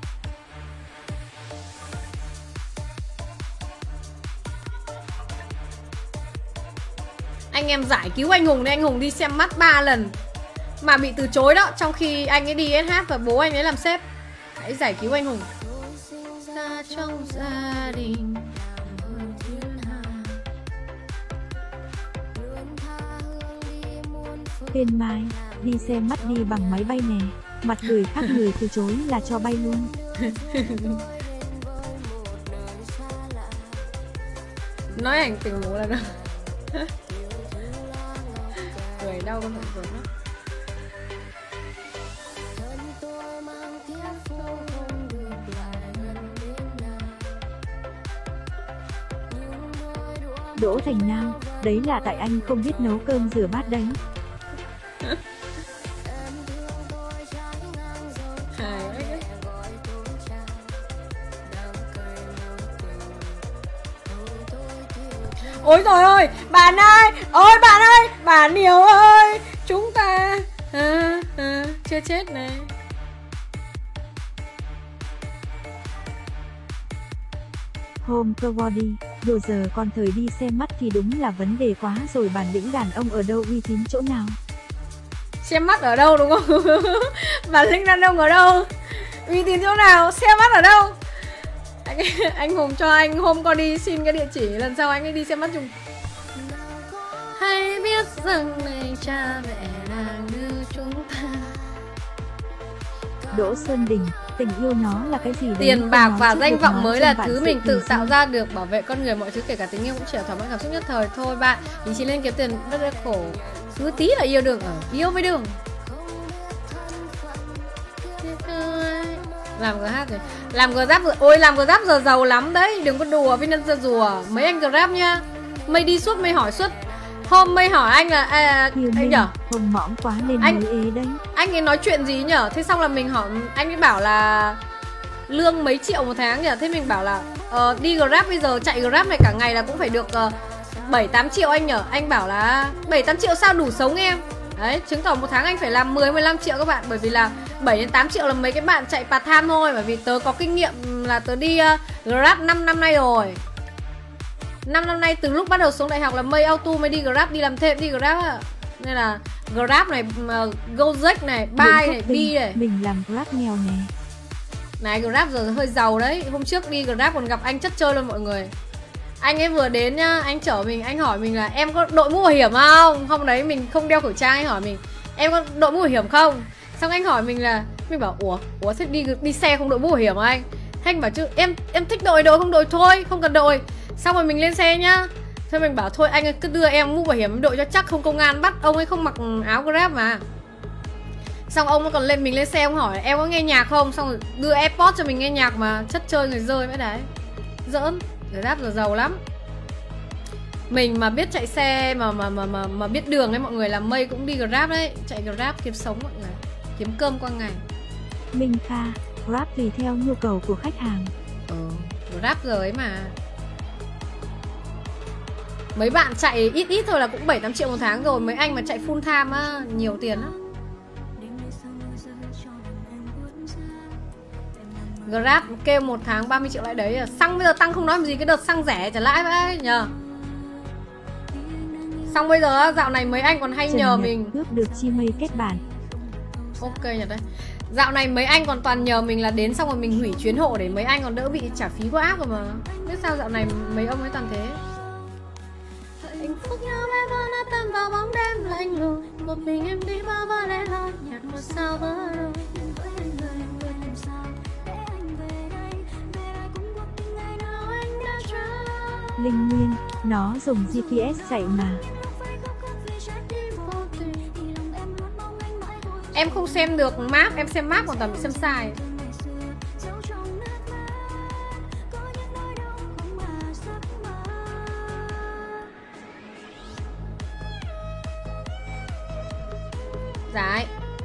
B: Anh em giải cứu anh Hùng nên anh Hùng đi xem mắt 3 lần mà bị từ chối đó, trong khi anh ấy đi SH và bố anh ấy làm sếp. Hãy giải cứu anh Hùng. Ra trong gia đình.
A: Tên Mai, đi xem mắt đi bằng máy bay nè. Mặt cười khác người từ chối là cho bay luôn.
B: Nói ảnh tình ngủ là đâu. Cười đau con cười nó.
A: Đỗ Thành Nam, đấy là tại anh không biết nấu cơm rửa bát đấy.
B: Ôi trời ơi, bạn ơi, ôi bạn ơi, bạn Điều ơi, chúng ta chưa chết này.
A: Hôm cơ body, đồ giờ còn thời đi xem mắt thì đúng là vấn đề quá rồi, bản lĩnh đàn ông ở đâu, uy tín chỗ nào?
B: Xem mắt ở đâu đúng không? Bản lĩnh đàn ông ở đâu? Uy tín chỗ nào? Xem mắt ở đâu? Anh Hùng cho anh hôm có đi xin cái địa chỉ, lần sau anh ấy đi xem mắt chung. Hãy biết rằng này cha mẹ là như chúng ta.
A: Đỗ Xuân Đình, tình yêu nó là cái gì đấy?
B: Tiền bạc và danh vọng mới là thứ mình tự tạo ra được. Bảo vệ con người, mọi thứ kể cả tình yêu cũng chỉ là thỏa mãn cảm xúc nhất thời thôi bạn. Ý chí lên kiếm tiền rất là khổ. Cứ tí là yêu đường ở, yêu với đường. Làm GH rồi. Làm GH rồi. Ôi làm GH giờ giàu lắm đấy. Đừng có đùa với nhân dân rùa. Mấy anh Grab nhá. Mày đi suốt mày hỏi suốt. Hôm mày hỏi anh là anh nhở?
A: Hồng mõm quá lên anh, mới ế đấy.
B: Anh ấy nói chuyện gì nhở? Thế xong là mình hỏi, anh ấy bảo là lương mấy triệu một tháng nhở? Thế mình bảo là đi Grab bây giờ chạy Grab này cả ngày là cũng phải được 7-8 triệu anh nhở? Anh bảo là 7-8 triệu sao đủ sống em? Đấy, chứng tỏ một tháng anh phải làm 10-15 triệu các bạn. Bởi vì là 7-8 triệu là mấy cái bạn chạy part time thôi. Bởi vì tớ có kinh nghiệm là tớ đi Grab 5 năm nay rồi. 5 năm nay từ lúc bắt đầu xuống đại học là Mây Auto mới đi Grab, đi làm thêm đi Grab à. Nên là Grab này, Gojek này, Buy này, đi này.
A: Mình làm Grab nghèo nè.
B: Này Grab giờ hơi giàu đấy. Hôm trước đi Grab còn gặp anh chất chơi luôn mọi người. Anh ấy vừa đến nhá, anh chở mình, anh hỏi mình là em có đội mũ bảo hiểm không? Hôm đấy mình không đeo khẩu trang, anh hỏi mình em có đội mũ bảo hiểm không? Xong anh hỏi mình là, mình bảo ủa thế đi xe không đội mũ bảo hiểm à anh? Thế anh bảo chứ em thích đội không đội thôi, không cần đội. Xong rồi mình lên xe nhá. Thế mình bảo thôi anh cứ đưa em mũ bảo hiểm đội cho chắc, không công an bắt. Ông ấy không mặc áo Grab mà. Xong ông còn lên mình lên xe, ông hỏi em có nghe nhạc không? Xong rồi đưa AirPods cho mình nghe nhạc mà chất chơi người rơi vậy đấy. Giỡn. Grab giờ giàu lắm. Mình mà biết chạy xe mà biết đường ấy mọi người, làm Mây cũng đi Grab đấy. Chạy Grab kiếm sống mọi người, kiếm cơm qua ngày.
A: Minh Kha, Grab tùy theo nhu cầu của khách hàng.
B: Grab giờ ấy mà. Mấy bạn chạy ít thôi là cũng 7-8 triệu một tháng rồi. Mấy anh mà chạy full time á, nhiều tiền á. Grab kêu 1 tháng 30 triệu lãi đấy. Xăng bây giờ tăng không nói làm gì, cái đợt xăng rẻ trả lãi vậy nhờ. Xong bây giờ dạo này mấy anh còn hay nhờ mình
A: cướp được chi mây kết bạn.
B: Ok Nhật đấy. Dạo này mấy anh còn toàn nhờ mình là đến xong rồi mình hủy chuyến hộ để mấy anh còn đỡ bị trả phí qua app rồi mà. Biết sao dạo này mấy ông ấy toàn thế. Hạnh phúc nhau bé vỡ nát tan vào bóng đêm lạnh lùng. Một mình em đi bơ vơ lẻ loi nhạt một sao vỡ rồi.
A: Linh Nguyên, nó dùng GPS chạy mà.
B: Em không xem được map, em xem map còn toàn bị xem sai. Đấy.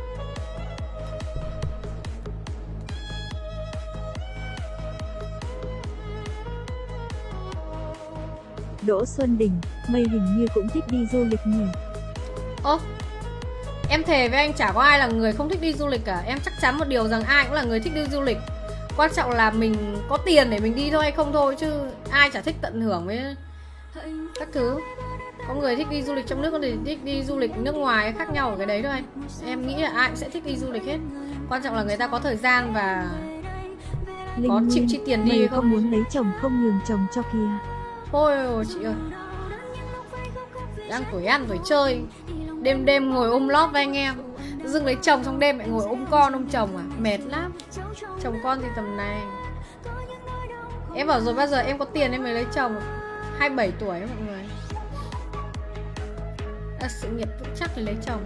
A: Đỗ Xuân Đình, Mây hình như cũng thích đi du lịch nhỉ?
B: Ô, em thề với anh chả có ai là người không thích đi du lịch cả. Em chắc chắn một điều rằng ai cũng là người thích đi du lịch. Quan trọng là mình có tiền để mình đi thôi hay không thôi. Chứ ai chả thích tận hưởng với các thứ. Có người thích đi du lịch trong nước, có người thích đi du lịch nước ngoài, khác nhau ở cái đấy thôi. Em nghĩ là ai cũng sẽ thích đi du lịch hết. Quan trọng là người ta có thời gian và
A: Linh
B: có
A: Nguyên,
B: chịu chi tiền đi hay không.
A: không muốn lấy chồng không nhường chồng cho kia.
B: Thôi chị ơi, đang tuổi ăn tuổi chơi, đêm đêm ngồi ôm lót với anh em, dưng lấy chồng xong đêm lại ngồi ôm con ôm chồng à, mệt lắm. Chồng con thì tầm này. Em bảo rồi bao giờ em có tiền em mới lấy chồng. 27 tuổi mọi người, đã sự nghiệp vững chắc thì lấy chồng.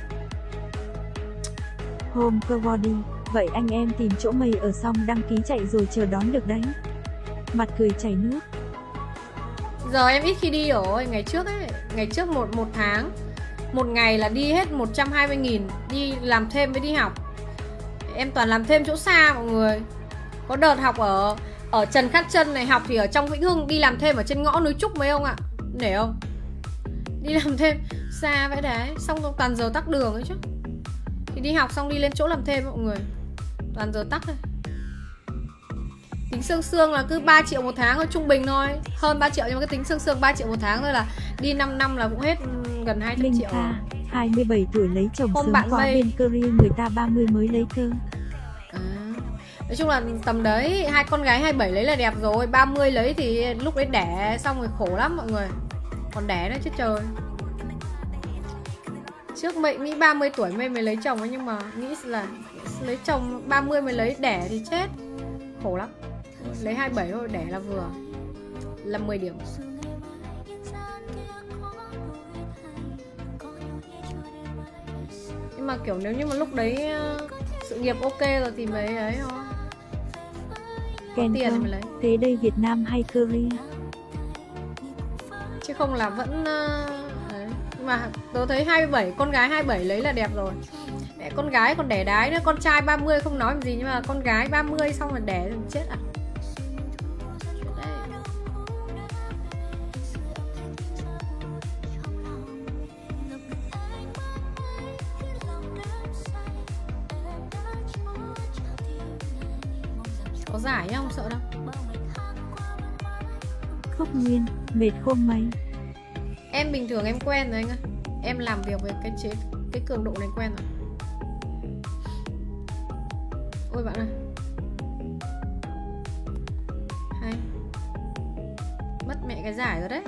A: Hôm cơ body, vậy anh em tìm chỗ mây ở xong đăng ký chạy rồi chờ đón được đấy. Mặt cười chảy nước.
B: Giờ em ít khi đi rồi, ngày trước ấy, ngày trước một tháng, một ngày là đi hết 120.000, đi làm thêm với đi học. Em toàn làm thêm chỗ xa mọi người. Có đợt học ở Trần Khát Trân này, học thì ở trong Vĩnh Hưng, đi làm thêm ở trên ngõ núi Trúc mấy ông ạ. Nể không? Đi làm thêm xa vậy đấy, xong toàn giờ tắc đường ấy chứ. Thì đi học xong đi lên chỗ làm thêm mọi người, toàn giờ tắc thôi. Tính xương là cứ 3 triệu một tháng thôi, trung bình thôi. Hơn 3 triệu nhưng mà cái tính xương 3 triệu một tháng thôi là đi 5 năm là cũng hết gần 200
A: Linh
B: triệu.
A: Kha, 27 tuổi lấy chồng
B: Hôm
A: sớm
B: bạn
A: qua
B: Mây.
A: bên Korea người ta 30 mới lấy cơ.
B: Nói chung là tầm đấy, hai con gái 27 lấy là đẹp rồi, 30 lấy thì lúc đấy đẻ xong rồi khổ lắm mọi người. Còn đẻ nữa chứ trời. Trước Mây nghĩ 30 tuổi Mây mới lấy chồng ấy, nhưng mà nghĩ là lấy chồng 30 mới lấy, đẻ thì chết. Khổ lắm. Lấy 27 thôi, đẻ là vừa. Là 10 điểm. Nhưng mà kiểu nếu như mà lúc đấy sự nghiệp ok rồi thì mới ấy thôi. Có tiền thì mới lấy.
A: Thế đây Việt Nam hay Korea?
B: Chứ không là vẫn đấy. Nhưng mà tớ thấy 27, con gái 27 lấy là đẹp rồi. Mẹ, con gái còn đẻ đái nữa. Con trai 30 không nói gì, nhưng mà con gái 30 xong rồi đẻ rồi chết à. Có giải nhá, không sợ đâu.
A: Khúc Nguyên, mệt không mấy.
B: Em bình thường em quen rồi anh ơi. Em làm việc với cái cường độ này quen rồi. Ôi bạn ơi. Hay. Mất mẹ cái giải rồi đấy.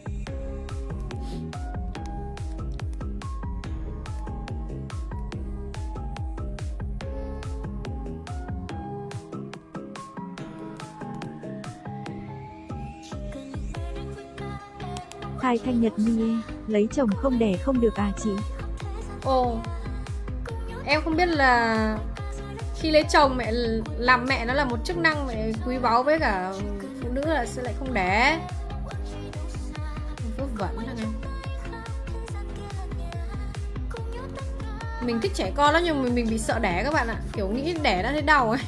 A: Khai Thanh Nhật Mie, lấy chồng không đẻ không được à chị?
B: Ồ, em không biết là khi lấy chồng mẹ làm mẹ nó là một chức năng mẹ quý báu với cả phụ nữ là sẽ lại không đẻ. Vớ vẩn thằng em. Mình thích trẻ con lắm nhưng mà mình bị sợ đẻ các bạn ạ. Kiểu nghĩ đẻ đã thấy đau ấy.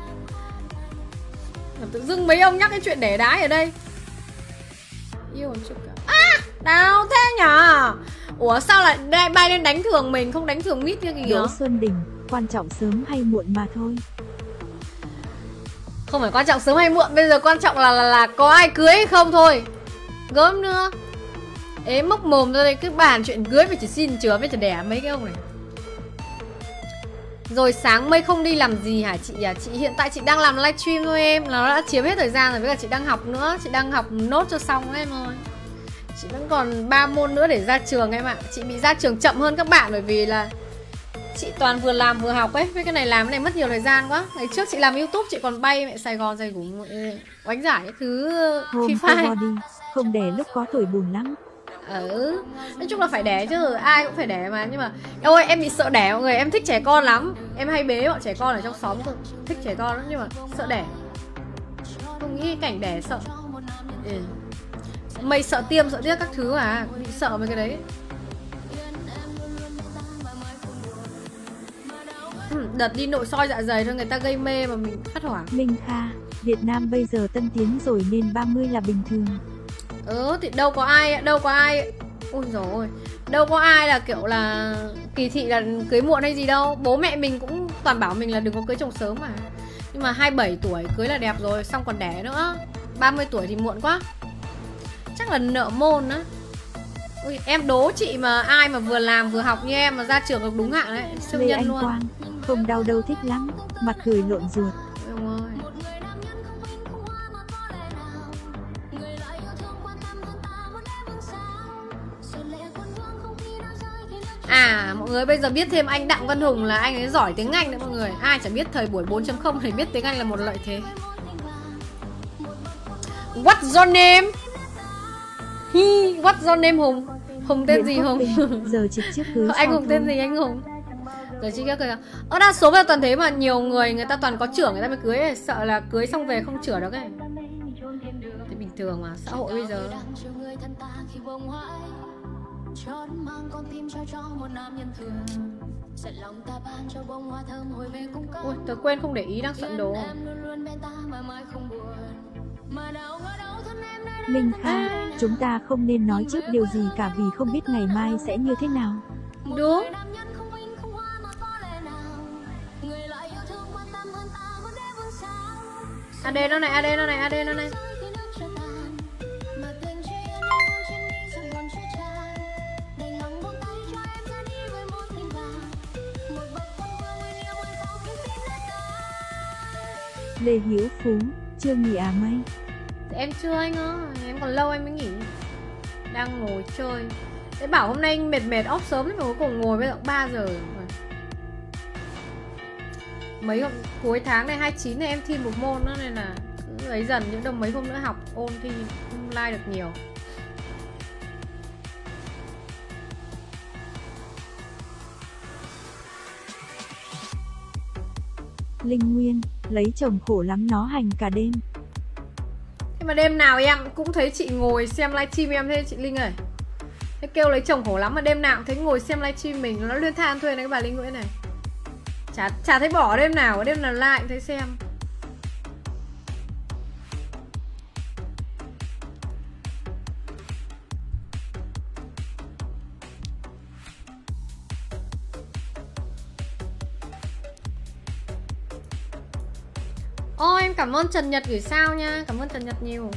B: Tự dưng mấy ông nhắc cái chuyện đẻ đái ở đây. Yêu chứ cả. Đau thế nhở. Ủa sao lại bay lên đánh thường mình, không đánh thường mít như kìa.
A: Đỗ Xuân Đình, quan trọng sớm hay muộn mà thôi.
B: Không phải quan trọng sớm hay muộn, bây giờ quan trọng là có ai cưới hay không thôi. Gớm nữa. Ế mốc mồm ra đây cứ bàn chuyện cưới phải chỉ xin chứa với chỉ đẻ mấy cái ông này. Rồi sáng Mây không đi làm gì hả chị à? Chị hiện tại chị đang làm livestream thôi em. Nó đã chiếm hết thời gian rồi, với cả chị đang học nữa. Chị đang học nốt cho xong em ơi. Chị vẫn còn 3 môn nữa để ra trường em ạ. Chị bị ra trường chậm hơn các bạn bởi vì là chị toàn vừa làm vừa học ấy. Với cái này làm cái này mất nhiều thời gian quá. Ngày trước chị làm YouTube chị còn bay mẹ Sài Gòn dày cũng oánh giải cái thứ FIFA.
A: Không đẻ lúc có tuổi buồn lắm.
B: Nói chung là phải đẻ chứ, ai cũng phải đẻ mà. Nhưng mà ôi em bị sợ đẻ mọi người, em thích trẻ con lắm. Em hay bế bọn trẻ con ở trong xóm cơ. Thích trẻ con lắm nhưng mà sợ đẻ. Không nghĩ cảnh đẻ sợ. Mày sợ tiêm sợ tiếc các thứ à? Bị sợ mấy cái đấy. Đợt đi nội soi dạ dày thôi người ta gây mê mà mình phát hoảng.
A: Minh Kha, Việt Nam bây giờ tân tiến rồi nên 30 là bình thường.
B: Thì đâu có ai. Ôi dồi ôi, đâu có ai là kiểu là kỳ thị là cưới muộn hay gì đâu. Bố mẹ mình cũng toàn bảo mình là đừng có cưới chồng sớm mà. Nhưng mà 27 tuổi cưới là đẹp rồi, xong còn đẻ nữa. 30 tuổi thì muộn quá. Chắc là nợ môn á. Ui, em đố chị mà ai mà vừa làm vừa học như em mà ra trường được đúng hạn đấy, siêu nhân luôn.
A: Quang, không đau đâu thích lắm, mặt cười lộn ruột.
B: Đúng rồi. À mọi người bây giờ biết thêm anh Đặng Văn Hùng là anh ấy giỏi tiếng Anh đấy mọi người. Ai chẳng biết thời buổi 4.0 thì biết tiếng Anh là một lợi thế. What's your name? What's your name Hùng? Hùng tên gì Hùng?
A: Giờ trực trước cưới.
B: Anh Hùng tên gì anh Hùng? Giờ chị cưới. Đa số là toàn thế mà nhiều người ta toàn có chưởng người ta mới cưới ấy. Sợ là cưới xong về không chữa được ấy. Thì bình thường mà, xã hội bây giờ. Ôi, tớ quên không để ý đang soạn đồ.
A: Minh Kha, chúng ta không nên nói trước điều gì cả vì không biết ngày mai sẽ như thế nào.
B: Đúng. AD nó này, AD nó này, AD nó này.
A: Lê Hiếu Phú, chưa nghỉ à Mây?
B: Em chưa anh ơi, em còn lâu em mới nghỉ. Đang ngồi chơi. Thế bảo hôm nay anh mệt off sớm mà cuối cùng ngồi bây giờ 3 giờ. Mấy hôm cuối tháng này 29 này em thi một môn nữa nên là cứ lấy dần những đồng mấy hôm nữa học ôn thi không like được nhiều.
A: Linh Nguyên, lấy chồng khổ lắm nó hành cả đêm.
B: Thế mà đêm nào em cũng thấy chị ngồi xem livestream em thế chị Linh ơi. Thế kêu lấy chồng khổ lắm mà đêm nào cũng thấy ngồi xem livestream mình. Nó luyên than thuê này cái bà Linh Nguyễn này. Chả thấy bỏ đêm nào like cũng thấy xem. Ôi em cảm ơn Trần Nhật gửi sao nha. Cảm ơn Trần Nhật nhiều.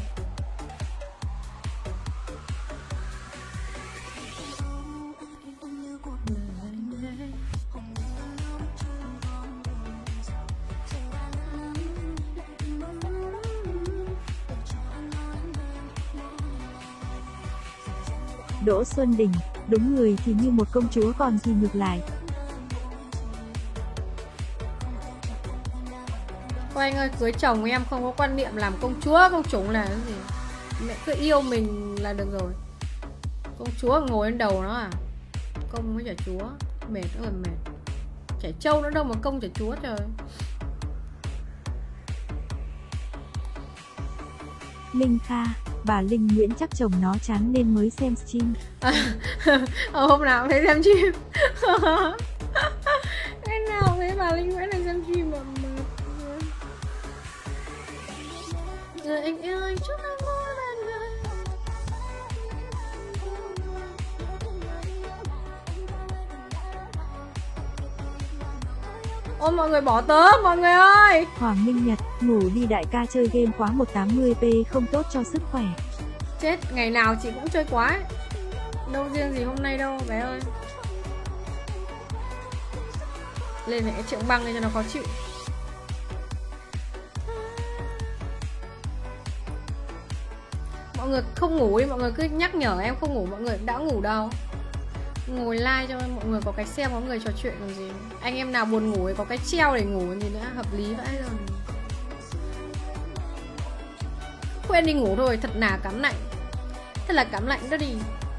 A: Đỗ Xuân Đình, đúng người thì như một công chúa còn thì ngược lại.
B: Cô anh ơi, cưới chồng em không có quan niệm làm công chúa, công chủ là cái gì. Mẹ cứ yêu mình là được rồi. Công chúa ngồi lên đầu nó à. Công với chả chúa, mệt ơi mệt. Trẻ trâu nữa đâu mà công chả chúa trời.
A: Minh Kha, bà Linh Nguyễn chắc chồng nó chán nên mới xem stream.
B: Hôm nào cũng thấy xem stream. Cái nào thấy bà Linh Nguyễn này xem stream mà rồi anh ơi chúc anh mỗi lần người. Ôi mọi người bỏ tớ, mọi người ơi.
A: Hoàng Minh Nhật, ngủ đi đại ca, chơi game quá 180p không tốt cho sức khỏe.
B: Chết, ngày nào chị cũng chơi quá ấy. Đâu riêng gì hôm nay đâu bé ơi. Lên cái trượng băng lên cho nó khó chịu. Mọi người không ngủ đi, mọi người cứ nhắc nhở em không ngủ, mọi người đã ngủ đâu. Ngồi like cho mọi người có cái xem, có người trò chuyện còn gì. Anh em nào buồn ngủ thì có cái treo để ngủ gì nữa, hợp lý vãi rồi. Quên đi ngủ thôi, thật là cắm lạnh. Thật là cắm lạnh đó đi.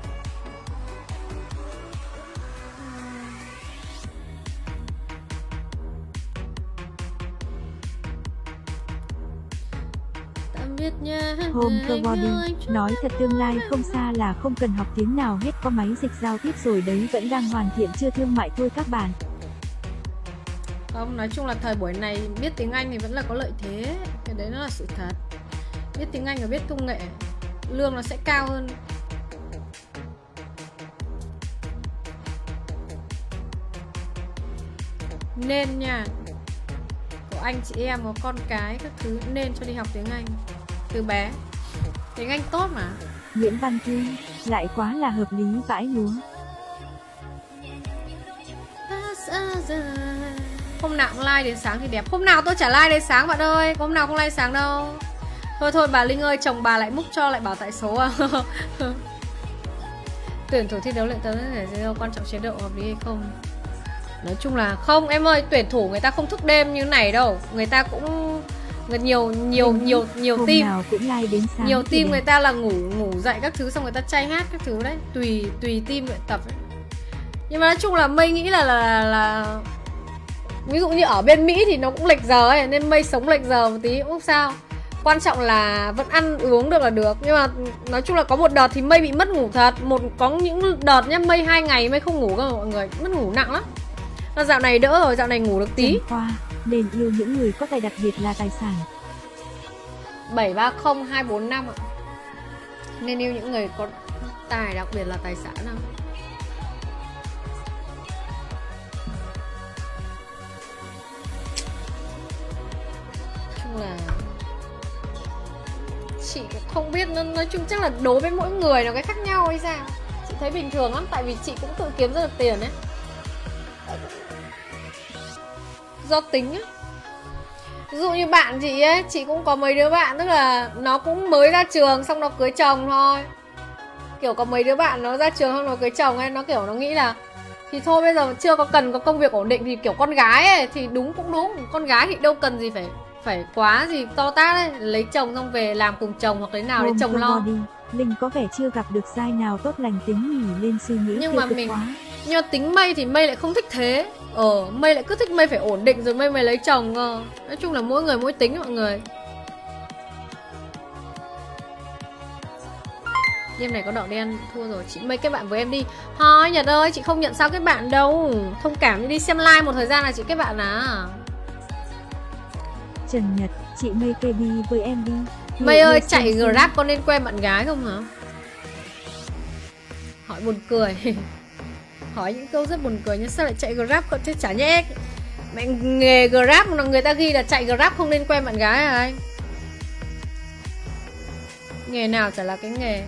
A: Hôm cơ body, nói thật tương lai không xa là không cần học tiếng nào hết, có máy dịch giao tiếp rồi đấy, vẫn đang hoàn thiện chưa thương mại thôi các bạn.
B: Không, nói chung là thời buổi này biết tiếng Anh thì vẫn là có lợi thế. Cái đấy nó là sự thật. Biết tiếng Anh và biết công nghệ, lương nó sẽ cao hơn. Nên nha, có anh chị em, có con cái các thứ nên cho đi học tiếng Anh từ bé. Tiếng Anh tốt mà.
A: Nguyễn Văn Thương, lại quá là hợp lý vãi lúa.
B: Hôm nào cũng like đến sáng thì đẹp. Hôm nào tôi chả like đến sáng bạn ơi. Hôm nào không like sáng đâu. Thôi bà Linh ơi, chồng bà lại múc cho lại bảo tại số à. Tuyển thủ thi đấu luyện tập để đâu quan trọng chế độ hợp lý hay không. Nói chung là không em ơi, tuyển thủ người ta không thức đêm như này đâu. Người ta cũng nhiều team
A: cũng like đến sáng,
B: nhiều team người ta là ngủ dậy các thứ xong người ta chay hát các thứ đấy, tùy team luyện tập ấy. Nhưng mà nói chung là Mây nghĩ là ví dụ như ở bên Mỹ thì nó cũng lệch giờ ấy, nên Mây sống lệch giờ một tí cũng không sao. Quan trọng là vẫn ăn uống được là được. Nhưng mà nói chung là có một đợt thì Mây bị mất ngủ thật. Có những đợt nhá, Mây 2 ngày Mây không ngủ cơ mọi người, mất ngủ nặng lắm. Nó dạo này đỡ rồi, dạo này ngủ được tí.
A: Khoa, nên yêu những người có tài, đặc biệt là tài sản.
B: 730245 ạ. Nên yêu những người có tài, đặc biệt là tài sản ạ. Chung là chị cũng không biết, nói chung chắc là đối với mỗi người nó cái khác nhau hay sao. Chị thấy bình thường lắm, tại vì chị cũng tự kiếm ra được tiền ấy. Do tính á. Ví dụ như bạn chị ấy, chị cũng có mấy đứa bạn, tức là nó cũng mới ra trường xong nó cưới chồng thôi. Kiểu có mấy đứa bạn nó ra trường xong nó cưới chồng ấy, nó kiểu nó nghĩ là thì thôi bây giờ chưa có cần có công việc ổn định thì kiểu con gái ấy thì đúng cũng đúng, con gái thì đâu cần gì phải quá gì to tát ấy, lấy chồng xong về làm cùng chồng hoặc thế nào để chồng lo.
A: Linh có vẻ chưa gặp được giai nào tốt lành tính nhỉ, lên suy nghĩ
B: nhưng mà mình quá. Nhưng mà tính Mây thì Mây lại không thích thế. Mây lại cứ thích Mây phải ổn định rồi Mây lấy chồng. Nói chung là mỗi người mỗi tính mọi người. Game này có đỏ đen thua rồi. Chị Mây kết bạn với em đi. Thôi Nhật ơi, chị không nhận sao kết bạn đâu. Thông cảm đi xem live một thời gian là chị kết bạn à.
A: Trần Nhật, chị Mây KB với em đi.
B: Mây ơi, chạy Grab có nên quen bạn gái không hả? Hỏi buồn cười. Hỏi những câu rất buồn cười, nhưng sao lại chạy Grab còn chứ chả nhẽ mẹ nghề Grab mà người ta ghi là chạy Grab không nên quen bạn gái hả anh? Nghề nào chả là cái nghề.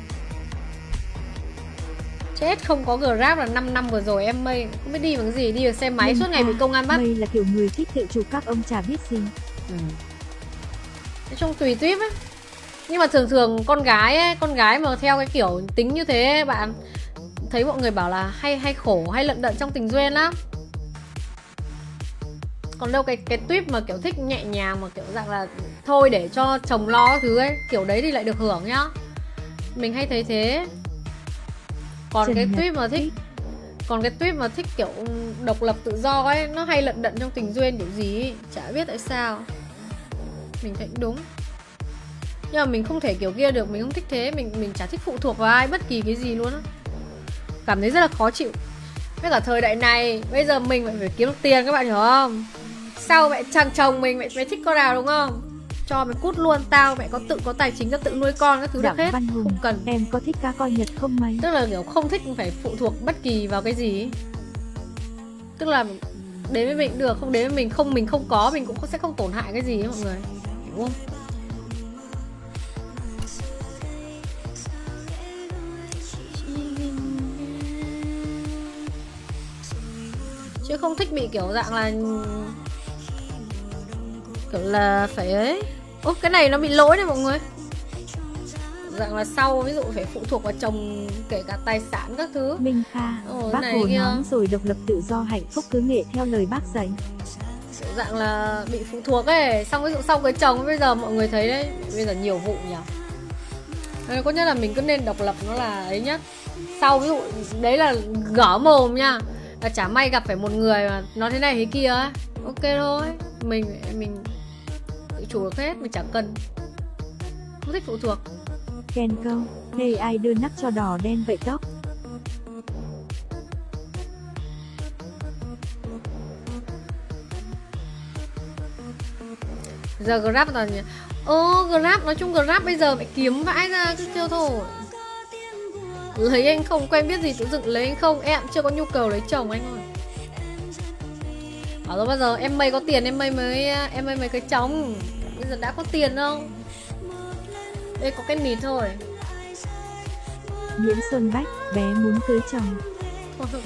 B: Chết, không có Grab là 5 năm vừa rồi em Mây không biết đi bằng cái gì, đi bằng xe máy suốt ngày bị công an bắt.
A: Mây là kiểu người thích tự chủ, các ông chả biết gì.
B: Nói chung tùy tuyếp ấy. Nhưng mà thường con gái ấy, con gái mà theo cái kiểu tính như thế ấy, bạn thấy mọi người bảo là hay khổ, hay lận đận trong tình duyên lắm. Còn đâu cái tuyếp mà kiểu thích nhẹ nhàng mà kiểu dạng là thôi để cho chồng lo các thứ ấy, kiểu đấy thì lại được hưởng nhá. Mình hay thấy thế. Còn cái tuyếp mà thích kiểu độc lập tự do ấy, nó hay lận đận trong tình duyên kiểu gì ấy, chả biết tại sao. Mình thấy đúng. Nhưng mà mình không thể kiểu kia được, mình không thích thế, mình chả thích phụ thuộc vào ai bất kỳ cái gì luôn á. Cảm thấy rất là khó chịu. Với cả thời đại này, bây giờ mình phải kiếm được tiền các bạn hiểu không? Sau mẹ chàng chồng mình mẹ thích con nào đúng không? Cho mày cút luôn, tao mẹ tự có tài chính, tao tự nuôi con các thứ được hết.
A: Văn Hùng,
B: không cần.
A: Em có thích ca coi Nhật không Mây?
B: Tức là kiểu không thích phải phụ thuộc bất kỳ vào cái gì. Tức là Đến với mình cũng được, không đến với mình không có, mình cũng sẽ không tổn hại cái gì ấy mọi người, hiểu không? Chứ không thích bị kiểu dạng là phải ấy. Ô, cái này nó bị lỗi này mọi người. Dạng là sau ví dụ phải phụ thuộc vào chồng, kể cả tài sản các thứ.
A: Minh Kha, bác Hồ nói rồi, độc lập tự do hạnh phúc cứ nghệ theo lời bác dạy.
B: Kiểu dạng là bị phụ thuộc ấy. Xong ví dụ sau cái chồng bây giờ mọi người thấy đấy, bây giờ nhiều vụ nhỉ. Có nhất là mình cứ nên độc lập, nó là ấy nhất. Sau ví dụ đấy là gõ mồm nha, là chả may gặp phải một người mà nói thế này thế kia ấy, ok thôi, mình tự chủ được hết, mình chẳng cần, không thích phụ thuộc.
A: Ken câu, hey ai đưa nắp cho đỏ đen vậy tóc?
B: Giờ Grab toàn nhỉ. Grab, nói chung Grab bây giờ phải kiếm vãi ra chứ tiêu thôi. Lấy anh không, quen biết gì tự dựng lấy anh không, em chưa có nhu cầu lấy chồng anh ơi. Bảo rồi bao giờ em mây có tiền em mây mới cưới chồng. Bây giờ đã có tiền không? Đây có cái nịt thôi.
A: Nguyễn Xuân Bách, bé muốn cưới chồng.
B: Thôi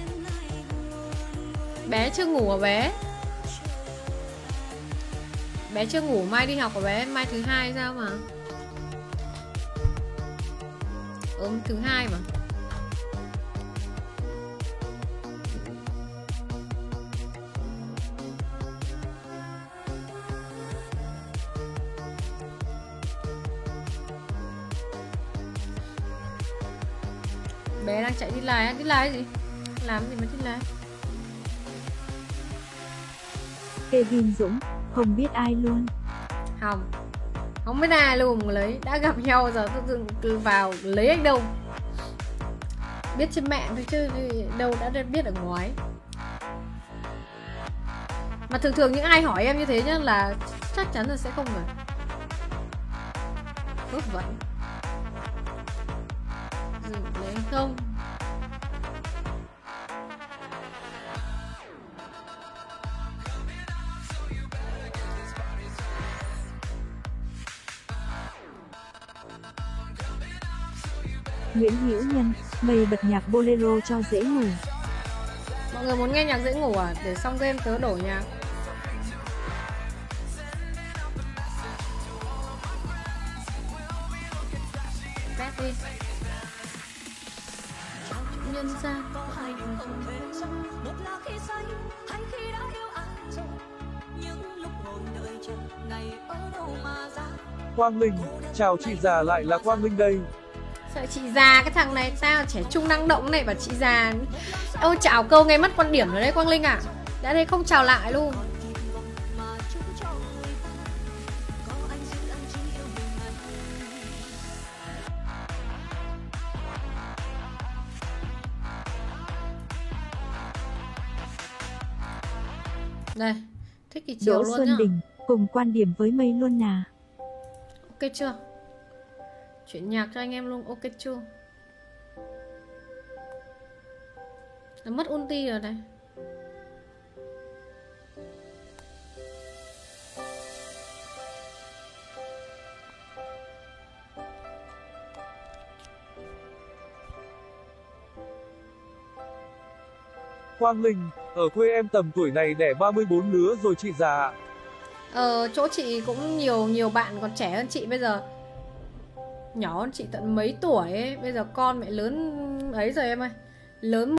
B: bé chưa ngủ à bé? Bé chưa ngủ, mai đi học của bé, mai thứ hai sao mà? Thứ hai mà. Bé đang chạy đi live gì? Làm gì mà đi live?
A: Kevin Dũng, không biết ai luôn.
B: Không biết ai luôn mà lấy. Đã gặp nhau giờ tự dưng vào lấy anh đâu. Biết trên mạng thôi chứ đâu đã biết ở ngoài. Mà thường những ai hỏi em như thế nhá là chắc chắn là sẽ không rồi. Tốt vậy. Dừng lấy không?
A: Nguyễn Hữu Nhân, mày bật nhạc bolero cho dễ ngủ.
B: Mọi người muốn nghe nhạc dễ ngủ à? Để xong game tớ đổi nhạc. Bét đi. Nhân gian.
E: Quang Linh, chào chị già, lại là Quang Linh đây.
B: Sợ chị già, cái thằng này tao trẻ trung năng động này, bảo chị già. Ôi chào câu nghe mất quan điểm rồi đấy Quang Linh à. Đã thấy không chào lại luôn. Đây, thích thì chiều
A: Đỗ
B: luôn
A: Xuân
B: nhá.
A: Đình, cùng quan điểm với mây luôn nà.
B: Ok chưa? Chuyển nhạc cho anh em luôn, ok chưa? Đã mất ulti rồi đây.
E: Quang Linh, ở quê em tầm tuổi này đẻ 34 lứa rồi chị già ạ.
B: Chỗ chị cũng nhiều bạn còn trẻ hơn chị bây giờ. Nhỏ hơn chị tận mấy tuổi ấy. Bây giờ con mẹ lớn ấy rồi em ơi. Lớn